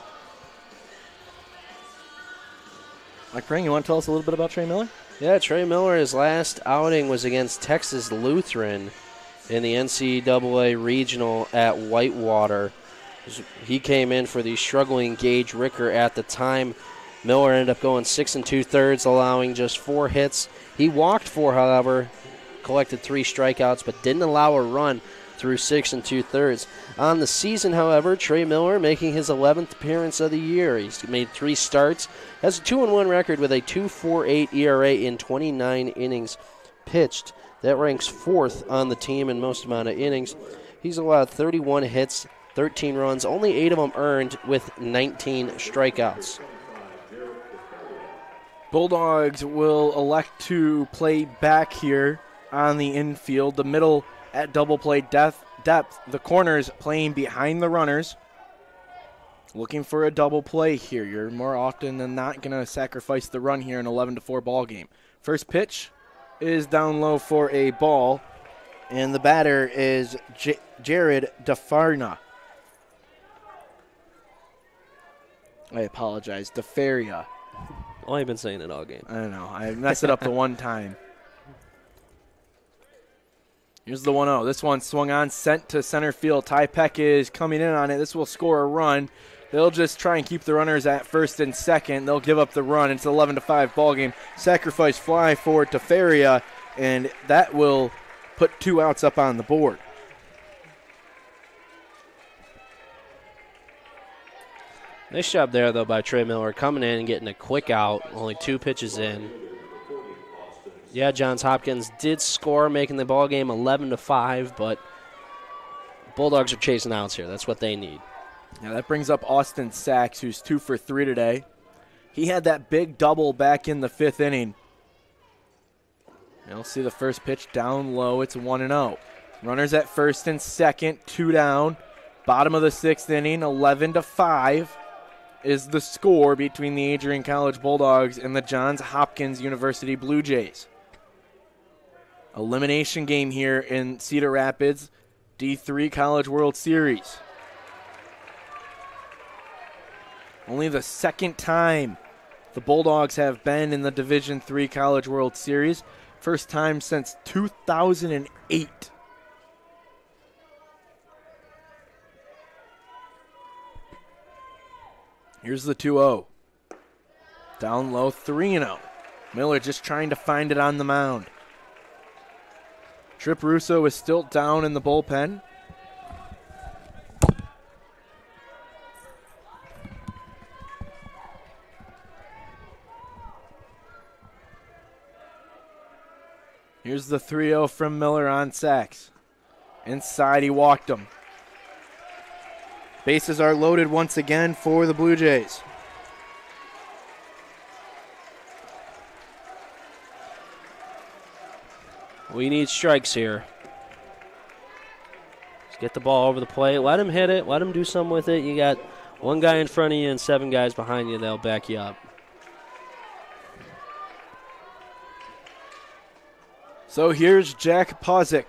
Mike Pring, you want to tell us a little bit about Trey Miller? Yeah, Trey Miller, his last outing was against Texas Lutheran in the NCAA Regional at Whitewater. He came in for the struggling Gage Ricker at the time. Miller ended up going 6 2/3, allowing just 4 hits. He walked 4, however, collected 3 strikeouts, but didn't allow a run through 6 2/3. On the season, however, Trey Miller making his 11th appearance of the year. He's made 3 starts, has a 2-1 record with a 2.48 ERA in 29 innings pitched. That ranks 4th on the team in most amount of innings. He's allowed 31 hits, 13 runs, only 8 of them earned with 19 strikeouts. Bulldogs will elect to play back here on the infield. The middle at double play depth. The corners playing behind the runners. Looking for a double play here. You're more often than not going to sacrifice the run here in an 11-4 ball game. First pitch is down low for a ball, and the batter is Jared DeFarna. I apologize, DeFaria. Only been saying it all game. I don't know. I messed it up the one time. Here's the 1-0. This one swung on, sent to center field. Ty Peck is coming in on it. This will score a run. They'll just try and keep the runners at first and second. They'll give up the run. It's an 11-5 ball game. Sacrifice fly for Tefaria, and that will put 2 outs up on the board. Nice job there, though, by Trey Miller coming in and getting a quick out. Only 2 pitches in. Yeah, Johns Hopkins did score, making the ball game 11-5, but Bulldogs are chasing outs here. That's what they need. Yeah, that brings up Austin Sachs, who's 2 for 3 today. He had that big double back in the 5th inning. You'll see the first pitch down low. It's 1-0. Runners at first and second, 2 down. Bottom of the 6th inning, 11-5 is the score between the Adrian College Bulldogs and the Johns Hopkins University Blue Jays. Elimination game here in Cedar Rapids, D3 College World Series. Only the second time the Bulldogs have been in the Division III College World Series. First time since 2008. Here's the 2-0. Down low, 3-0. Miller just trying to find it on the mound. Trip Russo is still down in the bullpen. Here's the 3-0 from Miller on sacks. Inside, he walked him. Bases are loaded once again for the Blue Jays. We need strikes here. Let's get the ball over the plate. Let him hit it. Let him do something with it. You got one guy in front of you and 7 guys behind you. They'll back you up. So here's Jack Pozick.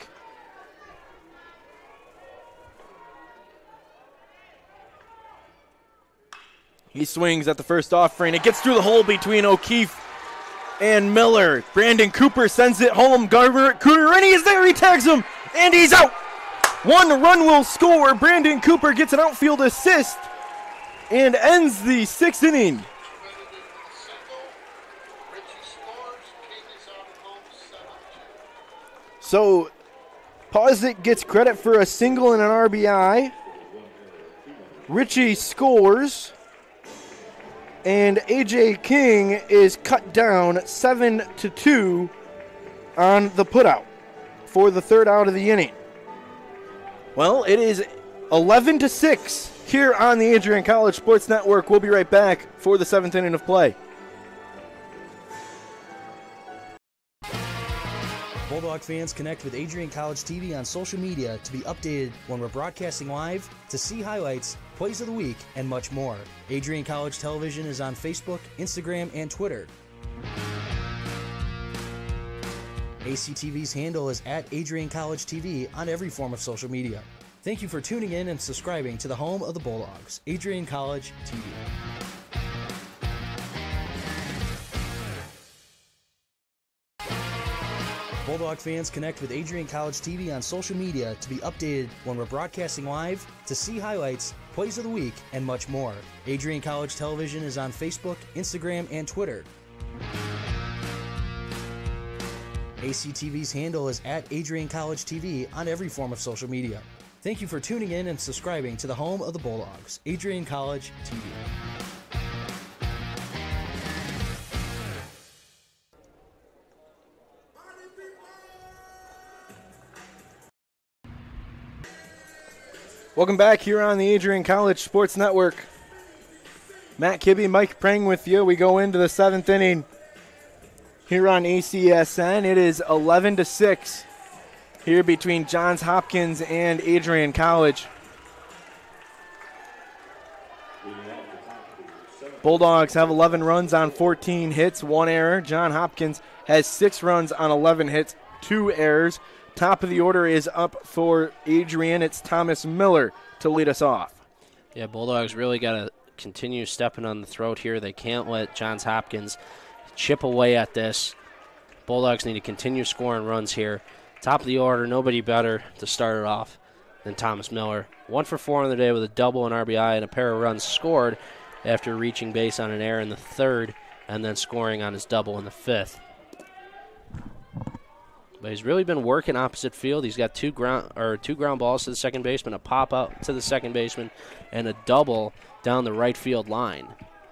He swings at the first offering. It gets through the hole between O'Keefe and Miller. Brandon Cooper sends it home. Cooterini is there. He tags him, and he's out. 1 run will score. Brandon Cooper gets an outfield assist and ends the 6th inning. So Pozick gets credit for a single and an RBI. Richie scores. And A.J. King is cut down 7-2 on the putout for the 3rd out of the inning. Well, it is 11-6 here on the Adrian College Sports Network. We'll be right back for the 7th inning of play. Bulldog fans, connect with Adrian College TV on social media to be updated when we're broadcasting live, to see highlights, plays of the week, and much more. Adrian College Television is on Facebook, Instagram, and Twitter. ACTV's handle is at Adrian College TV on every form of social media. Thank you for tuning in and subscribing to the home of the Bulldogs, Adrian College TV. Bulldog fans, connect with Adrian College TV on social media to be updated when we're broadcasting live, to see highlights, plays of the week, and much more. Adrian College Television is on Facebook, Instagram, and Twitter. ACTV's handle is at Adrian College TV on every form of social media. Thank you for tuning in and subscribing to the home of the Bulldogs, Adrian College TV. Welcome back here on the Adrian College Sports Network. Matt Kibbe, Mike Prang with you. We go into the 7th inning here on ACSN. It is 11-6 here between Johns Hopkins and Adrian College. Bulldogs have 11 runs on 14 hits, 1 error. John Hopkins has 6 runs on 11 hits, 2 errors. Top of the order is up for Adrian. It's Thomas Miller to lead us off. Yeah, Bulldogs really got to continue stepping on the throat here. They can't let Johns Hopkins chip away at this. Bulldogs need to continue scoring runs here. Top of the order, nobody better to start it off than Thomas Miller. 1 for 4 on the day with a double, an RBI, and a pair of runs scored after reaching base on an error in the 3rd and then scoring on his double in the 5th. But he's really been working opposite field. He's got two ground balls to the second baseman, a pop out to the second baseman, and a double down the right field line.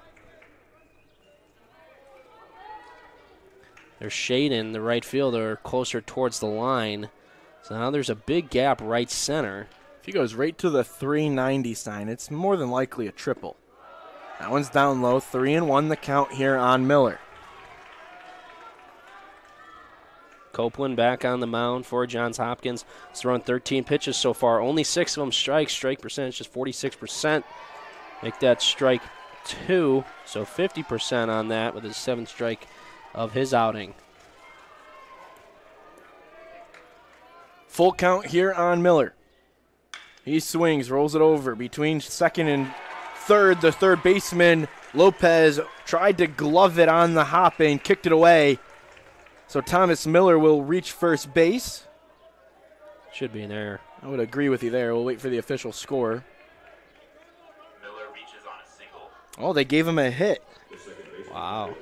There's shade in the right fielder closer towards the line. So now there's a big gap right center. If he goes right to the 390 sign, it's more than likely a triple. That one's down low, 3-1 the count here on Miller. Copeland back on the mound for Johns Hopkins. He's thrown 13 pitches so far. Only 6 of them strikes. Strike percentage is 46%. Make that strike 2, so 50% on that with his 7th strike of his outing. Full count here on Miller. He swings, rolls it over between second and third. The third baseman, Lopez, tried to glove it on the hop and kicked it away. So Thomas Miller will reach first base. Should be an error. I would agree with you there. We'll wait for the official score. Miller reaches on a single. Oh, they gave him a hit. Wow.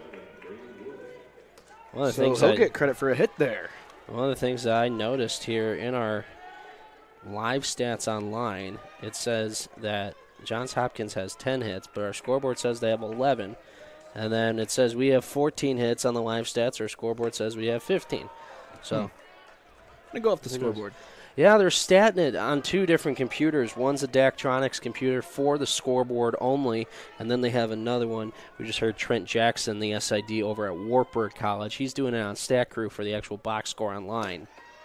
So he'll get credit for a hit there. One of the things that I noticed here in our live stats online, it says that Johns Hopkins has 10 hits, but our scoreboard says they have 11. And then it says we have 14 hits on the live stats. Our scoreboard says we have 15. So I'm going to go off the scoreboard. Yeah, they're statting it on 2 different computers. One's a Daktronics computer for the scoreboard only, and then they have another one. We just heard Trent Jackson, the SID over at Wartburg College. He's doing it on Stat Crew for the actual box score online.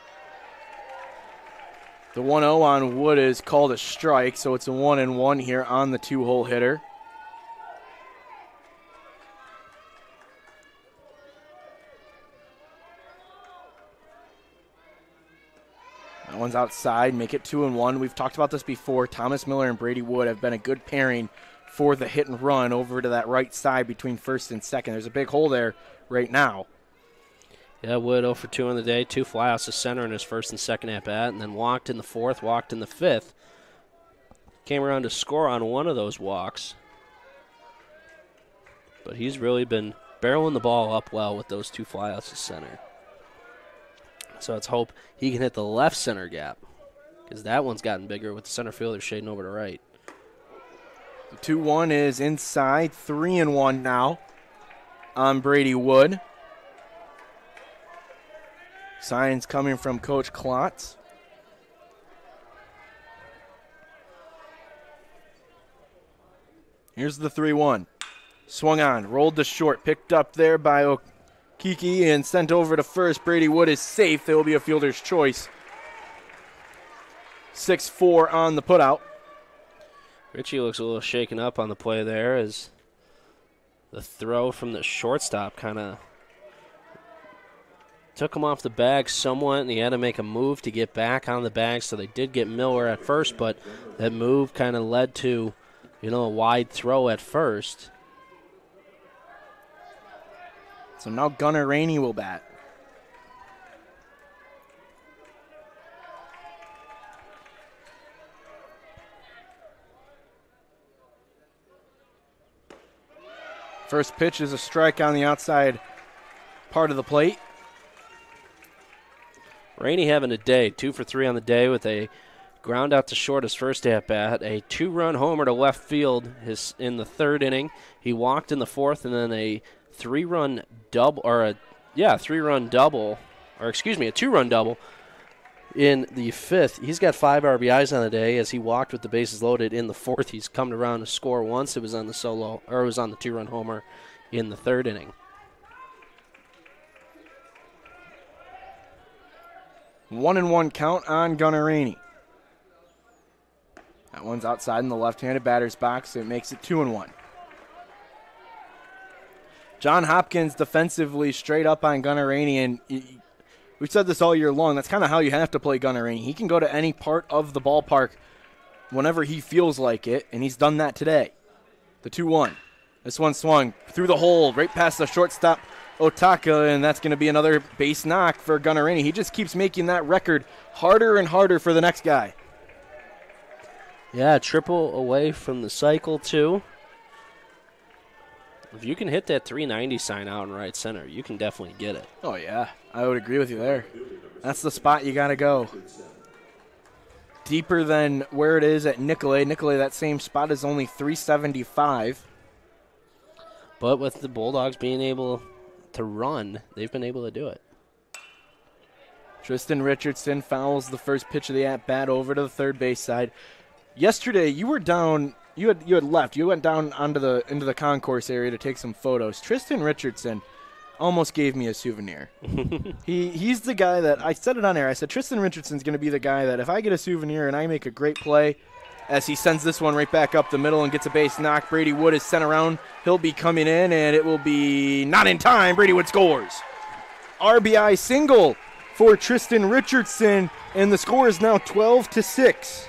The 1-0 on Wood is called a strike, so it's a 1-1 here on the 2-hole hitter. That one's outside, make it 2-1. We've talked about this before. Thomas Miller and Brady Wood have been a good pairing for the hit and run over to that right side between first and second. There's a big hole there right now. Yeah, Wood 0 for 2 on the day, 2 flyouts to center in his first and second at-bat, and then walked in the 4th, walked in the 5th. Came around to score on one of those walks. But he's really been barreling the ball up well with those 2 flyouts to center. So let's hope he can hit the left center gap, because that one's gotten bigger with the center fielder shading over to right. The 2-1 is inside, 3-1 now on Brady Wood. Signs coming from Coach Klotz. Here's the 3-1. Swung on, rolled to short, picked up there by Okiki and sent over to first. Brady Wood is safe. There will be a fielder's choice. 6-4 on the putout. Richie looks a little shaken up on the play there as the throw from the shortstop kind of took him off the bag somewhat, and he had to make a move to get back on the bag, so they did get Miller at first, but that move kind of led to, a wide throw at first. So now Gunnar Rainey will bat. First pitch is a strike on the outside part of the plate. Rainey having a day, 2 for 3 on the day with a ground out to short his first at-bat, a 2-run homer to left field in the 3rd inning. He walked in the 4th, and then a 2-run double in the 5th. He's got 5 RBIs on the day as he walked with the bases loaded in the 4th. He's come around to score once. It was on the 2-run homer in the 3rd inning. 1-1 count on Gunnar Rainey. That one's outside in the left-handed batter's box, so it makes it 2-1. John Hopkins defensively straight up on Gunnar Rainey, and we've said this all year long. That's kind of how you have to play Gunnar Rainey. He can go to any part of the ballpark whenever he feels like it, and he's done that today. The 2-1. This one swung through the hole, right past the shortstop, Otaka, and that's going to be another base knock for Gunnar Rainey. He just keeps making that record harder and harder for the next guy. Yeah, triple away from the cycle, too. If you can hit that 390 sign out in right center, you can definitely get it. Oh, yeah. I would agree with you there. That's the spot you got to go. Deeper than where it is at Nicolay. Nicolay, that same spot is only 375. But with the Bulldogs being able to run, they've been able to do it. Tristan Richardson fouls the first pitch of the at-bat over to the third base side. Yesterday, you were down. You had left. You went down into the concourse area to take some photos. Tristan Richardson almost gave me a souvenir. He's the guy that, I said it on air, I said Tristan Richardson's going to be the guy that if I get a souvenir and I make a great play, as he sends this one right back up the middle and gets a base knock, Brady Wood is sent around. He'll be coming in, and it will be not in time. Brady Wood scores. RBI single for Tristan Richardson, and the score is now 12-6.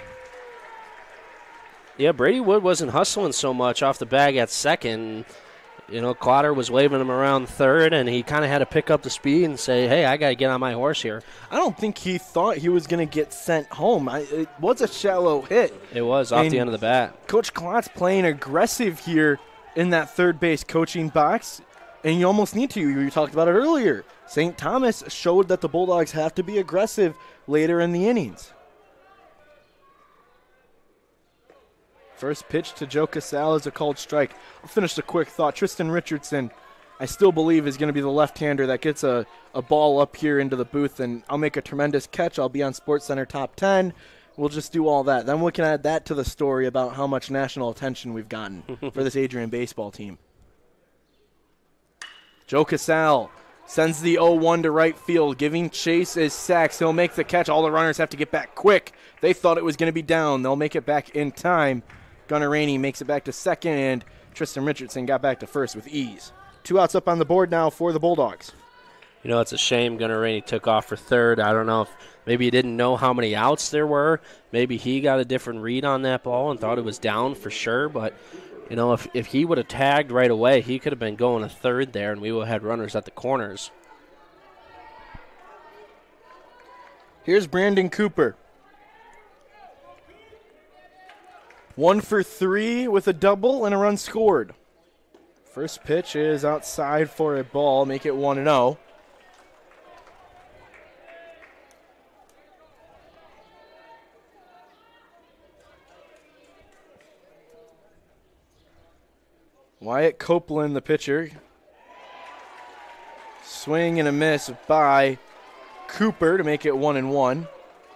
Yeah, Brady Wood wasn't hustling so much off the bag at second. You know, Clotter was waving him around third, and he kind of had to pick up the speed and say, hey, I got to get on my horse here. I don't think he thought he was going to get sent home. It was a shallow hit. It was off the end of the bat. Coach Klott's playing aggressive here in that third base coaching box, and you almost need to. You talked about it earlier. St. Thomas showed that the Bulldogs have to be aggressive later in the innings. First pitch to Joe Casal is a called strike. I'll finish the quick thought. Tristan Richardson, I still believe, is going to be the left-hander that gets a ball up here into the booth, and I'll make a tremendous catch. I'll be on SportsCenter Top 10. We'll just do all that. Then we can add that to the story about how much national attention we've gotten for this Adrian baseball team. Joe Casal sends the 0-1 to right field, giving chase is Sachs. He'll make the catch. All the runners have to get back quick. They thought it was going to be down. They'll make it back in time. Gunnar Rainey makes it back to second, and Tristan Richardson got back to first with ease. 2 outs up on the board now for the Bulldogs. You know, it's a shame Gunnar Rainey took off for third. I don't know if maybe he didn't know how many outs there were. Maybe he got a different read on that ball and thought it was down for sure. But, you know, if he would have tagged right away, he could have been going to third there, and we would have had runners at the corners. Here's Brandon Cooper. 1 for 3 with a double and a run scored. First pitch is outside for a ball, make it 1-0. Wyatt Copeland, the pitcher. Swing and a miss by Cooper to make it 1-1.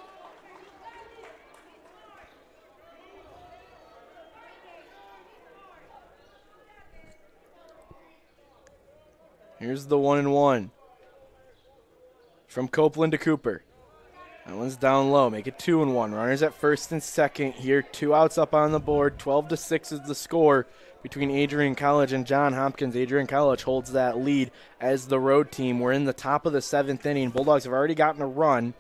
Here's the 1-1 from Copeland to Cooper. That one's down low. Make it 2-1. Runners at first and second here. 2 outs up on the board. 12-6 is the score between Adrian College and John Hopkins. Adrian College holds that lead as the road team. We're in the top of the 7th inning. Bulldogs have already gotten a run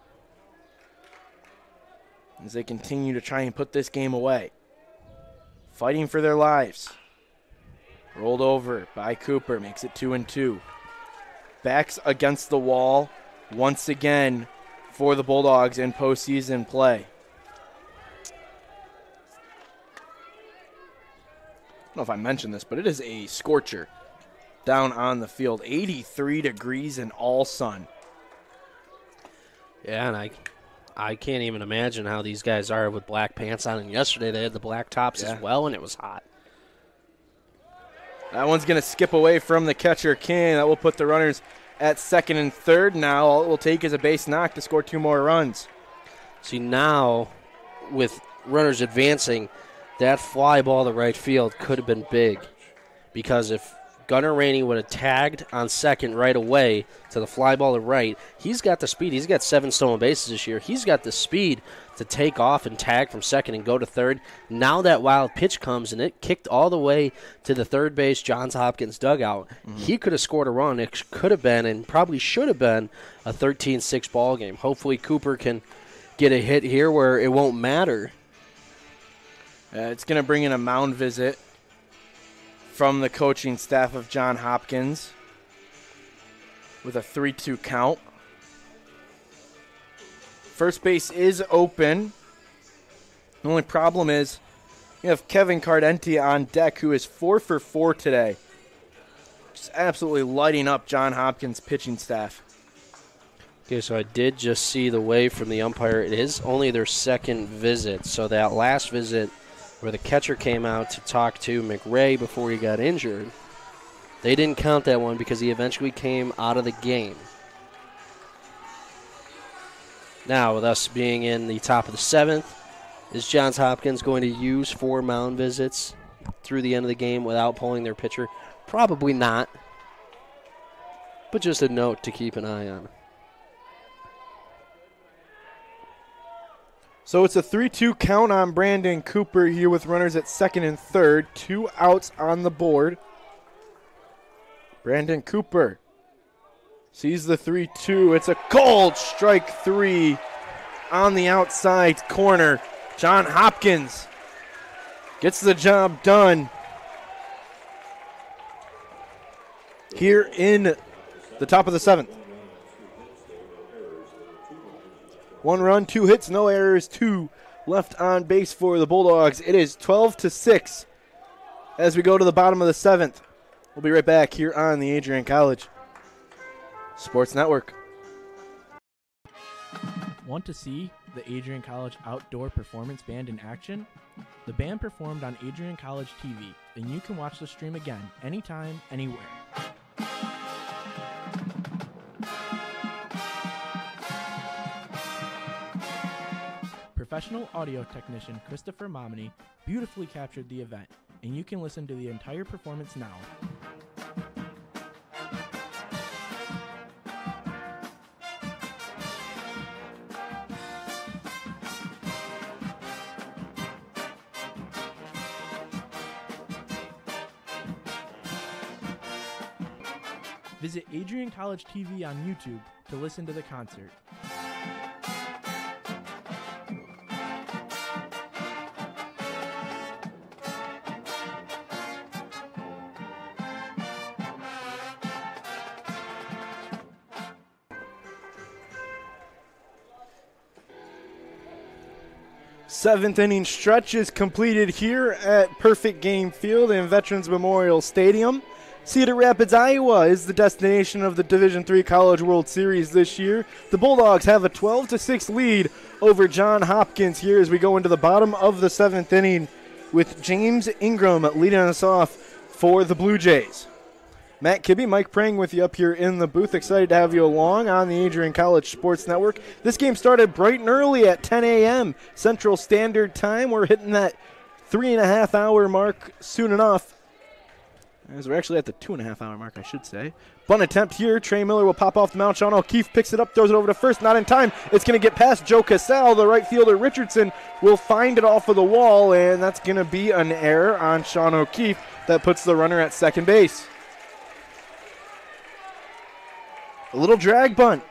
as they continue to try and put this game away. Fighting for their lives. Rolled over by Cooper, makes it 2-2. Backs against the wall once again for the Bulldogs in postseason play. I don't know if I mentioned this, but it is a scorcher down on the field. 83 degrees and all sun. Yeah, and I can't even imagine how these guys are with black pants on. And yesterday they had the black tops as well, and it was hot. That one's going to skip away from the catcher, King. That will put the runners at second and third now. All it will take is a base knock to score 2 more runs. See, now with runners advancing, that fly ball to right field could have been big, because if Gunnar Rainey would have tagged on second right away to the fly ball to right, he's got the speed. He's got 7 stolen bases this year. He's got the speed to take off and tag from second and go to third. Now that wild pitch comes, and it kicked all the way to the third base Johns Hopkins dugout. He could have scored a run. It could have been, and probably should have been, a 13-6 ball game. Hopefully Cooper can get a hit here where it won't matter. It's going to bring in a mound visit from the coaching staff of John Hopkins with a 3-2 count. First base is open. The only problem is you have Kevin Cardenti on deck, who is 4 for 4 today. Just absolutely lighting up John Hopkins' pitching staff. Okay, so I did just see the wave from the umpire. It is only their second visit. So that last visit where the catcher came out to talk to McRae before he got injured, they didn't count that one because he eventually came out of the game. Now, with us being in the top of the 7th, is Johns Hopkins going to use 4 mound visits through the end of the game without pulling their pitcher? Probably not. but just a note to keep an eye on. So it's a 3-2 count on Brandon Cooper here with runners at second and third. 2 outs on the board. Brandon Cooper sees the 3-2. It's a cold strike 3 on the outside corner. John Hopkins gets the job done here in the top of the 7th. 1 run, 2 hits, no errors, 2 left on base for the Bulldogs. It is 12-6 as we go to the bottom of the 7th. We'll be right back here on the Adrian College Sports Network. Want to see the Adrian College Outdoor Performance Band in action? The band performed on Adrian College TV, and you can watch the stream again anytime, anywhere. Professional audio technician Christopher Momini beautifully captured the event, and you can listen to the entire performance now. Visit Adrian College TV on YouTube to listen to the concert. Seventh inning stretch is completed here at Perfect Game Field and Veterans Memorial Stadium. Cedar Rapids, Iowa is the destination of the Division III College World Series this year. The Bulldogs have a 12-6 lead over John Hopkins here as we go into the bottom of the 7th inning with James Ingram leading us off for the Blue Jays. Matt Kibbe, Mike Prang with you up here in the booth. Excited to have you along on the Adrian College Sports Network. This game started bright and early at 10 a.m. Central Standard Time. We're hitting that 3.5-hour mark soon enough. As we're actually at the 2.5-hour mark, I should say. Bunt attempt here. Trey Miller will pop off the mound. Sean O'Keefe picks it up, throws it over to first. Not in time. It's going to get past Joe Casale. The right fielder, Richardson, will find it off of the wall, and that's going to be an error on Sean O'Keefe. That puts the runner at second base. A little drag bunt.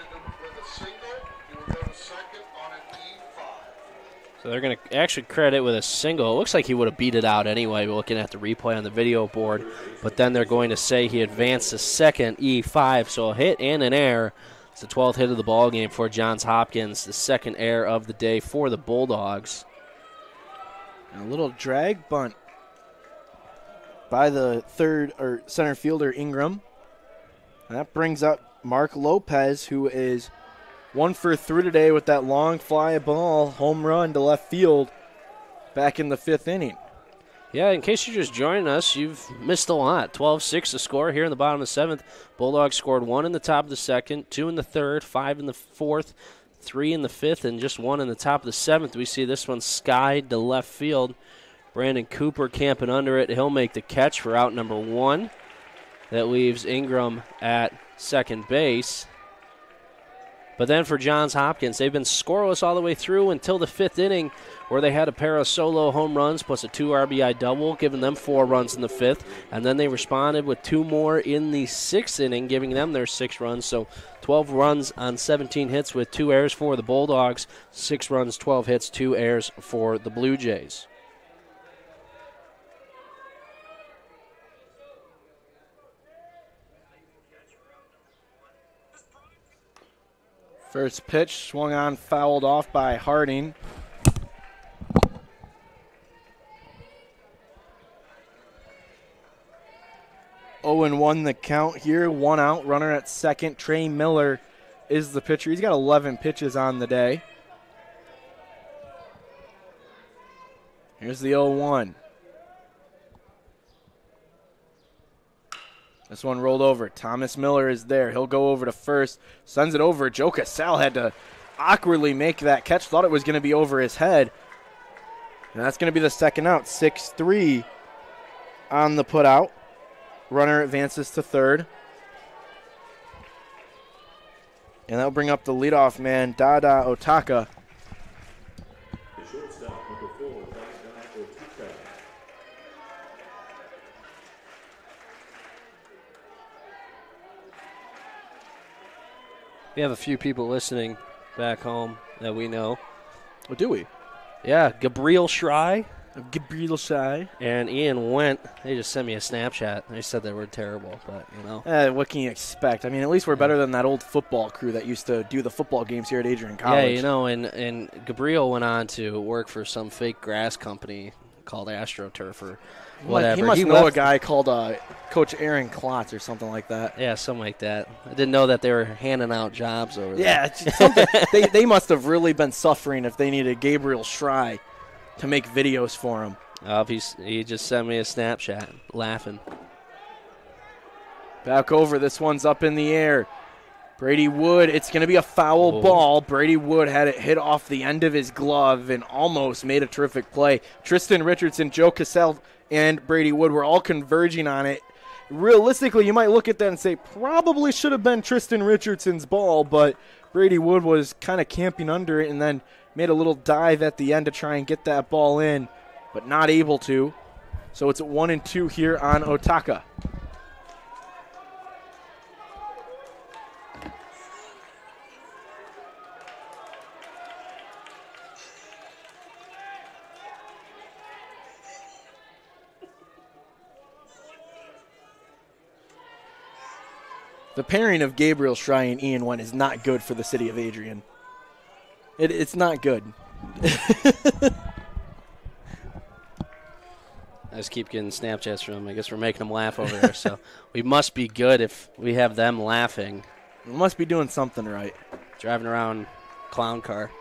So they're going to actually credit with a single. It looks like he would have beat it out anyway, looking at the replay on the video board. But then they're going to say he advanced to second, E5. So a hit and an error. It's the 12th hit of the ball game for Johns Hopkins, the second error of the day for the Bulldogs. And a little drag bunt by the third or center fielder Ingram. And that brings up Mark Lopez, who is 1 for 3 today with that long fly ball home run to left field back in the 5th inning. Yeah, in case you're just joining us, you've missed a lot. 12-6 the score here in the bottom of the 7th. Bulldogs scored 1 in the top of the 2nd, 2 in the 3rd, 5 in the 4th, 3 in the 5th, and just 1 in the top of the 7th. We see this one skied to left field. Brandon Cooper camping under it. He'll make the catch for out number 1. That leaves Ingram at second base. But then for Johns Hopkins, they've been scoreless all the way through until the 5th inning, where they had a pair of solo home runs plus a 2 RBI double, giving them 4 runs in the 5th. And then they responded with 2 more in the 6th inning, giving them their 6 runs. So 12 runs on 17 hits with 2 errors for the Bulldogs, 6 runs, 12 hits, 2 errors for the Blue Jays. First pitch swung on, fouled off by Harding. Oh, and 1 the count here. 1 out, runner at second. Trey Miller is the pitcher. He's got 11 pitches on the day. Here's the 0-1. This one rolled over. Thomas Miller is there. He'll go over to first. Sends it over. Joe Casale had to awkwardly make that catch. Thought it was going to be over his head. And that's going to be the second out. 6-3 on the put out. Runner advances to third. And that'll bring up the leadoff man, Dada Otaka. The shortstop, number 4, Dada Otaka. We have a few people listening back home that we know. Oh, do we? Yeah, Gabriel Schrei. Gabriel Schrei. And Ian Went. They just sent me a Snapchat. They said they were terrible, but, you know. What can you expect? I mean, at least we're better than that old football crew that used to do the football games here at Adrian College. Yeah, you know, and Gabriel went on to work for some fake grass company called AstroTurf or whatever. He must know a guy called Coach Aaron Klotz or something like that. Yeah, something like that. I didn't know that they were handing out jobs over there. Yeah, it's something. they must have really been suffering if they needed Gabriel Schrei to make videos for him. He just sent me a Snapchat laughing. Back over. This one's up in the air. Brady Wood, it's going to be a foul ball. Brady Wood had it hit off the end of his glove and almost made a terrific play. Tristan Richardson, Joe Cassell, and Brady Wood were all converging on it. Realistically, you might look at that and say probably should have been Tristan Richardson's ball, but Brady Wood was kind of camping under it and then made a little dive at the end to try and get that ball in, but not able to. So it's 1-2 here on Otaka. The pairing of Gabriel Schrei and Ian Went is not good for the city of Adrian. It's not good. I just keep getting Snapchats from them. I guess we're making them laugh over there. So we must be good if we have them laughing. We must be doing something right. Driving around clown car.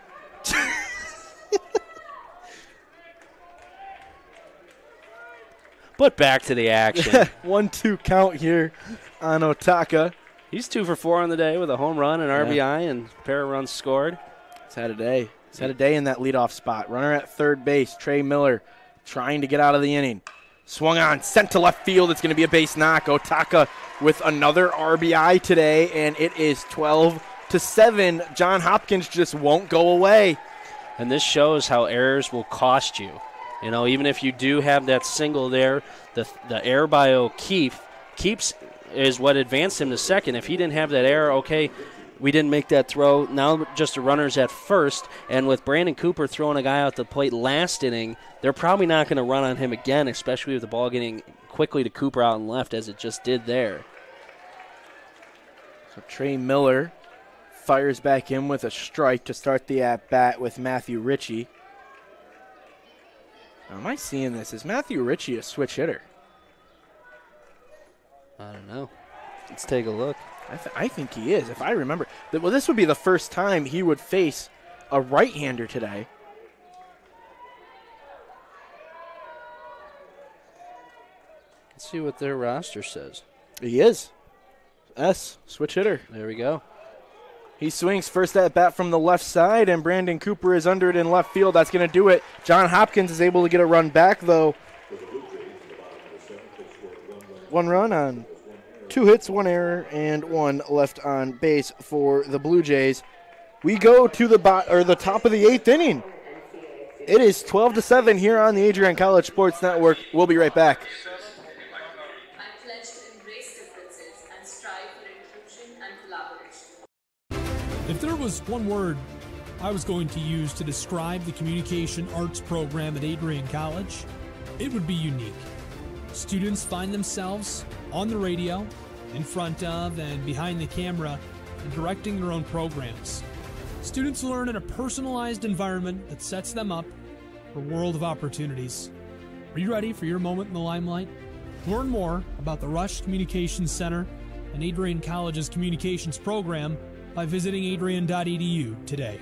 But back to the action. 1-2 count here on Otaka. He's 2 for 4 on the day with a home run, an RBI, and a pair of runs scored. He's had a day. He's had a day in that leadoff spot. Runner at third base, Trey Miller, trying to get out of the inning. Swung on, sent to left field. It's going to be a base knock. Otaka with another RBI today, and it is 12-7. John Hopkins just won't go away. And this shows how errors will cost you. You know, even if you do have that single there, the error by O'Keefe is what advanced him to second. If he didn't have that error, okay, we didn't make that throw. Now just the runners at first. And with Brandon Cooper throwing a guy out the plate last inning, they're probably not going to run on him again, especially with the ball getting quickly to Cooper out and left as it just did there. So Trey Miller fires back in with a strike to start the at-bat with Matthew Ritchie. Now, am I seeing this? Is Matthew Ritchie a switch hitter? I don't know. Let's take a look. I think he is, if I remember. Well, this would be the first time he would face a right-hander today. Let's see what their roster says. He is. Switch hitter. There we go. He swings first at bat from the left side, and Brandon Cooper is under it in left field. That's going to do it. John Hopkins is able to get a run back, though. 1 run on 2 hits, 1 error, and 1 left on base for the Blue Jays. We go to the top of the 8th inning. It is 12-7 here on the Adrian College Sports Network. We'll be right back. If there was one word I was going to use to describe the communication arts program at Adrian College, it would be unique. Students find themselves on the radio, in front of and behind the camera, and directing their own programs. Students learn in a personalized environment that sets them up for a world of opportunities. Are you ready for your moment in the limelight? Learn more about the Rush Communications Center and Adrian College's communications program by visiting adrian.edu today.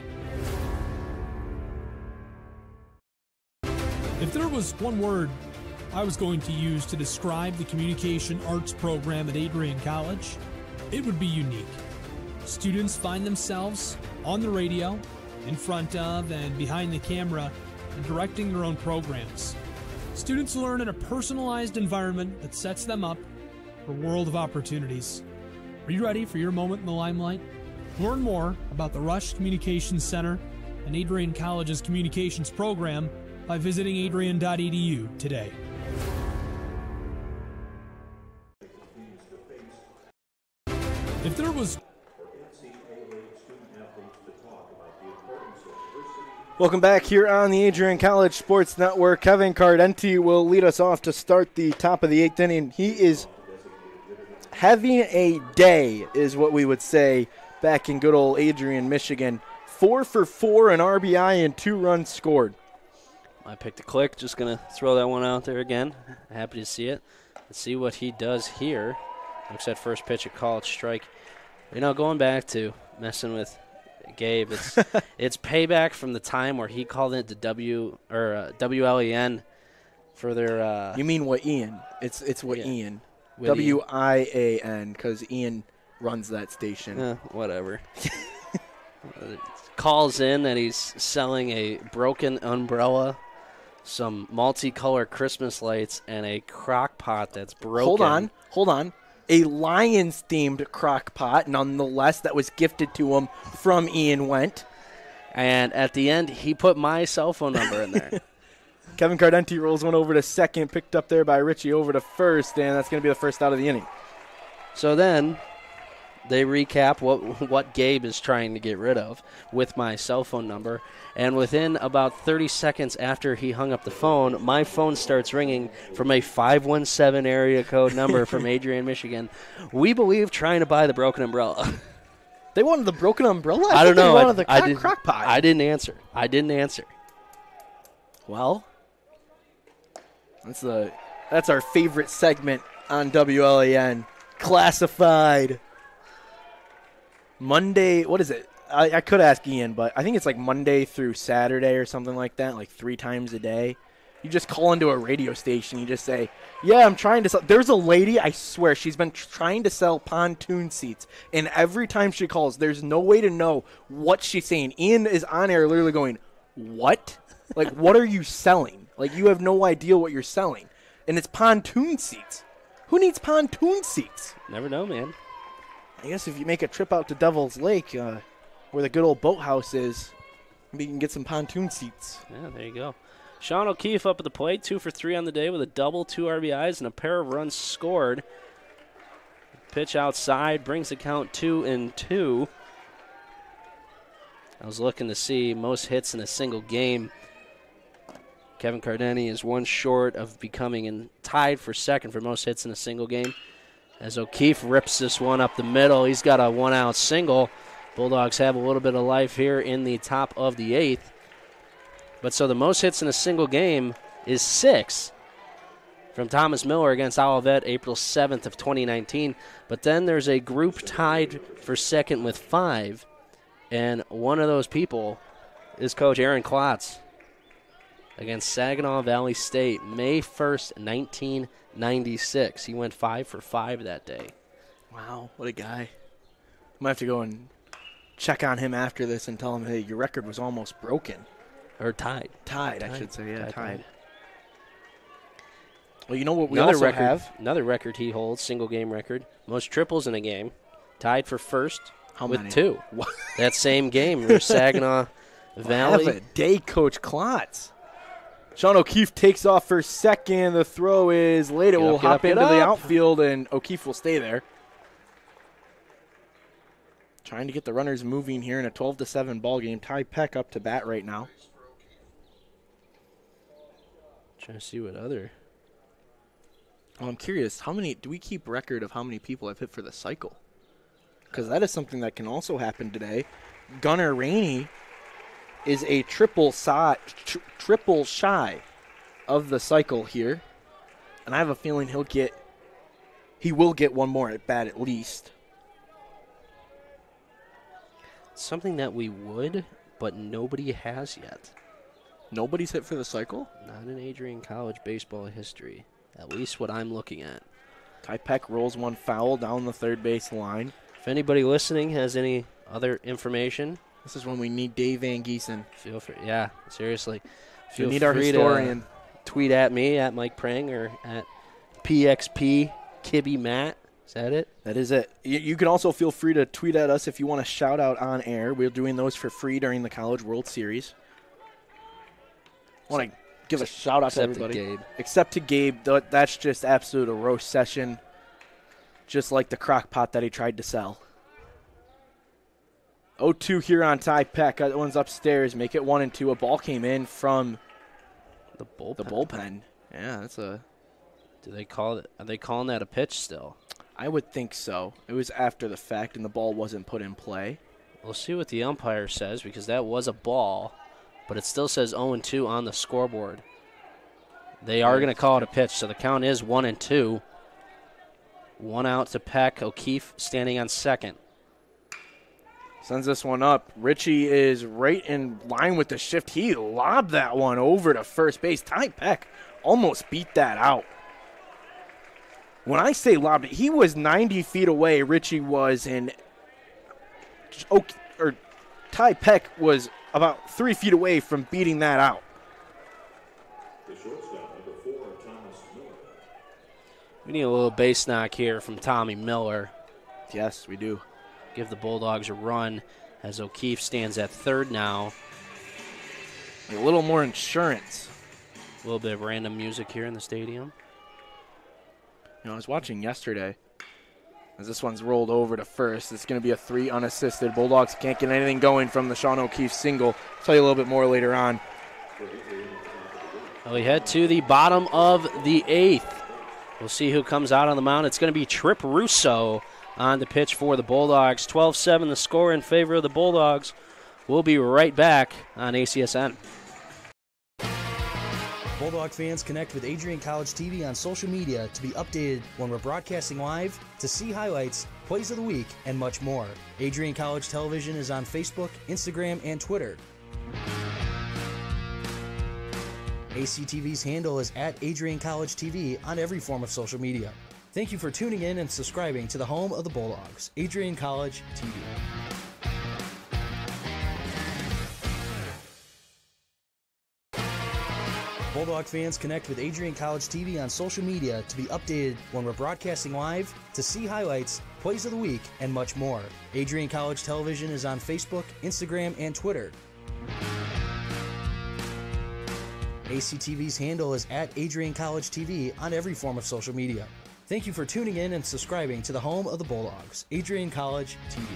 If there was one word I was going to use to describe the communication arts program at Adrian College, it would be unique. Students find themselves on the radio, in front of and behind the camera, and directing their own programs. Students learn in a personalized environment that sets them up for a world of opportunities. Are you ready for your moment in the limelight? Learn more about the Rush Communications Center and Adrian College's communications program by visiting adrian.edu today. If there was... Welcome back here on the Adrian College Sports Network. Kevin Cardenti will lead us off to start the top of the 8th inning. He is having a day, is what we would say, back in good old Adrian, Michigan. 4 for 4, an RBI, and 2 runs scored. I picked a click. Just going to throw that one out there again. Happy to see it. Let's see what he does here. Looks at first pitch, a called strike. You know, going back to messing with Gabe, it's payback from the time where he called it the WLEN for their. You mean what Ian? It's what Ian. WIAN, because Ian runs that station. Whatever. Calls in that he's selling a broken umbrella, some multicolor Christmas lights, and a crock pot that's broken. Hold on. A Lions-themed crock pot, nonetheless, that was gifted to him from Ian Wendt. And at the end, he put my cell phone number in there. Kevin Cardenti rolls one over to second, picked up there by Richie over to first, and that's going to be the first out of the inning. So then they recap what Gabe is trying to get rid of with my cell phone number. And within about 30 seconds after he hung up the phone, my phone starts ringing from a 517 area code number from Adrian, Michigan. We believe trying to buy the broken umbrella. They wanted the broken umbrella? I don't know. They wanted the crock pot. I didn't answer. Well, that's our favorite segment on WLAN. Classified. Monday, what is it? I could ask Ian, but I think it's like Monday through Saturday or something like that, like 3 times a day. You just call into a radio station. You just say, yeah, I'm trying to sell. There's a lady, I swear, she's been trying to sell pontoon seats. And every time she calls, there's no way to know what she's saying. Ian is on air literally going, what? Like, what are you selling? Like, you have no idea what you're selling. And it's pontoon seats. Who needs pontoon seats? Never know, man. I guess if you make a trip out to Devil's Lake, where the good old boathouse is, maybe you can get some pontoon seats. Yeah, there you go. Sean O'Keefe up at the plate, 2 for 3 on the day with a double, 2 RBIs, and a pair of runs scored. Pitch outside brings the count 2-2. I was looking to see most hits in a single game. Kevin Cardenti is one short of becoming tied for second for most hits in a single game. As O'Keefe rips this one up the middle, he's got a 1-out single. Bulldogs have a little bit of life here in the top of the 8th. But so the most hits in a single game is 6 from Thomas Miller against Olivet, April 7th of 2019. But then there's a group tied for second with 5. And one of those people is Coach Aaron Klotz against Saginaw Valley State, May 1st, 1996. He went 5 for 5 that day. Wow, what a guy. I might have to go and check on him after this and tell him, hey, your record was almost broken. Or tied. Tied, I should say, yeah, tied. Well, you know what we another also record, have? Another record he holds, single game record. Most triples in a game. Tied for first with many? 2. That same game for Saginaw Valley. Have a day, Coach Klotz. Sean O'Keefe takes off for second. The throw is late. It will hop into the outfield, and O'Keefe will stay there. Trying to get the runners moving here in a 12-7 ball game. Ty Peck up to bat right now. Trying to see what other. Well, I'm curious, how many do we keep record of how many people have hit for the cycle? Because that is something that can also happen today. Gunnar Rainey is a triple shy of the cycle here, and I have a feeling he will get one more at bat at least. Something that we would, but nobody has yet. Nobody's hit for the cycle? Not in Adrian College baseball history, at least what I'm looking at. Ty Peck rolls one foul down the third base line. If anybody listening has any other information, this is when we need Dave Van Giesen. Feel free, yeah, seriously. We need our historian. To tweet at me at Mike Prang or at PXP Kibby Matt. Is that it? That is it. You can also feel free to tweet at us if you want to shout out on air. We're doing those for free during the College World Series. I want to give a shout out to everybody. Gabe. Except to Gabe. That's just absolute a roast session. Just like the crock pot that he tried to sell. 0-2 here on Ty Peck. That one's upstairs. Make it 1-2. A ball came in from the bullpen. Yeah, that's a. Do they call it? Are they calling that a pitch still? I would think so. It was after the fact, and the ball wasn't put in play. We'll see what the umpire says, because that was a ball, but it still says 0-2 on the scoreboard. They are going to call it a pitch, so the count is 1-2. 1 out to Peck. O'Keefe standing on second. Sends this one up. Richie is right in line with the shift. He lobbed that one over to first base. Ty Peck almost beat that out. When I say lobbed it, he was 90 feet away. Richie was, and Ty Peck was about 3 feet away from beating that out. The shortstop, number 4, Thomas Miller. We need a little base knock here from Tommy Miller. Yes, we do. Give the Bulldogs a run as O'Keefe stands at third now. A little more insurance. A little bit of random music here in the stadium. You know, I was watching yesterday as this one's rolled over to first. It's going to be a 3 unassisted. Bulldogs can't get anything going from the Sean O'Keefe single. I'll tell you a little bit more later on. Well, we head to the bottom of the 8th. We'll see who comes out on the mound. It's going to be Trip Russo on the pitch for the Bulldogs. 12-7 the score in favor of the Bulldogs. We'll be right back on ACSN. Bulldog fans, connect with Adrian College TV on social media to be updated when we're broadcasting live, to see highlights, plays of the week, and much more. Adrian College Television is on Facebook, Instagram, and Twitter. ACTV's handle is at Adrian College TV on every form of social media. Thank you for tuning in and subscribing to the home of the Bulldogs, Adrian College TV. Bulldog fans, connect with Adrian College TV on social media to be updated when we're broadcasting live, to see highlights, plays of the week, and much more. Adrian College Television is on Facebook, Instagram, and Twitter. ACTV's handle is at Adrian College TV on every form of social media. Thank you for tuning in and subscribing to the home of the Bulldogs, Adrian College TV.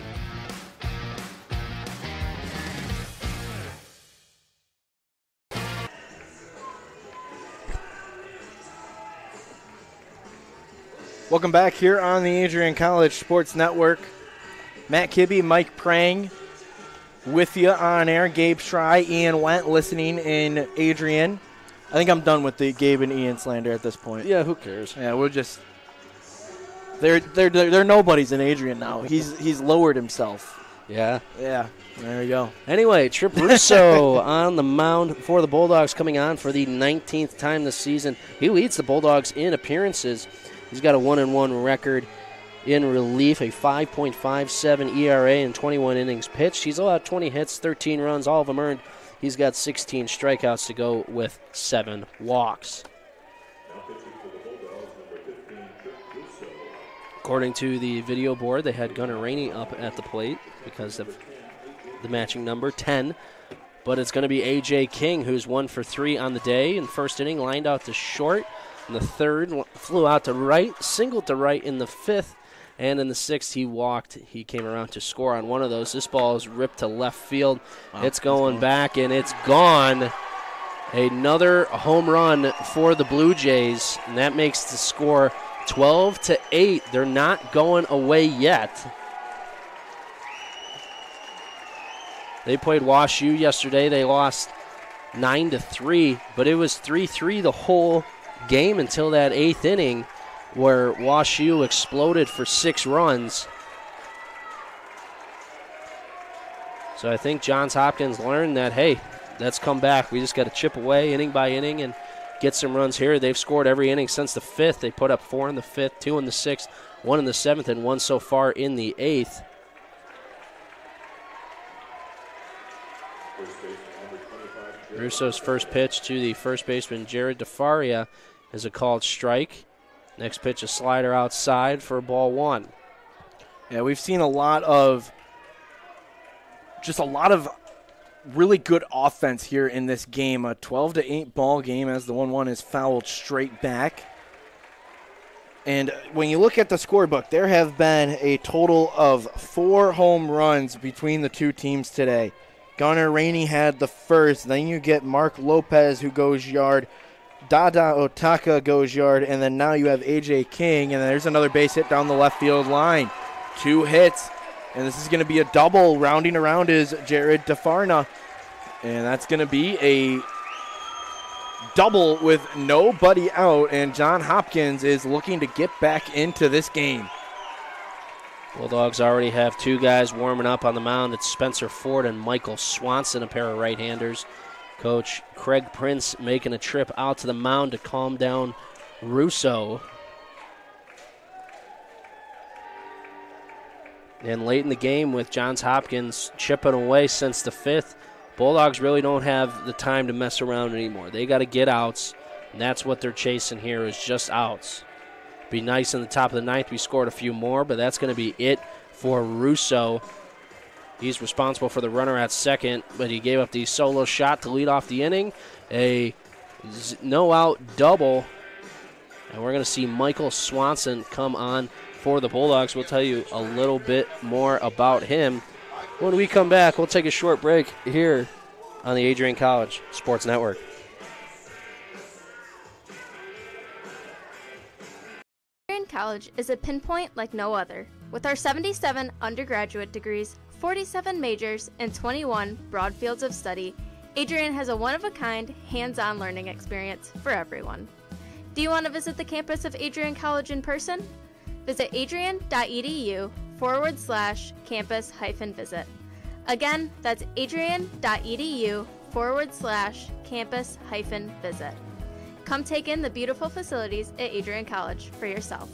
Welcome back here on the Adrian College Sports Network. Matt Kibbe, Mike Prang with you on air. Gabe Schrei, Ian Went listening in Adrian. I think I'm done with the Gabe and Ian slander at this point. Yeah, who cares? Yeah, we'll just they're nobodies in Adrian now. He's lowered himself. Yeah. Yeah. There you go. Anyway, Trip Russo on the mound for the Bulldogs, coming on for the 19th time this season. He leads the Bulldogs in appearances. He's got a 1-1 record in relief, a 5.57 ERA in 21 innings pitched. He's allowed 20 hits, 13 runs, all of them earned. He's got 16 strikeouts to go with 7 walks. According to the video board, they had Gunnar Rainey up at the plate because of the matching number, 10. But it's going to be A.J. King, who's 1 for 3 on the day. In the first inning, lined out to short. In the third, flew out to right, singled to right in the 5th. And in the 6th, he walked. He came around to score on one of those. This ball is ripped to left field. Wow, it's going back, and it's gone. Another home run for the Blue Jays, and that makes the score 12-8. They're not going away yet. They played Wash U yesterday. They lost 9-3, but it was 3-3 the whole game until that 8th inning, where Wash U exploded for 6 runs. So I think Johns Hopkins learned that, hey, let's come back. We just got to chip away inning by inning and get some runs here. They've scored every inning since the 5th. They put up 4 in the 5th, 2 in the 6th, 1 in the 7th, and 1 so far in the 8th. Russo's first pitch to the first baseman, Jared DeFaria, is a called strike. Next pitch, a slider outside for ball one. Yeah, we've seen a lot of really good offense here in this game. A 12-8 ball game as the 1-1 is fouled straight back. And when you look at the scorebook, there have been a total of 4 home runs between the two teams today. Gunnar Rainey had the first. Then you get Mark Lopez who goes yard. Dada Otaka goes yard. And then now you have A.J. King. And there's another base hit down the left field line. 2 hits. And this is going to be a double. Rounding around is Jared DeFarna. And that's going to be a double with nobody out, and John Hopkins is looking to get back into this game. Bulldogs already have 2 guys warming up on the mound. It's Spencer Ford and Michael Swanson, a pair of right-handers. Coach Craig Prince making a trip out to the mound to calm down Russo. And late in the game with Johns Hopkins chipping away since the 5th, Bulldogs really don't have the time to mess around anymore. They got to get outs, and that's what they're chasing here is just outs. Be nice in the top of the 9th. We scored a few more, but that's going to be it for Russo. He's responsible for the runner at second, but he gave up the solo shot to lead off the inning. A no-out double, and we're going to see Michael Swanson come on for the Bulldogs. We'll tell you a little bit more about him. When we come back, we'll take a short break here on the Adrian College Sports Network. Adrian College is a pinpoint like no other. With our 77 undergraduate degrees, 47 majors, and 21 broad fields of study, Adrian has a one-of-a-kind, hands-on learning experience for everyone. Do you want to visit the campus of Adrian College in person? Visit adrian.edu/campus-visit. Again, that's adrian.edu/campus-visit. Come take in the beautiful facilities at Adrian College for yourself.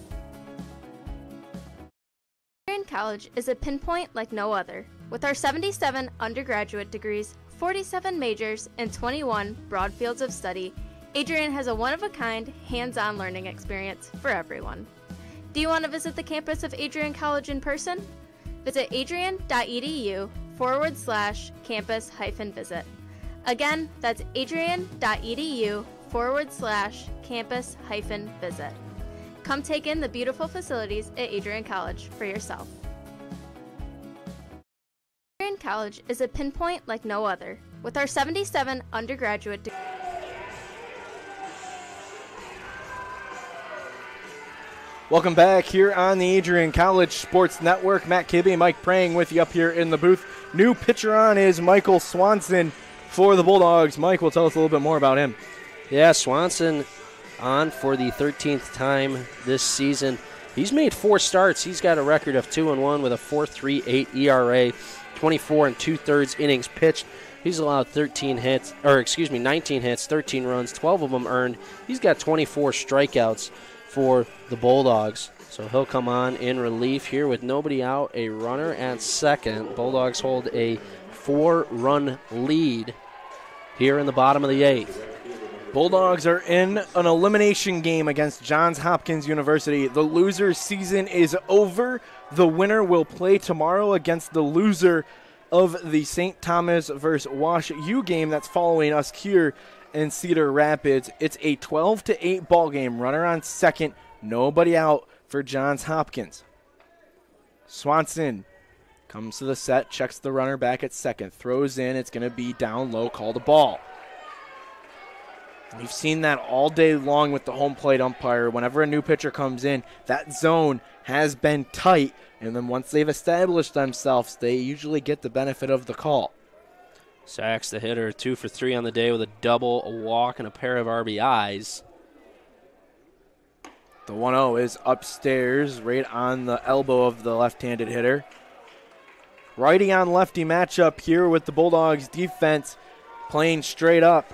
Adrian College is a pinpoint like no other. With our 77 undergraduate degrees, 47 majors, and 21 broad fields of study, Adrian has a one-of-a-kind, hands-on learning experience for everyone. Do you want to visit the campus of Adrian College in person? Visit adrian.edu/campus-visit. Again, that's adrian.edu/campus-visit. Come take in the beautiful facilities at Adrian College for yourself. Adrian College is a pinpoint like no other. With our 77 undergraduate degrees. Welcome back here on the Adrian College Sports Network. Matt Kibbe, Mike Prang with you up here in the booth. New pitcher on is Michael Swanson for the Bulldogs. Mike will tell us a little bit more about him. Yeah, Swanson on for the 13th time this season. He's made 4 starts. He's got a record of 2-1 with a 4.38 ERA, 24 2/3 innings pitched. He's allowed 19 hits, 13 runs, 12 of them earned. He's got 24 strikeouts for the Bulldogs. So he'll come on in relief here with nobody out, a runner at second. Bulldogs hold a 4-run lead here in the bottom of the 8th. Bulldogs are in an elimination game against Johns Hopkins University. The loser's season is over. The winner will play tomorrow against the loser of the St. Thomas versus Wash U game that's following us here in Cedar Rapids. It's a 12-8 ball game. Runner on second, nobody out for Johns Hopkins. Swanson comes to the set, checks the runner back at second, throws in. It's going to be down low, called a ball. We've seen that all day long with the home plate umpire. Whenever a new pitcher comes in, that zone has been tight, and then once they've established themselves, they usually get the benefit of the call. Sachs, the hitter, 2 for 3 on the day with a double, a walk, and a pair of RBIs. The 1-0 is upstairs, right on the elbow of the left-handed hitter. Righty on lefty matchup here with the Bulldogs defense playing straight up.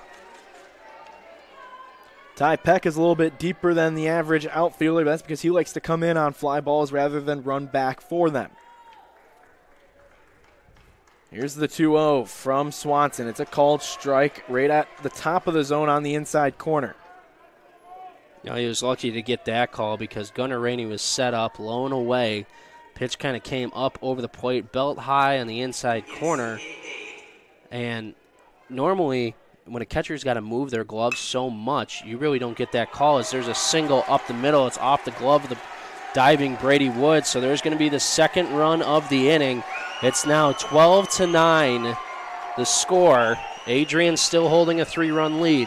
Ty Peck is a little bit deeper than the average outfielder. That's because he likes to come in on fly balls rather than run back for them. Here's the 2-0 from Swanson. It's a called strike right at the top of the zone on the inside corner. You know, he was lucky to get that call because Gunnar Rainey was set up, low and away. Pitch kind of came up over the plate, belt high on the inside corner. And normally, when a catcher's got to move their gloves so much, you really don't get that call as there's a single up the middle. It's off the glove of the diving Brady Woods. So there's going to be the second run of the inning. It's now 12-9, the score. Adrian still holding a 3-run lead.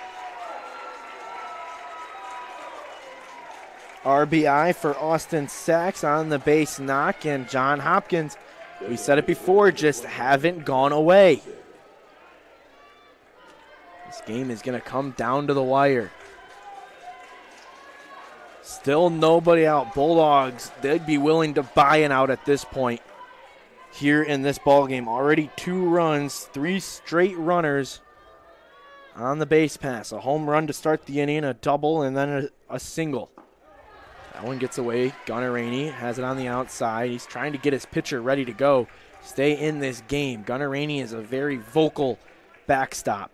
RBI for Austin Sachs on the base knock, and John Hopkins, we said it before, just haven't gone away. This game is going to come down to the wire. Still nobody out. Bulldogs, they'd be willing to buy an out at this point here in this ball game. Already 2 runs, 3 straight runners on the base pass. A home run to start the inning, a double, and then a single. That one gets away. Gunnar Rainey has it on the outside. He's trying to get his pitcher ready to go. Stay in this game. Gunnar Rainey is a very vocal backstop.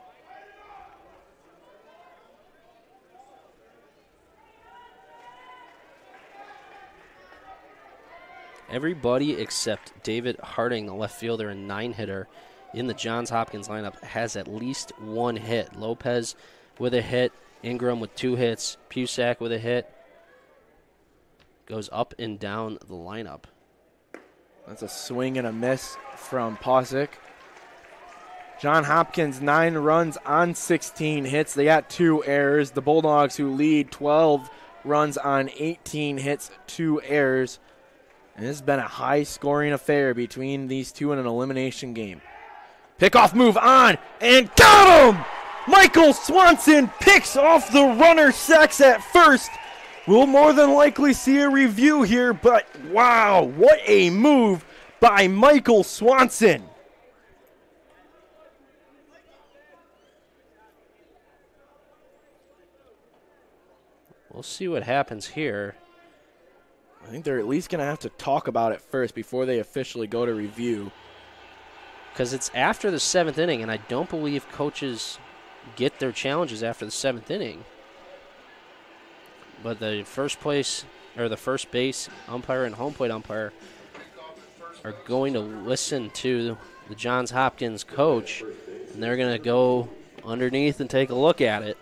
Everybody except David Harding, the left fielder and 9-hitter in the Johns Hopkins lineup, has at least 1 hit. Lopez with a hit, Ingram with 2 hits, Pusack with a hit. Goes up and down the lineup. That's a swing and a miss from Posick. John Hopkins, 9 runs on 16 hits. They got 2 errors. The Bulldogs, who lead 12 runs on 18 hits, 2 errors. And this has been a high-scoring affair between these two in an elimination game. Pickoff move on, and got him! Michael Swanson picks off the runner Sachs at first. We'll more than likely see a review here, but wow, what a move by Michael Swanson. We'll see what happens here. I think they're at least going to have to talk about it first before they officially go to review. Because it's after the 7th inning, and I don't believe coaches get their challenges after the 7th inning. But the first base umpire and home plate umpire are going to listen to the Johns Hopkins coach, and they're going to go underneath and take a look at it.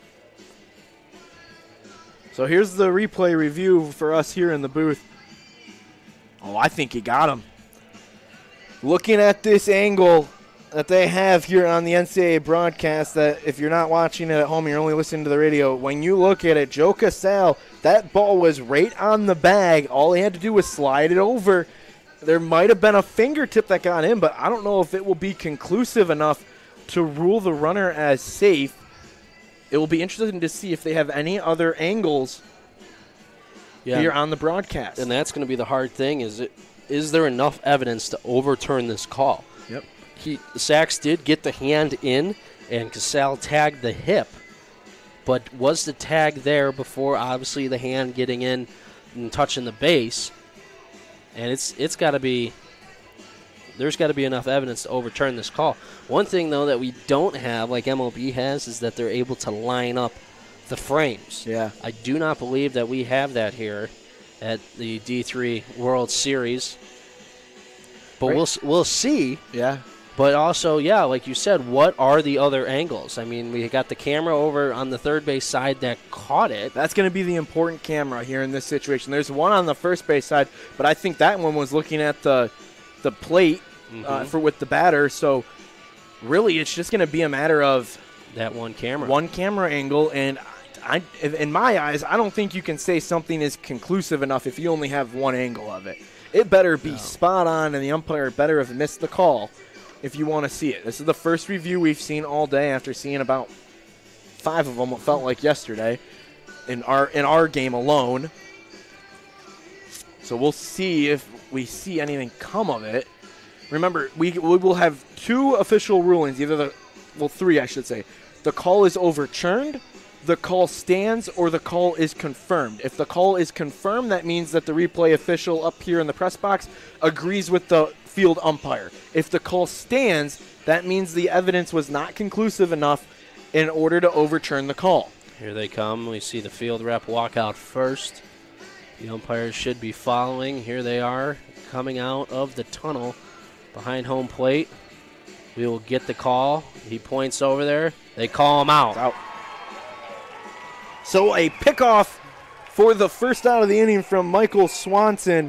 So here's the replay review for us here in the booth. Oh, I think he got him. Looking at this angle that they have here on the NCAA broadcast, that if you're not watching it at home, you're only listening to the radio. When you look at it, Joe Casale, that ball was right on the bag. All he had to do was slide it over. There might have been a fingertip that got in, but I don't know if it will be conclusive enough to rule the runner as safe. It will be interesting to see if they have any other angles here on the broadcast. And that's going to be the hard thing, is there enough evidence to overturn this call? Yep. Sachs did get the hand in, and Casale tagged the hip. But was the tag there before, obviously, the hand getting in and touching the base? And it's got to be – there's got to be enough evidence to overturn this call. One thing, though, that we don't have, like MLB has, is that they're able to line up the frames. Yeah. I do not believe that we have that here at the D3 World Series. But we'll see. Yeah. But also, yeah, like you said, what are the other angles? I mean, we got the camera over on the third base side that caught it. That's going to be the important camera here in this situation. There's one on the first base side, but I think that one was looking at the plate with the batter. So really, it's just going to be a matter of that one camera angle. And in my eyes, I don't think you can say something is conclusive enough if you only have one angle of it. It better be spot on, and the umpire better have missed the call if you want to see it. This is the first review we've seen all day after seeing about 5 of them, it felt like yesterday, in our game alone. So we'll see if we see anything come of it. Remember, we will have 2 official rulings, 3, I should say. The call is overturned, the call stands, or the call is confirmed. If the call is confirmed, that means that the replay official up here in the press box agrees with the field umpire. If the call stands, that means the evidence was not conclusive enough in order to overturn the call. Here they come. We see the field rep walk out first. The umpires should be following. Here they are coming out of the tunnel behind home plate. We will get the call. He points over there. They call him out. So a pickoff for the first out of the inning from Michael Swanson.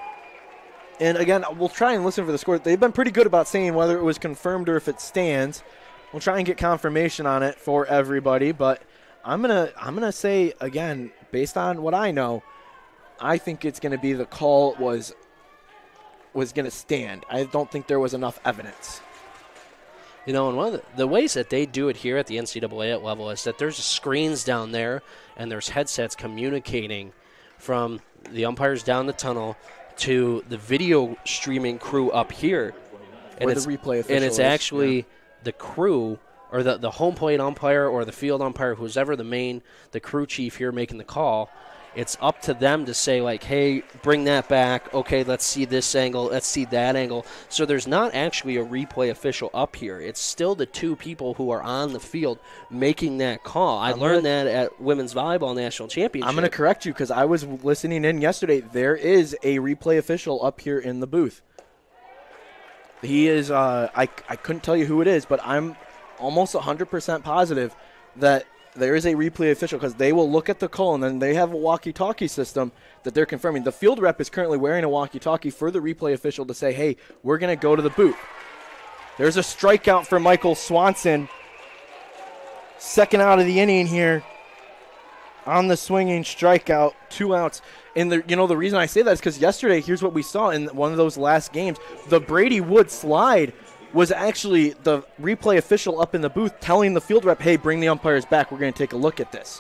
And again, we'll try and listen for the score. They've been pretty good about saying whether it was confirmed or if it stands. We'll try and get confirmation on it for everybody, but I'm gonna say again, based on what I know, I think it's gonna be the call was gonna stand. I don't think there was enough evidence. You know, and one of the ways that they do it here at the NCAA level is that there's screens down there and there's headsets communicating from the umpires down the tunnel to the video streaming crew up here. Where the replay official and it's is, actually the crew or the home plate umpire or the field umpire, who's ever the crew chief here making the call. It's up to them to say, like, hey, bring that back. Okay, let's see this angle. Let's see that angle. So there's not actually a replay official up here. It's still the two people who are on the field making that call. I learned that at Women's Volleyball National Championship. I'm going to correct you because I was listening in yesterday. There is a replay official up here in the booth. He is, I couldn't tell you who it is, but I'm almost 100% positive that there is a replay official because they will look at the call and then they have a walkie-talkie system that they're confirming. The field rep is currently wearing a walkie-talkie for the replay official to say, hey, we're going to go to the booth. There's a strikeout for Michael Swanson. Second out of the inning here on the swinging strikeout, 2 outs. And the reason I say that is because yesterday, here's what we saw in one of those last games. The Brady Wood slide was actually the replay official up in the booth telling the field rep, hey, bring the umpires back. We're going to take a look at this.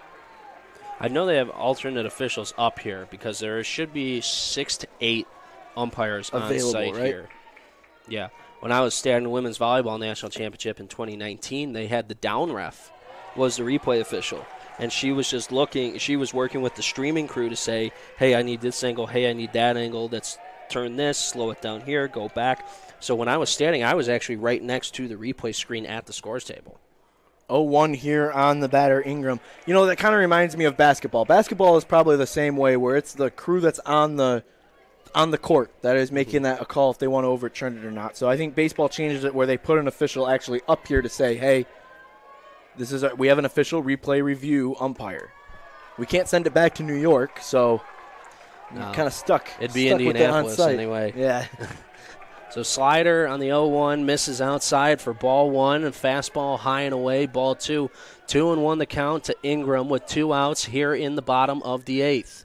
I know they have alternate officials up here because there should be 6 to 8 umpires available, on site right? here. Yeah. When I was starting the Women's Volleyball National Championship in 2019, they had the down ref was the replay official. And she was just looking, she was working with the streaming crew to say, hey, I need this angle, hey, I need that angle, let's turn this, slow it down here, go back. So when I was standing, I was actually right next to the replay screen at the scores table. 0-1 here on the batter, Ingram. You know, that kind of reminds me of basketball. Basketball is probably the same way where it's the crew that's on the court that is making that a call if they want to overturn it or not. So I think baseball changes it where they put an official actually up here to say, hey, we have an official replay review umpire. We can't send it back to New York, so No. kind of stuck. It'd be stuck with it on Indianapolis site. anyway. Yeah. So slider on the 0-1, misses outside for ball 1, and fastball high and away, ball 2. 2-1 the count to Ingram with 2 outs here in the bottom of the 8th.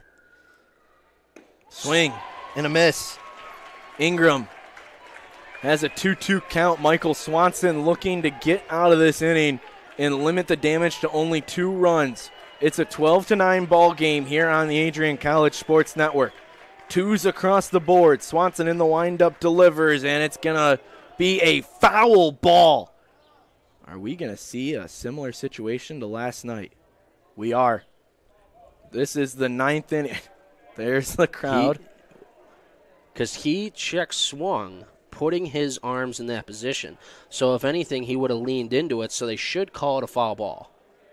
Swing and a miss. Ingram has a 2-2 count. Michael Swanson looking to get out of this inning and limit the damage to only 2 runs. It's a 12-9 ball game here on the Adrian College Sports Network. 2s across the board. Swanson in the windup delivers, and it's going to be a foul ball. Are we going to see a similar situation to last night? We are. This is the 9th inning. There's the crowd. Because he check swung, putting his arms in that position. So if anything, he would have leaned into it, so they should call it a foul ball.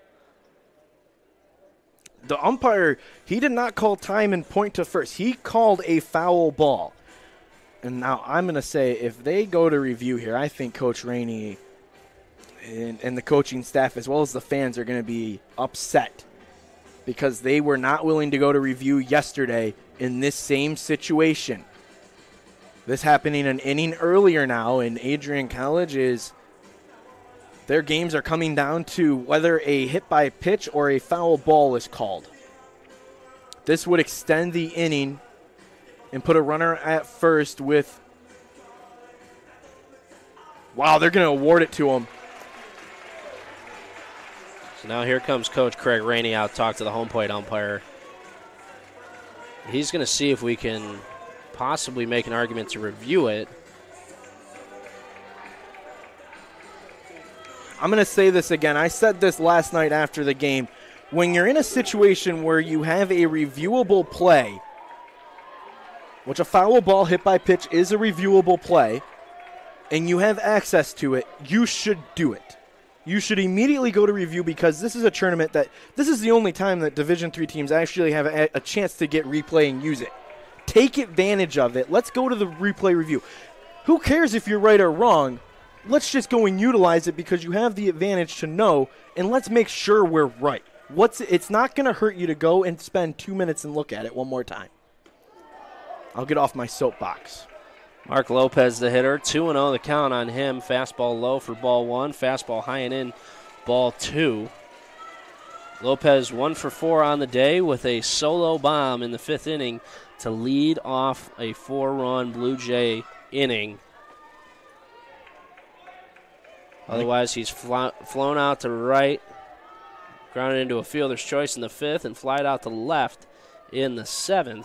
The umpire, he did not call time and point to first. He called a foul ball. And now I'm going to say if they go to review here, I think Coach Rainey and the coaching staff as well as the fans are going to be upset because they were not willing to go to review yesterday in this same situation. This happening an inning earlier now, and Adrian College their games are coming down to whether a hit by pitch or a foul ball is called. This would extend the inning and put a runner at first with, wow, they're going to award it to him. So now here comes Coach Craig Rainey out to talk to the home plate umpire. He's going to see if we can possibly make an argument to review it. I'm going to say this again. I said this last night after the game. When you're in a situation where you have a reviewable play, which a foul ball hit by pitch is a reviewable play, and you have access to it, you should do it. you should immediately go to review, because this is a tournament this is the only time that Division III teams actually have a chance to get replay and use it. Take advantage of it. Let's go to the replay review. Who cares if you're right or wrong? Let's just go and utilize it because you have the advantage to know, and let's make sure we're right. It's not going to hurt you to go and spend 2 minutes and look at it one more time. I'll get off my soapbox. Mark Lopez, the hitter, 2-0 the count on him. Fastball low for ball 1, fastball high and in, ball 2. Lopez 1 for 4 on the day with a solo bomb in the 5th inning to lead off a 4-run Blue Jay inning. Otherwise, he's flown out to right, grounded into a fielder's choice in the 5th, and flied out to left in the 7th.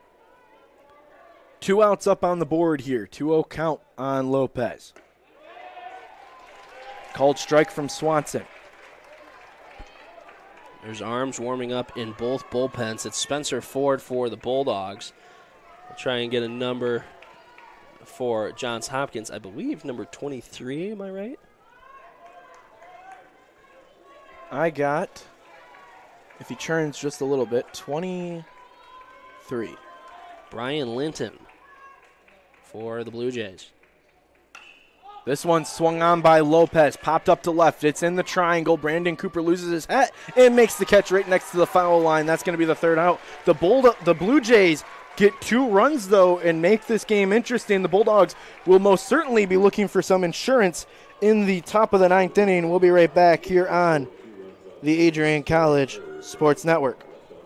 2 outs up on the board here. 2-0 count on Lopez. Called strike from Swanson. There's arms warming up in both bullpens. It's Spencer Ford for the Bulldogs. We'll try and get a number for Johns Hopkins. I believe number 23, am I right? I got, if he turns just a little bit, 23. Brian Linton for the Blue Jays. This one swung on by Lopez, popped up to left. It's in the triangle. Brandon Cooper loses his hat and makes the catch right next to the foul line. That's going to be the 3rd out. The Blue Jays get 2 runs, though, and make this game interesting. The Bulldogs will most certainly be looking for some insurance in the top of the 9th inning. We'll be right back here on the Adrian College Sports Network.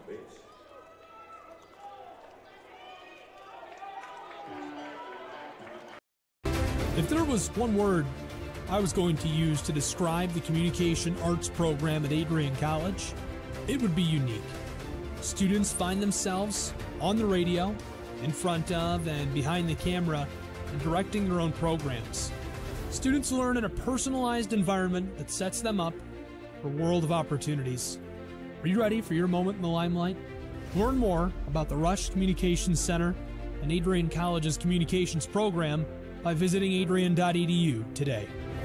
If there was one word I was going to use to describe the communication arts program at Adrian College, it would be unique. Students find themselves on the radio, in front of and behind the camera, and directing their own programs. Students learn in a personalized environment that sets them up for a world of opportunities. Are you ready for your moment in the limelight? Learn more about the Rush Communications Center and Adrian College's communications program by visiting adrian.edu today.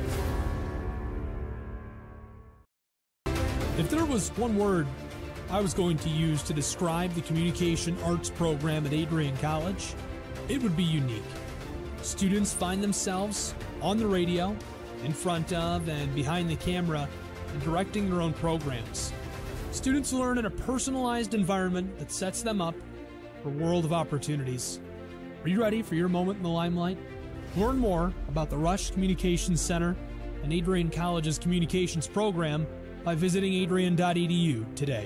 If there was one word I was going to use to describe the communication arts program at Adrian College, it would be unique. Students find themselves on the radio, in front of and behind the camera, and directing their own programs. Students learn in a personalized environment that sets them up for a world of opportunities. Are you ready for your moment in the limelight? Learn more about the Rush Communications Center and Adrian College's communications program by visiting adrian.edu today.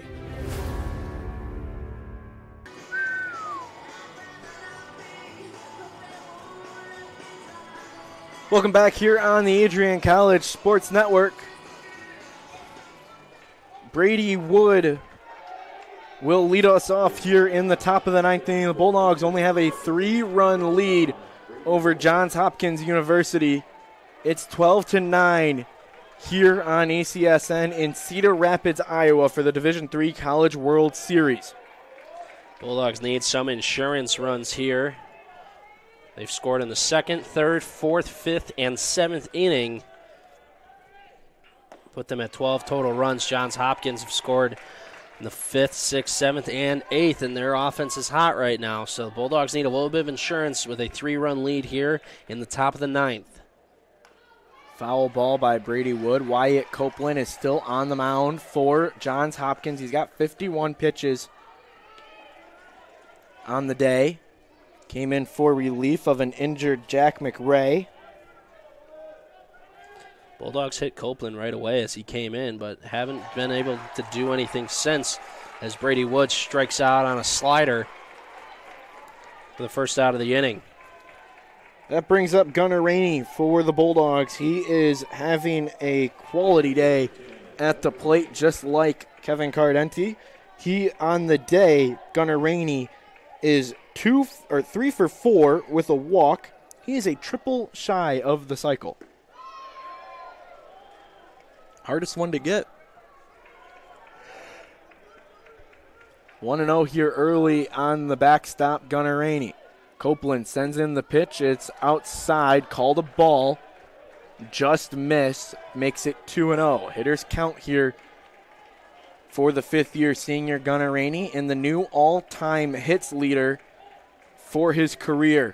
Welcome back here on the Adrian College Sports Network. Brady Wood will lead us off here in the top of the 9th inning. The Bulldogs only have a 3-run lead over Johns Hopkins University. It's 12-9 here on ACSN in Cedar Rapids, Iowa for the Division III College World Series. Bulldogs need some insurance runs here. They've scored in the 2nd, 3rd, 4th, 5th, and 7th inning. Put them at 12 total runs. Johns Hopkins have scored in the 5th, 6th, 7th, and 8th, and their offense is hot right now. So the Bulldogs need a little bit of insurance with a 3-run lead here in the top of the 9th. Foul ball by Brady Wood. Wyatt Copeland is still on the mound for Johns Hopkins. He's got 51 pitches on the day. Came in for relief of an injured Jack McRae. Bulldogs hit Copeland right away as he came in, but haven't been able to do anything since as Brady Wood strikes out on a slider for the first out of the inning. That brings up Gunnar Rainey for the Bulldogs. He is having a quality day at the plate, just like Kevin Cardenti. He, on the day, Gunnar Rainey, is 3 for 4 with a walk. He is a triple shy of the cycle. Hardest one to get. 1-0 here early on the backstop, Gunnar Rainey. Copeland sends in the pitch. It's outside, called a ball. just missed, makes it 2-0. Hitters count here for the fifth-year senior Gunnar Rainey and the new all-time hits leader for his career.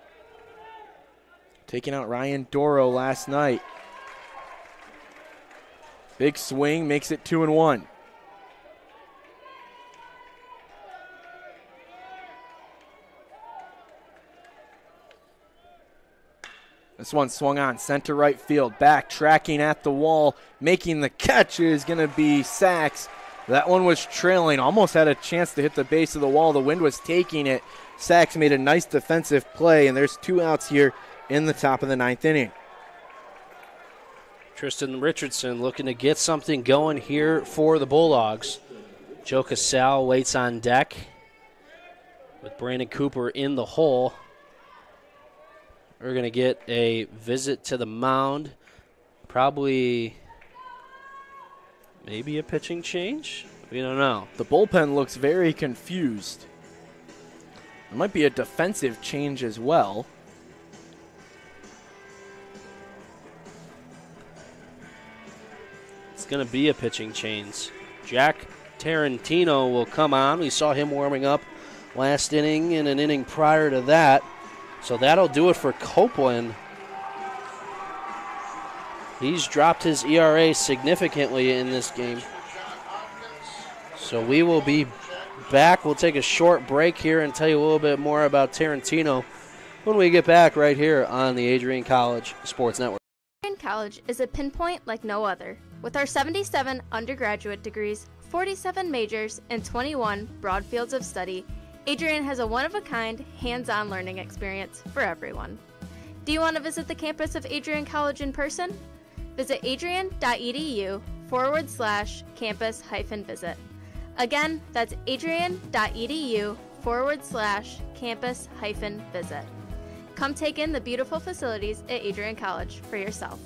Taking out Ryan Doro last night. Big swing, makes it 2-1. This one swung on center right field, back tracking at the wall, making the catch is going to be Sachs. That one was trailing, almost had a chance to hit the base of the wall. The wind was taking it. Sachs made a nice defensive play, and there's 2 outs here in the top of the 9th inning. Tristan Richardson looking to get something going here for the Bulldogs. Joe Casal waits on deck with Brandon Cooper in the hole. We're going to get a visit to the mound. Probably maybe a pitching change? We don't know. The bullpen looks very confused. There might be a defensive change as well. It's going to be a pitching change. Jack Tarantino will come on. We saw him warming up last inning and an inning prior to that. So that'll do it for Copeland. He's dropped his ERA significantly in this game. So we will be back. We'll take a short break here and tell you a little bit more about Tarantino when we get back right here on the Adrian College Sports Network. Adrian College is a pinpoint like no other. With our 77 undergraduate degrees, 47 majors, and 21 broad fields of study, Adrian has a one-of-a-kind, hands-on learning experience for everyone. Do you want to visit the campus of Adrian College in person? Visit adrian.edu/campus-visit. Again, that's adrian.edu/campus-visit. Come take in the beautiful facilities at Adrian College for yourself.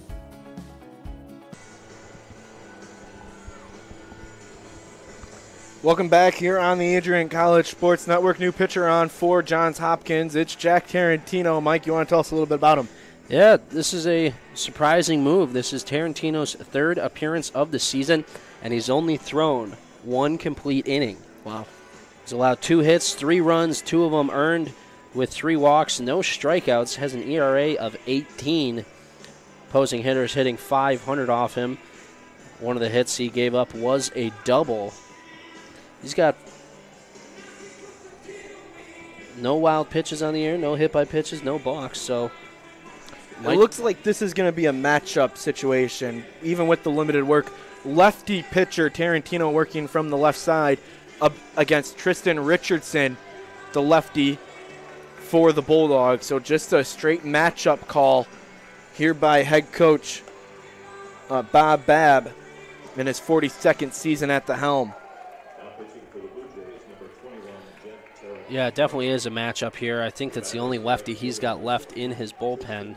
Welcome back here on the Adrian College Sports Network. New pitcher on for Johns Hopkins. It's Jack Tarantino. Mike, you want to tell us a little bit about him? Yeah, this is a surprising move. This is Tarantino's 3rd appearance of the season, and he's only thrown 1 complete inning. Wow. He's allowed 2 hits, 3 runs, 2 of them earned with 3 walks, no strikeouts, has an ERA of 18. Opposing hitters hitting .500 off him. One of the hits he gave up was a double. He's got no wild pitches on the air, no hit by pitches, no balks. So it looks like this is going to be a matchup situation, even with the limited work. Lefty pitcher Tarantino working from the left side against Tristan Richardson, the lefty for the Bulldogs. So just a straight matchup call here by head coach Bob Babb in his 42nd season at the helm. Yeah, it definitely is a matchup here. I think that's the only lefty he's got left in his bullpen.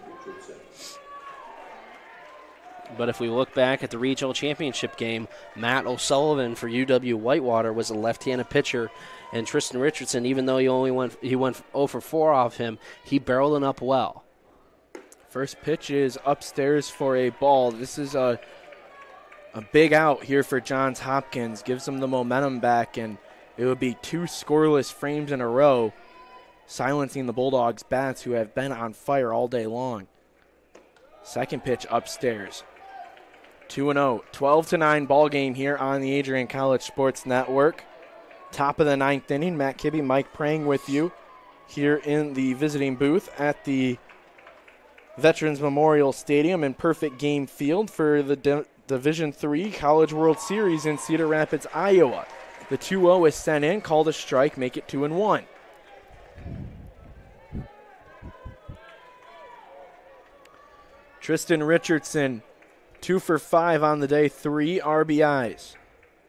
But if we look back at the regional championship game, Matt O'Sullivan for UW Whitewater was a left-handed pitcher, and Tristan Richardson, even though he went 0 for 4 off him, he barreled it up well. First pitch is upstairs for a ball. This is a big out here for Johns Hopkins. Gives them the momentum back, and it would be 2 scoreless frames in a row, silencing the Bulldogs' bats who have been on fire all day long. Second pitch upstairs. 2-0, 12-9 ball game here on the Adrian College Sports Network. Top of the 9th inning. Matt Kibbe, Mike Prang with you here in the visiting booth at the Veterans Memorial Stadium in Perfect Game Field for the Division III College World Series in Cedar Rapids, Iowa. The 2-0 is sent in, called a strike, make it 2-1. Tristan Richardson, 2 for 5 on the day, 3 RBIs.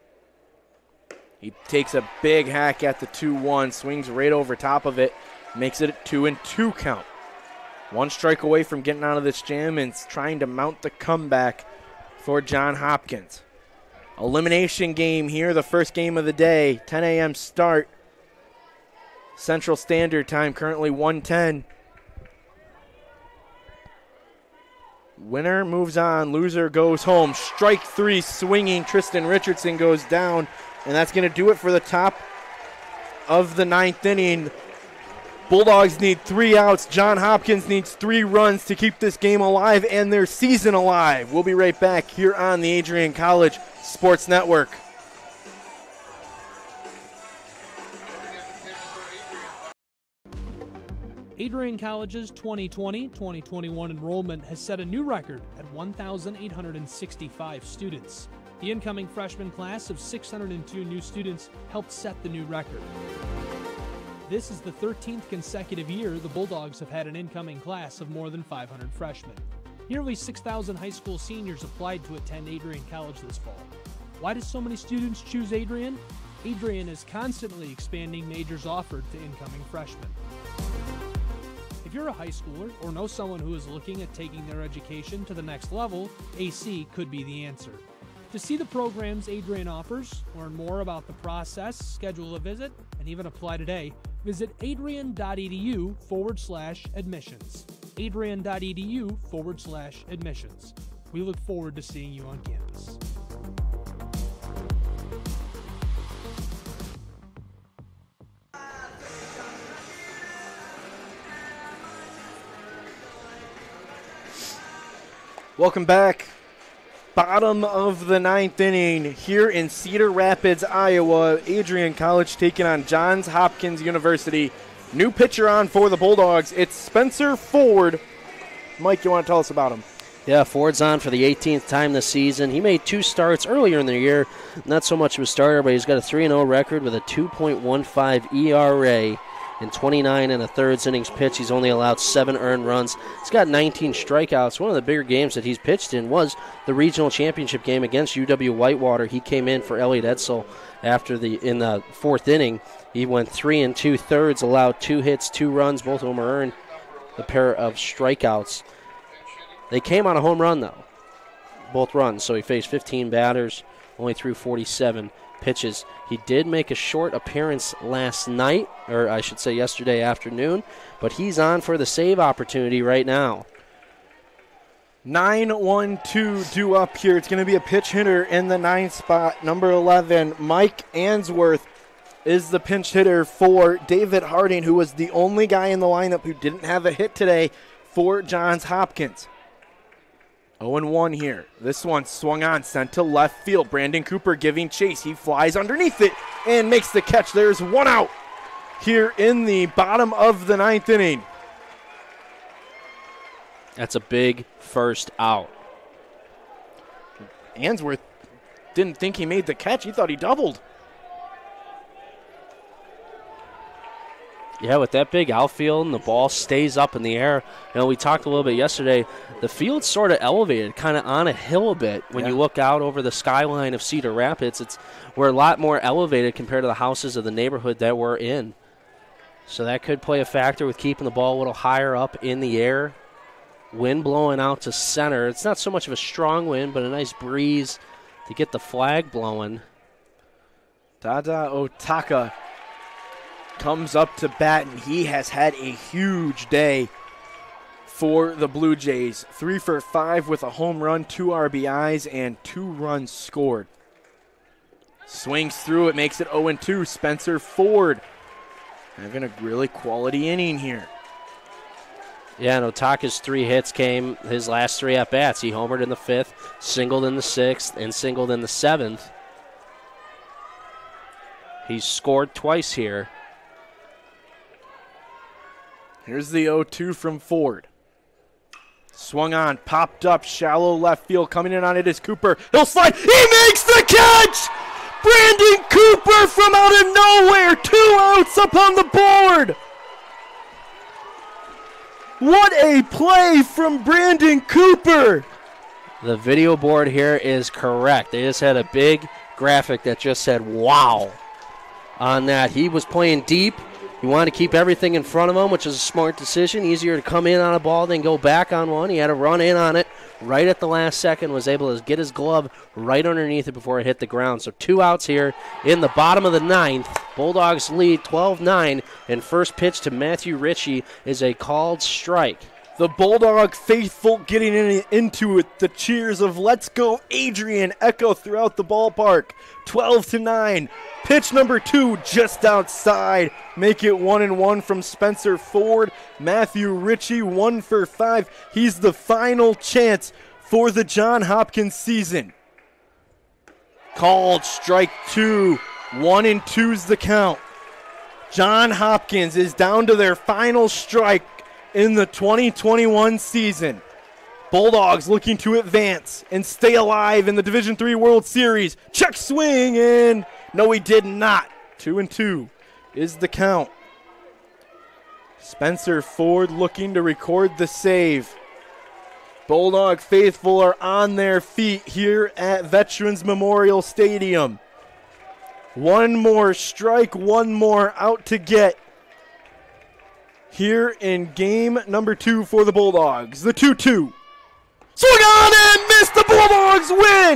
He takes a big hack at the 2-1, swings right over top of it, makes it a 2-2 count. 1 strike away from getting out of this jam and trying to mount the comeback for John Hopkins. Elimination game here, the first game of the day, 10 a.m. start. Central Standard Time, currently 1:10. Winner moves on, loser goes home. Strike 3 swinging. Tristan Richardson goes down, and that's going to do it for the top of the 9th inning. Bulldogs need 3 outs. John Hopkins needs 3 runs to keep this game alive and their season alive. We'll be right back here on the Adrian College Sports Network. Adrian College's 2020-2021 enrollment has set a new record at 1,865 students. The incoming freshman class of 602 new students helped set the new record. This is the 13th consecutive year the Bulldogs have had an incoming class of more than 500 freshmen. Nearly 6,000 high school seniors applied to attend Adrian College this fall. Why do so many students choose Adrian? Adrian is constantly expanding majors offered to incoming freshmen. If you're a high schooler or know someone who is looking at taking their education to the next level, AC could be the answer. To see the programs Adrian offers, learn more about the process, schedule a visit, and even apply today, visit adrian.edu/admissions. adrian.edu/admissions. We look forward to seeing you on campus. Welcome back. Bottom of the 9th inning here in Cedar Rapids, Iowa. Adrian College taking on Johns Hopkins University. New pitcher on for the Bulldogs. It's Spencer Ford. Mike, you want to tell us about him? Yeah, Ford's on for the 18th time this season. He made 2 starts earlier in the year. Not so much of a starter, but he's got a 3-0 record with a 2.15 ERA. In 29 and a thirds innings pitched, he's only allowed 7 earned runs. He's got 19 strikeouts. One of the bigger games that he's pitched in was the regional championship game against UW Whitewater. He came in for Elliot Edsel in the 4th inning. He went 3 2/3, allowed 2 hits, 2 runs. Both of them were earned. A pair of strikeouts. They came on a home run, though. Both runs. So he faced 15 batters, only threw 47 pitches. He did make a short appearance last night, or I should say yesterday afternoon, but he's on for the save opportunity right now. 9-1-2 due up here. It's going to be a pitch hitter in the 9th spot. Number 11, Mike Answorth, is the pinch hitter for David Harding, who was the only guy in the lineup who didn't have a hit today for Johns Hopkins. 0-1 here. This one swung on, sent to left field. Brandon Cooper giving chase. He flies underneath it and makes the catch. There's 1 out here in the bottom of the 9th inning. That's a big first out. Answorth didn't think he made the catch. He thought he doubled. Yeah, with that big outfield and the ball stays up in the air. You know, we talked a little bit yesterday. The field's sort of elevated, kind of on a hill a bit. When you look out over the skyline of Cedar Rapids, we're a lot more elevated compared to the houses of the neighborhood that we're in. So that could play a factor with keeping the ball a little higher up in the air. Wind blowing out to center. It's not so much of a strong wind, but a nice breeze to get the flag blowing. Dada Otaka comes up to bat, and he has had a huge day for the Blue Jays. 3 for 5 with a home run, 2 RBIs, and 2 runs scored. Swings through it, makes it 0-2. Spencer Ford having a really quality inning here. Yeah, and Otaka's 3 hits came his last 3 at-bats. He homered in the 5th, singled in the 6th, and singled in the 7th. He's scored twice here. Here's the 0-2 from Ford. Swung on, popped up, shallow left field. Coming in on it is Cooper. He'll slide. He makes the catch! Brandon Cooper from out of nowhere. 2 outs up on the board. What a play from Brandon Cooper. The video board here is correct. They just had a big graphic that just said, wow, on that. He was playing deep. He wanted to keep everything in front of him, which is a smart decision. Easier to come in on a ball than go back on one. He had to run in on it right at the last second, was able to get his glove right underneath it before it hit the ground. So 2 outs here in the bottom of the 9th. Bulldogs lead 12-9, and first pitch to Matthew Ritchie is a called strike. The Bulldog faithful getting into it. The cheers of "Let's go Adrian" echo throughout the ballpark. 12-9. Pitch number 2 just outside. Make it 1-1 from Spencer Ford. Matthew Ritchie 1 for 5. He's the final chance for the John Hopkins season. Called strike 2. 1-2's the count. John Hopkins is down to their final strike in the 2021 season. Bulldogs looking to advance and stay alive in the Division III World Series. Check swing, and no, he did not. 2-2 is the count. Spencer Ford looking to record the save. Bulldog faithful are on their feet here at Veterans Memorial Stadium. One more strike, one more out to get here in game number 2 for the Bulldogs. The 2-2. Swung on and missed. The Bulldogs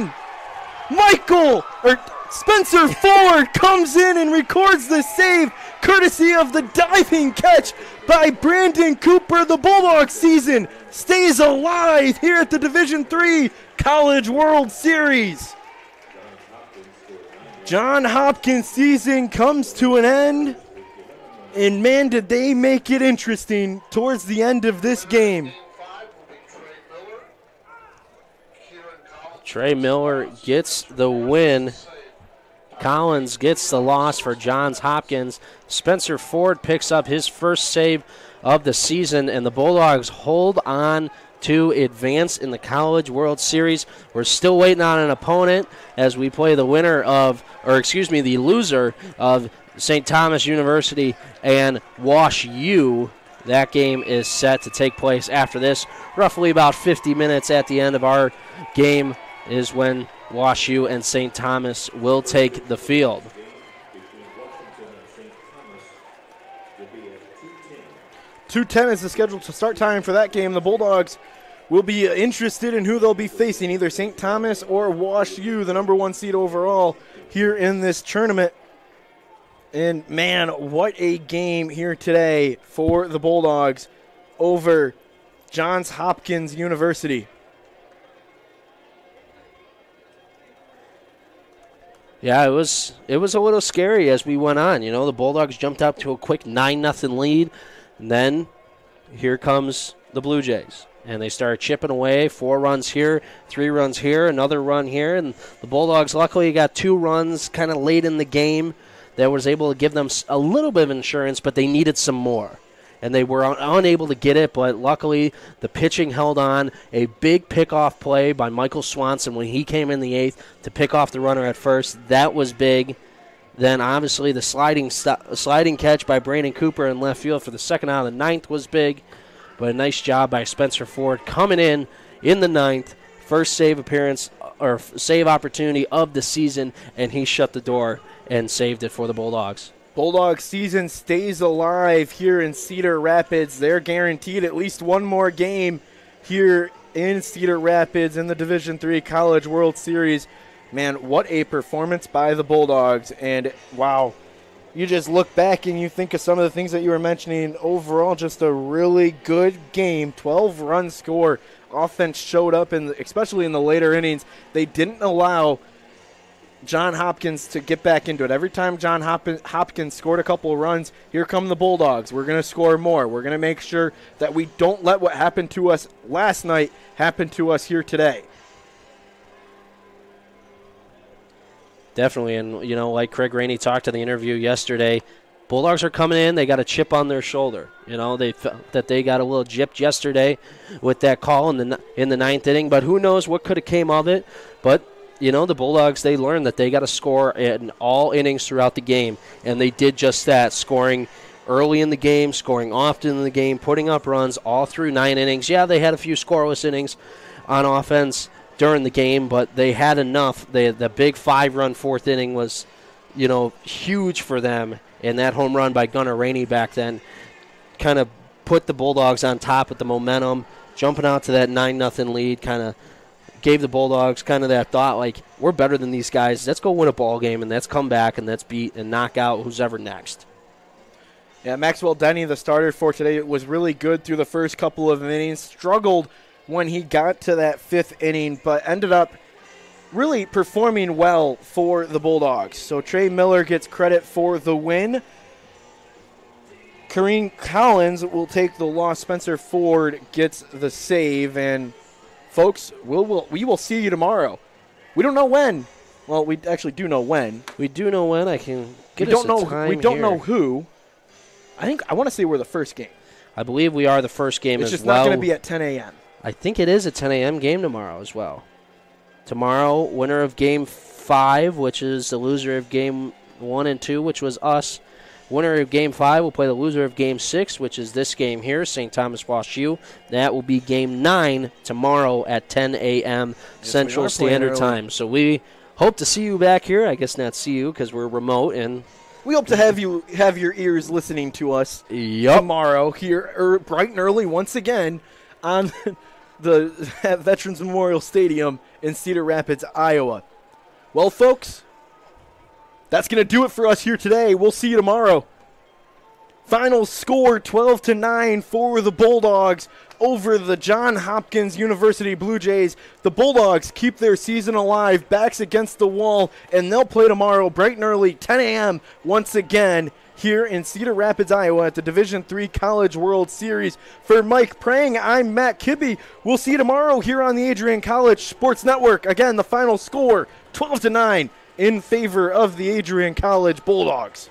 win. Spencer Ford comes in and records the save, courtesy of the diving catch by Brandon Cooper. The Bulldogs season stays alive here at the Division III College World Series. John Hopkins' season comes to an end, and man, did they make it interesting towards the end of this game. Trey Miller gets the win. Collins gets the loss for Johns Hopkins. Spencer Ford picks up his first save of the season, and the Bulldogs hold on to advance in the College World Series. We're still waiting on an opponent as we play the the loser of St. Thomas University and Wash U. That game is set to take place after this. Roughly about 50 minutes at the end of our game is when Wash U and St. Thomas will take the field. .210 is the scheduled to start time for that game. The Bulldogs will be interested in who they'll be facing, either St. Thomas or Wash U, the number 1 seed overall here in this tournament. And, man, what a game here today for the Bulldogs over Johns Hopkins University. Yeah, it was a little scary as we went on. You know, the Bulldogs jumped up to a quick 9-0 lead, and then here comes the Blue Jays. And they started chipping away, 4 runs here, 3 runs here, another run here. And the Bulldogs luckily got 2 runs kind of late in the game that was able to give them a little bit of insurance, but they needed some more. And they were unable to get it, but luckily the pitching held on. A big pickoff play by Michael Swanson when he came in the 8th to pick off the runner at first. That was big. Then obviously the sliding catch by Brandon Cooper in left field for the second out of the 9th was big. But a nice job by Spencer Ford coming in the 9th. First save appearance or save opportunity of the season, and he shut the door and saved it for the Bulldogs. Bulldogs season stays alive here in Cedar Rapids. They're guaranteed at least one more game here in Cedar Rapids in the Division III College World Series. Man, what a performance by the Bulldogs. And, wow, you just look back and you think of some of the things that you were mentioning. Overall, just a really good game. 12-run score. Offense showed up, especially in the later innings. They didn't allow John Hopkins to get back into it. Every time John Hopkins scored a couple of runs, here come the Bulldogs. We're going to score more. We're going to make sure that we don't let what happened to us last night happen to us here today. Definitely, and you know, like Craig Rainey talked in the interview yesterday, Bulldogs are coming in. They got a chip on their shoulder. You know, they felt that they got a little gypped yesterday with that call in the 9th inning. But who knows what could have came of it? But you know, the Bulldogs, they learned that they got to score in all innings throughout the game, and they did just that, scoring early in the game, scoring often in the game, putting up runs all through 9 innings. Yeah, they had a few scoreless innings on offense during the game, but they had enough. The big 5-run 4th inning was, you know, huge for them, and that home run by Gunnar Rainey back then kind of put the Bulldogs on top with the momentum, jumping out to that 9-0 lead, kind of gave the Bulldogs kind of that thought, like, we're better than these guys. Let's go win a ball game, and let's come back, and let's beat and knock out who's ever next. Yeah, Maxwell Denny, the starter for today, was really good through the first couple of innings. Struggled when he got to that 5th inning, but ended up really performing well for the Bulldogs. So Trey Miller gets credit for the win. Kareem Collins will take the loss. Spencer Ford gets the save. And, folks, we will see you tomorrow. We don't know when. Well, we actually do know when. We do know when. I can get we us don't know. a time We don't here. know who. I want to say we're the first game. I believe we are the first game it's as just well. not going to be at 10 a.m. I think it is a 10 a.m. game tomorrow as well. Tomorrow, winner of Game 5, which is the loser of Game 1 and 2, which was us. Winner of Game 5 will play the loser of Game 6, which is this game here, St. Thomas Wash U. That will be Game 9 tomorrow at 10 a.m. Central Standard Time. So we hope to see you back here. I guess not see you because we're remote, and we hope to have your ears listening to us tomorrow here bright and early once again on the Veterans Memorial Stadium in Cedar Rapids, Iowa. Well, folks, that's going to do it for us here today. We'll see you tomorrow. Final score 12-9 for the Bulldogs over the Johns Hopkins University Blue Jays. The Bulldogs keep their season alive, backs against the wall, and they'll play tomorrow bright and early, 10 a.m. once again here in Cedar Rapids, Iowa at the Division III College World Series. For Mike Prang, I'm Matt Kibbe. We'll see you tomorrow here on the Adrian College Sports Network. Again, the final score 12-9 in favor of the Adrian College Bulldogs.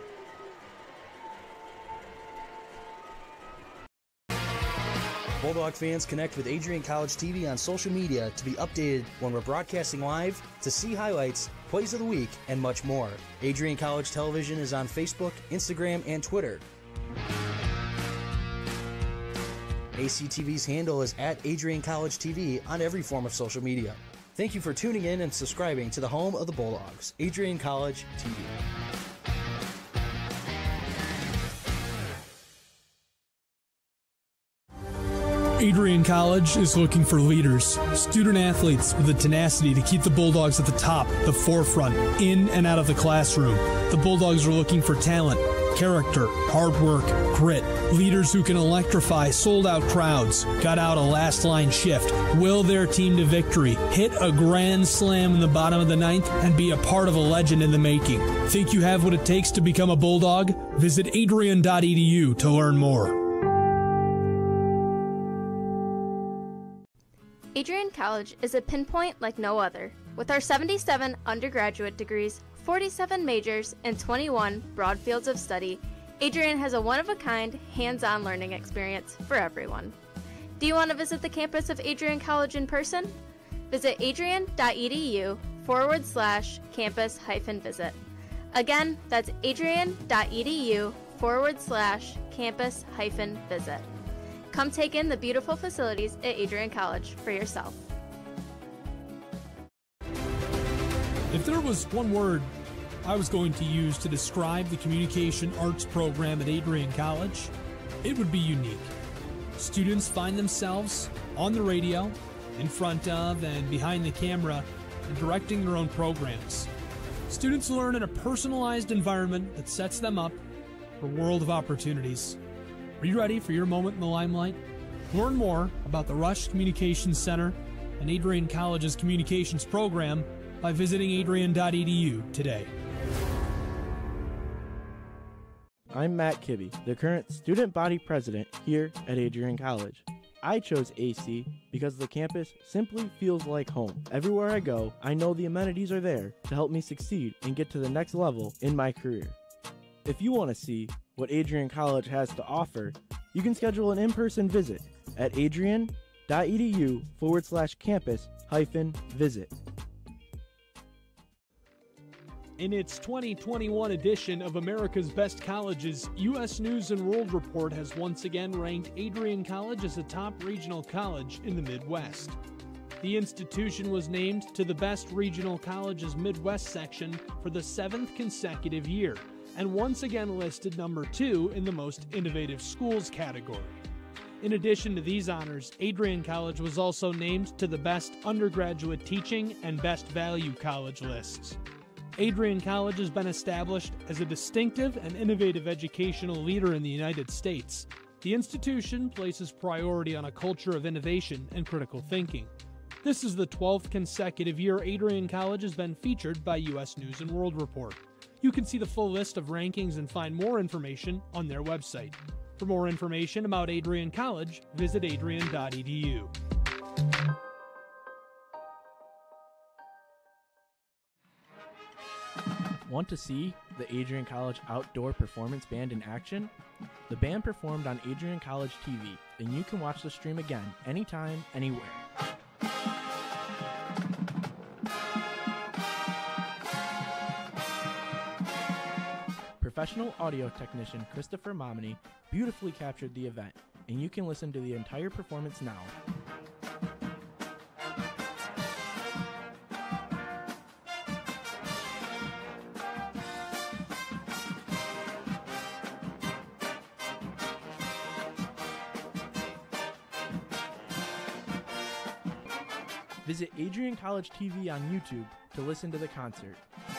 Bulldog fans, connect with Adrian College TV on social media to be updated when we're broadcasting live, to see highlights, plays of the week, and much more. Adrian College Television is on Facebook, Instagram, and Twitter. ACTV's handle is at Adrian College TV on every form of social media. Thank you for tuning in and subscribing to the home of the Bulldogs, Adrian College TV. Adrian College is looking for leaders, student athletes with the tenacity to keep the Bulldogs at the top, the forefront, in and out of the classroom. The Bulldogs are looking for talent, character, hard work, grit, leaders who can electrify sold-out crowds, gut out a last-line shift, will their team to victory, hit a grand slam in the bottom of the ninth, and be a part of a legend in the making. Think you have what it takes to become a Bulldog? Visit adrian.edu to learn more. Adrian College is a pinpoint like no other. With our 77 undergraduate degrees, 47 majors, and 21 broad fields of study, Adrian has a one-of-a-kind, hands-on learning experience for everyone. Do you want to visit the campus of Adrian College in person? Visit adrian.edu/campus-visit. Again, that's adrian.edu/campus-visit. Come take in the beautiful facilities at Adrian College for yourself. If there was one word I was going to use to describe the communication arts program at Adrian College, it would be unique. Students find themselves on the radio, in front of and behind the camera, and directing their own programs. Students learn in a personalized environment that sets them up for a world of opportunities. Are you ready for your moment in the limelight? Learn more about the Rush Communications Center and Adrian College's communications program by visiting adrian.edu today. I'm Matt Kibbe, the current student body president here at Adrian College. I chose AC because the campus simply feels like home. Everywhere I go, I know the amenities are there to help me succeed and get to the next level in my career. If you want to see what Adrian College has to offer, you can schedule an in-person visit at adrian.edu/campus-visit. In its 2021 edition of America's Best Colleges, U.S. News & World Report has once again ranked Adrian College as a top regional college in the Midwest. The institution was named to the Best Regional Colleges Midwest section for the 7th consecutive year, and once again listed number 2 in the Most Innovative Schools category. In addition to these honors, Adrian College was also named to the Best Undergraduate Teaching and Best Value College lists. Adrian College has been established as a distinctive and innovative educational leader in the United States. The institution places priority on a culture of innovation and critical thinking. This is the 12th consecutive year Adrian College has been featured by U.S. News & World Report. You can see the full list of rankings and find more information on their website. For more information about Adrian College, visit adrian.edu. Want to see the Adrian College Outdoor Performance Band in action? The band performed on Adrian College TV, and you can watch the stream again anytime, anywhere. Professional audio technician Christopher Momini beautifully captured the event, and you can listen to the entire performance now. Visit Adrian College TV on YouTube to listen to the concert.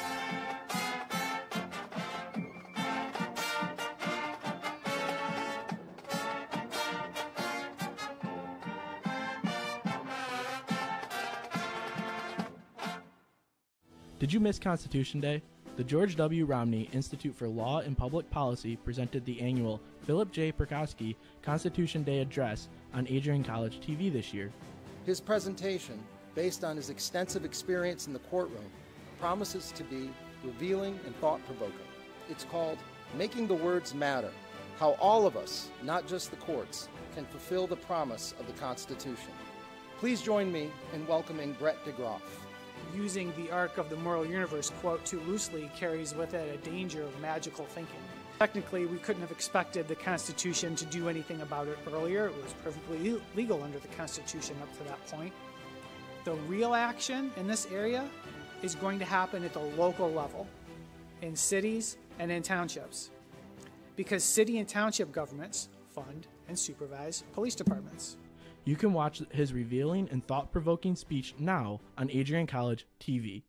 Did you miss Constitution Day? The George W. Romney Institute for Law and Public Policy presented the annual Philip J. Perkowski Constitution Day Address on Adrian College TV this year. His presentation, based on his extensive experience in the courtroom, promises to be revealing and thought-provoking. It's called Making the Words Matter, How All of Us, Not Just the Courts, Can Fulfill the Promise of the Constitution. Please join me in welcoming Brett DeGroff. Using the arc of the moral universe quote too loosely carries with it a danger of magical thinking. Technically, we couldn't have expected the Constitution to do anything about it earlier. It was perfectly legal under the Constitution up to that point. The real action in this area is going to happen at the local level, in cities and in townships, because city and township governments fund and supervise police departments. You can watch his revealing and thought-provoking speech now on Adrian College TV.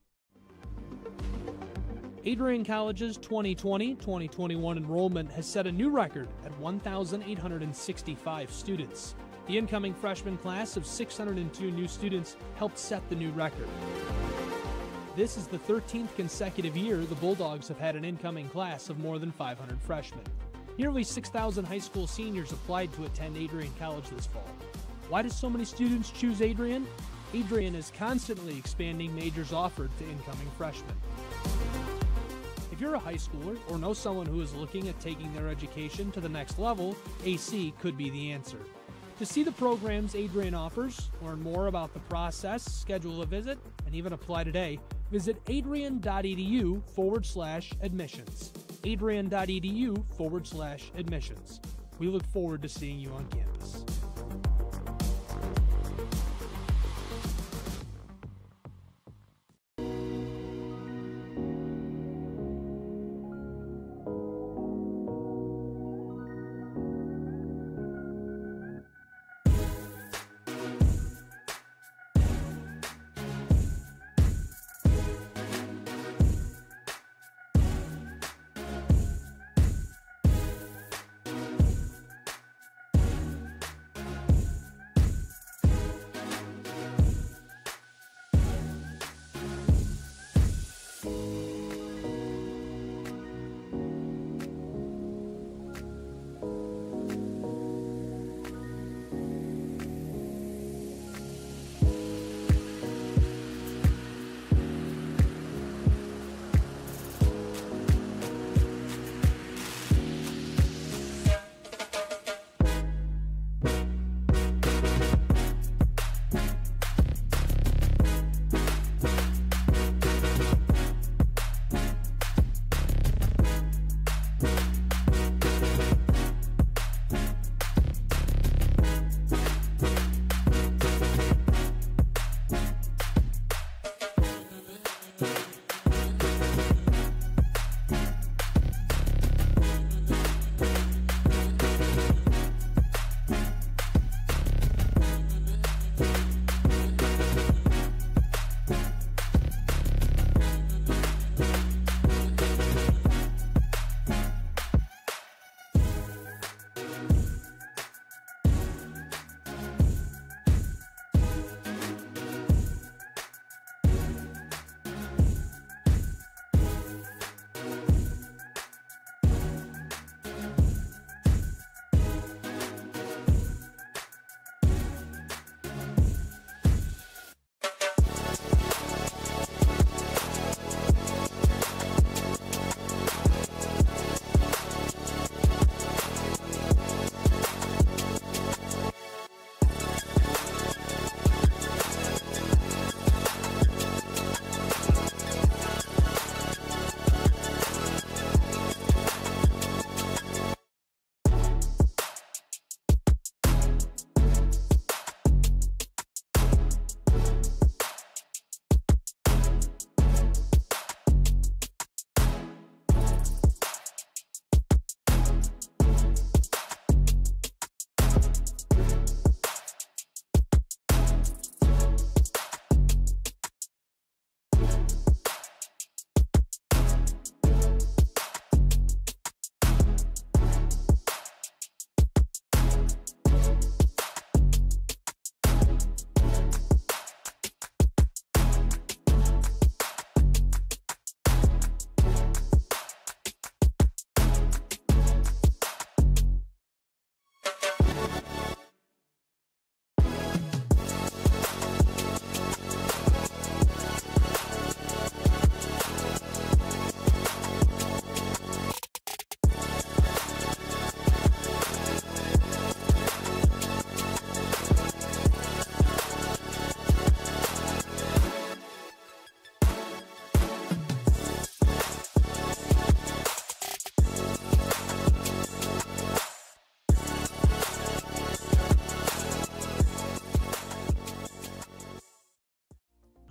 Adrian College's 2020-2021 enrollment has set a new record at 1,865 students. The incoming freshman class of 602 new students helped set the new record. This is the 13th consecutive year the Bulldogs have had an incoming class of more than 500 freshmen. Nearly 6,000 high school seniors applied to attend Adrian College this fall. Why do so many students choose Adrian? Adrian is constantly expanding majors offered to incoming freshmen. If you're a high schooler or know someone who is looking at taking their education to the next level, AC could be the answer. To see the programs Adrian offers, learn more about the process, schedule a visit, and even apply today, visit adrian.edu/admissions. adrian.edu/admissions. We look forward to seeing you on campus.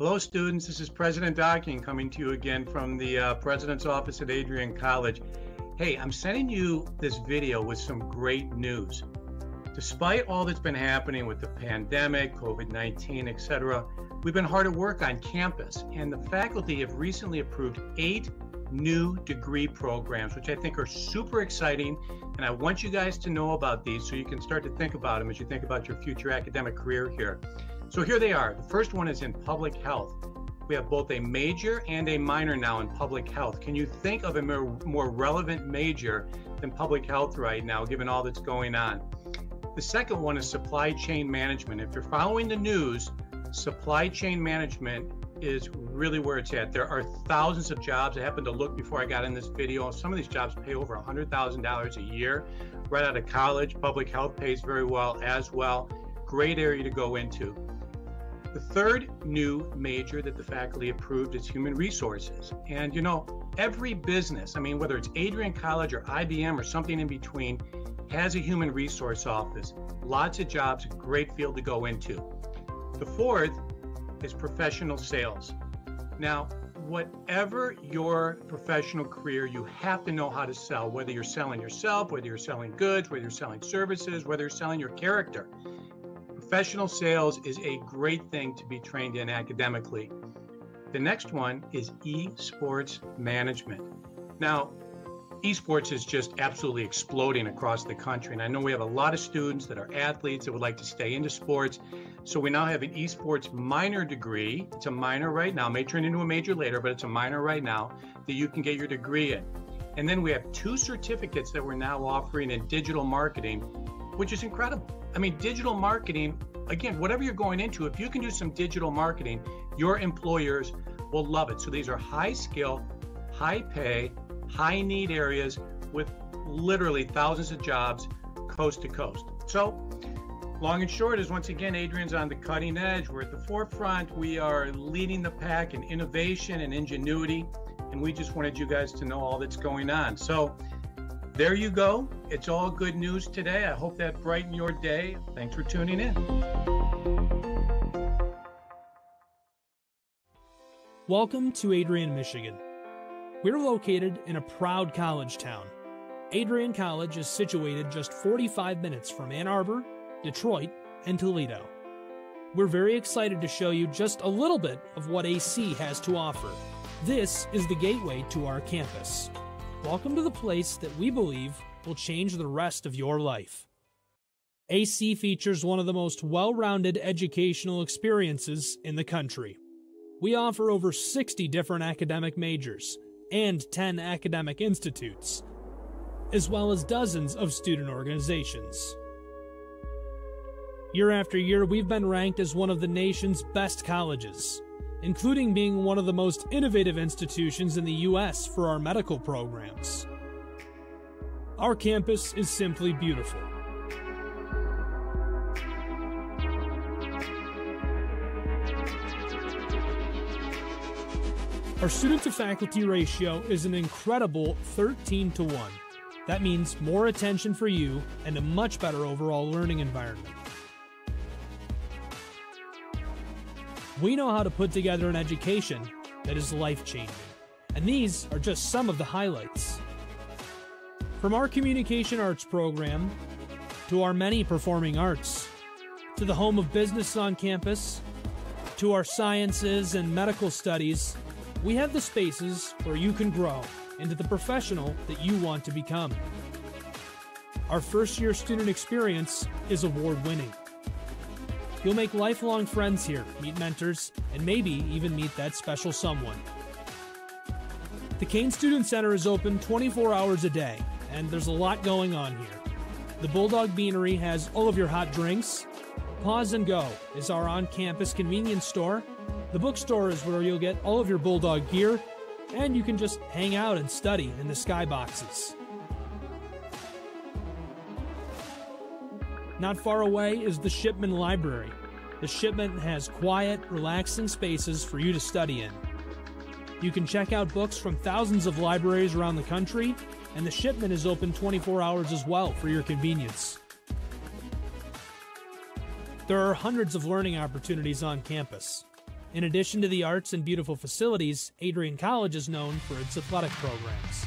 Hello, students. This is President Docking coming to you again from the President's Office at Adrian College. Hey, I'm sending you this video with some great news. Despite all that's been happening with the pandemic, COVID-19, etc., we've been hard at work on campus, and the faculty have recently approved 8 new degree programs, which I think are super exciting, and I want you guys to know about these so you can start to think about them as you think about your future academic career here. So here they are. The first one is in public health. We have both a major and a minor now in public health. Can you think of a more relevant major than public health right now, given all that's going on? The second one is supply chain management. If you're following the news, supply chain management is really where it's at. There are thousands of jobs. I happened to look before I got in this video. Some of these jobs pay over $100,000 a year right out of college. Public health pays very well as well. Great area to go into. The third new major that the faculty approved is human resources. And you know, every business, I mean, whether it's Adrian College or IBM or something in between, has a human resource office. Lots of jobs, a great field to go into. The fourth is professional sales. Now, whatever your professional career, you have to know how to sell, whether you're selling yourself, whether you're selling goods, whether you're selling services, whether you're selling your character. Professional sales is a great thing to be trained in academically. The next one is esports management. Now, esports is just absolutely exploding across the country. And I know we have a lot of students that are athletes that would like to stay into sports. So we now have an esports minor degree. It's a minor right now, may turn into a major later, but it's a minor right now that you can get your degree in. And then we have 2 certificates that we're now offering in digital marketing, which is incredible. I mean, digital marketing, again, whatever you're going into, if you can do some digital marketing, your employers will love it. So these are high skill, high pay, high need areas with literally thousands of jobs coast to coast. So long and short is, once again, Adrian's on the cutting edge. We're at the forefront. We are leading the pack in innovation and ingenuity. And we just wanted you guys to know all that's going on. So there you go. It's all good news today. I hope that brightened your day. Thanks for tuning in. Welcome to Adrian, Michigan. We're located in a proud college town. Adrian College is situated just 45 minutes from Ann Arbor, Detroit, and Toledo. We're very excited to show you just a little bit of what AC has to offer. This is the gateway to our campus. Welcome to the place that we believe will change the rest of your life. AC features one of the most well-rounded educational experiences in the country. We offer over 60 different academic majors and 10 academic institutes, as well as dozens of student organizations. Year after year, we've been ranked as one of the nation's best colleges, including being one of the most innovative institutions in the U.S. for our medical programs. Our campus is simply beautiful. Our student-to-faculty ratio is an incredible 13-to-1. That means more attention for you and a much better overall learning environment. We know how to put together an education that is life-changing, and these are just some of the highlights. From our communication arts program, to our many performing arts, to the home of business on campus, to our sciences and medical studies, we have the spaces where you can grow into the professional that you want to become. Our first-year student experience is award-winning. You'll make lifelong friends here, meet mentors, and maybe even meet that special someone. The Kane Student Center is open 24 hours a day, and there's a lot going on here. The Bulldog Beanery has all of your hot drinks. Pause and Go is our on-campus convenience store. The bookstore is where you'll get all of your Bulldog gear, and you can just hang out and study in the skyboxes. Not far away is the Shipman Library. The Shipman has quiet, relaxing spaces for you to study in. You can check out books from thousands of libraries around the country, and the Shipman is open 24 hours as well for your convenience. There are hundreds of learning opportunities on campus. In addition to the arts and beautiful facilities, Adrian College is known for its athletic programs.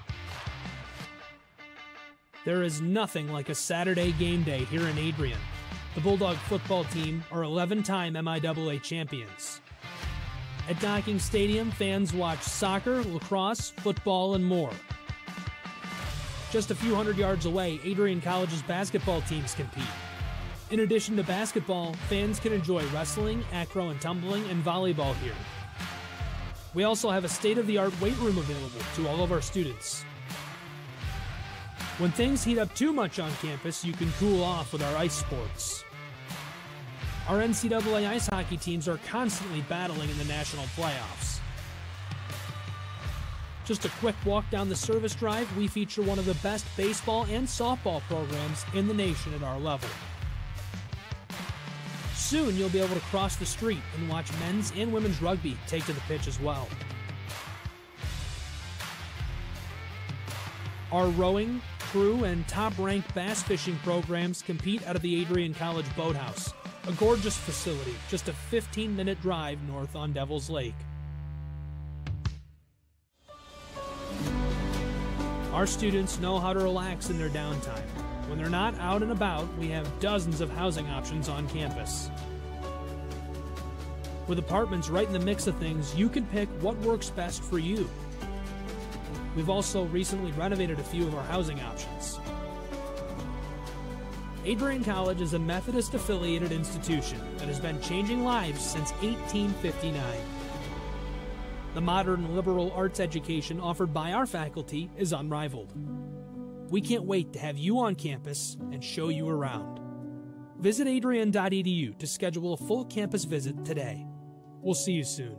There is nothing like a Saturday game day here in Adrian. The Bulldog football team are 11-time MIAA champions. At Docking Stadium, fans watch soccer, lacrosse, football, and more. Just a few hundred yards away, Adrian College's basketball teams compete. In addition to basketball, fans can enjoy wrestling, acro and tumbling, and volleyball here. We also have a state-of-the-art weight room available to all of our students. When things heat up too much on campus, you can cool off with our ice sports. Our NCAA ice hockey teams are constantly battling in the national playoffs. Just a quick walk down the service drive, we feature one of the best baseball and softball programs in the nation at our level. Soon you'll be able to cross the street and watch men's and women's rugby take to the pitch as well. Our rowing, crew, and top-ranked bass fishing programs compete out of the Adrian College Boathouse, a gorgeous facility just a 15-minute drive north on Devil's Lake. Our students know how to relax in their downtime. When they're not out and about, we have dozens of housing options on campus. With apartments right in the mix of things, you can pick what works best for you. We've also recently renovated a few of our housing options. Adrian College is a Methodist-affiliated institution that has been changing lives since 1859. The modern liberal arts education offered by our faculty is unrivaled. We can't wait to have you on campus and show you around. Visit adrian.edu to schedule a full campus visit today. We'll see you soon.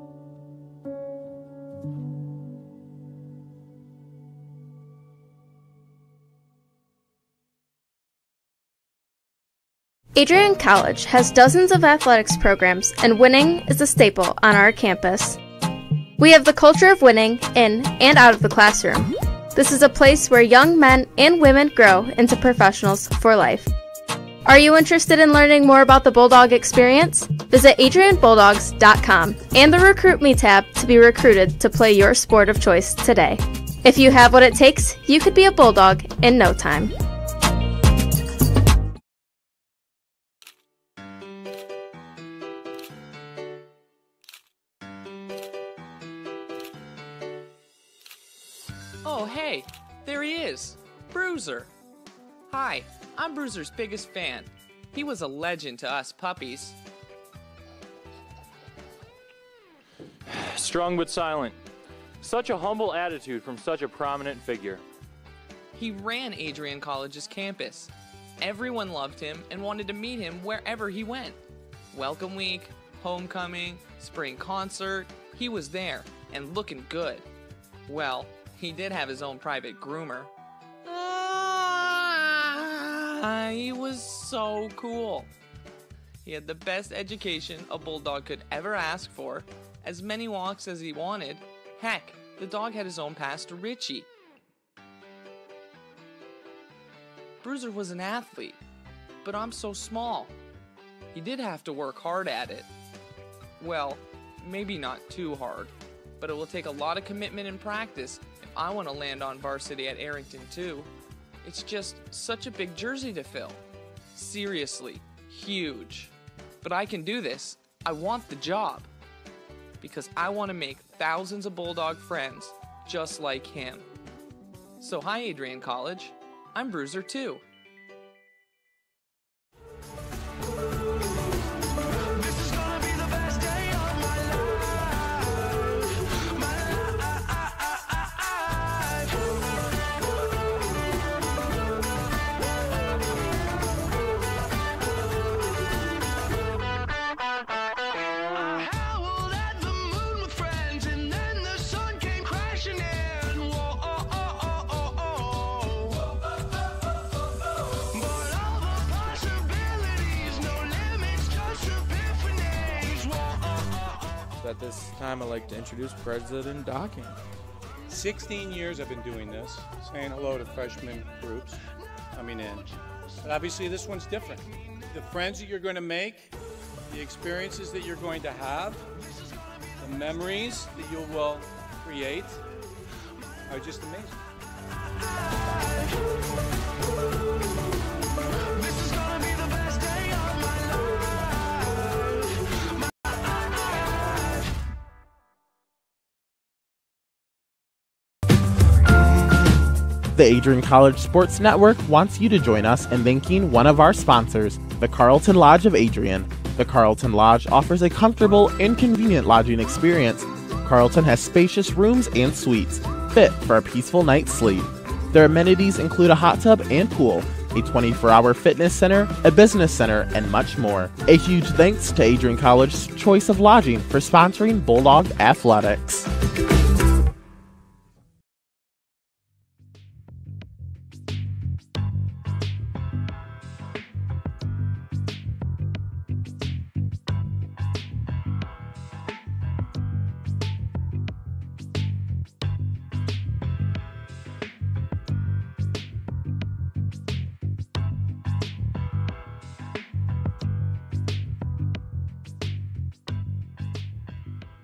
Adrian College has dozens of athletics programs, and winning is a staple on our campus. We have the culture of winning in and out of the classroom. This is a place where young men and women grow into professionals for life. Are you interested in learning more about the Bulldog experience? Visit adrianbulldogs.com and the Recruit Me tab to be recruited to play your sport of choice today. If you have what it takes, you could be a Bulldog in no time. Oh, hey, there he is, Bruiser. Hi, I'm Bruiser's biggest fan. He was a legend to us puppies. Strong but silent. Such a humble attitude from such a prominent figure. He ran Adrian College's campus. Everyone loved him and wanted to meet him wherever he went. Welcome week, homecoming, spring concert, he was there and looking good. Well, he did have his own private groomer. He was so cool. He had the best education a Bulldog could ever ask for, as many walks as he wanted. Heck, the dog had his own pass to Richie. Bruiser was an athlete, but I'm so small. He did have to work hard at it. Well, maybe not too hard, but it will take a lot of commitment and practice if I want to land on varsity at Arrington too. It's just such a big jersey to fill. Seriously, huge. But I can do this. I want the job. Because I want to make thousands of Bulldog friends just like him. So hi, Adrian College. I'm Bruiser too. At this time, I'd like to introduce President Docking. 16 years I've been doing this, saying hello to freshman groups coming in. But obviously this one's different. The friends that you're going to make the experiences that you're going to have, the memories that you will create are just amazing. The Adrian College Sports Network wants you to join us in thanking one of our sponsors, the Carlton Lodge of Adrian. The Carlton Lodge offers a comfortable and convenient lodging experience. Carlton has spacious rooms and suites, fit for a peaceful night's sleep. Their amenities include a hot tub and pool, a 24-hour fitness center, a business center, and much more. A huge thanks to Adrian College's choice of lodging for sponsoring Bulldog Athletics.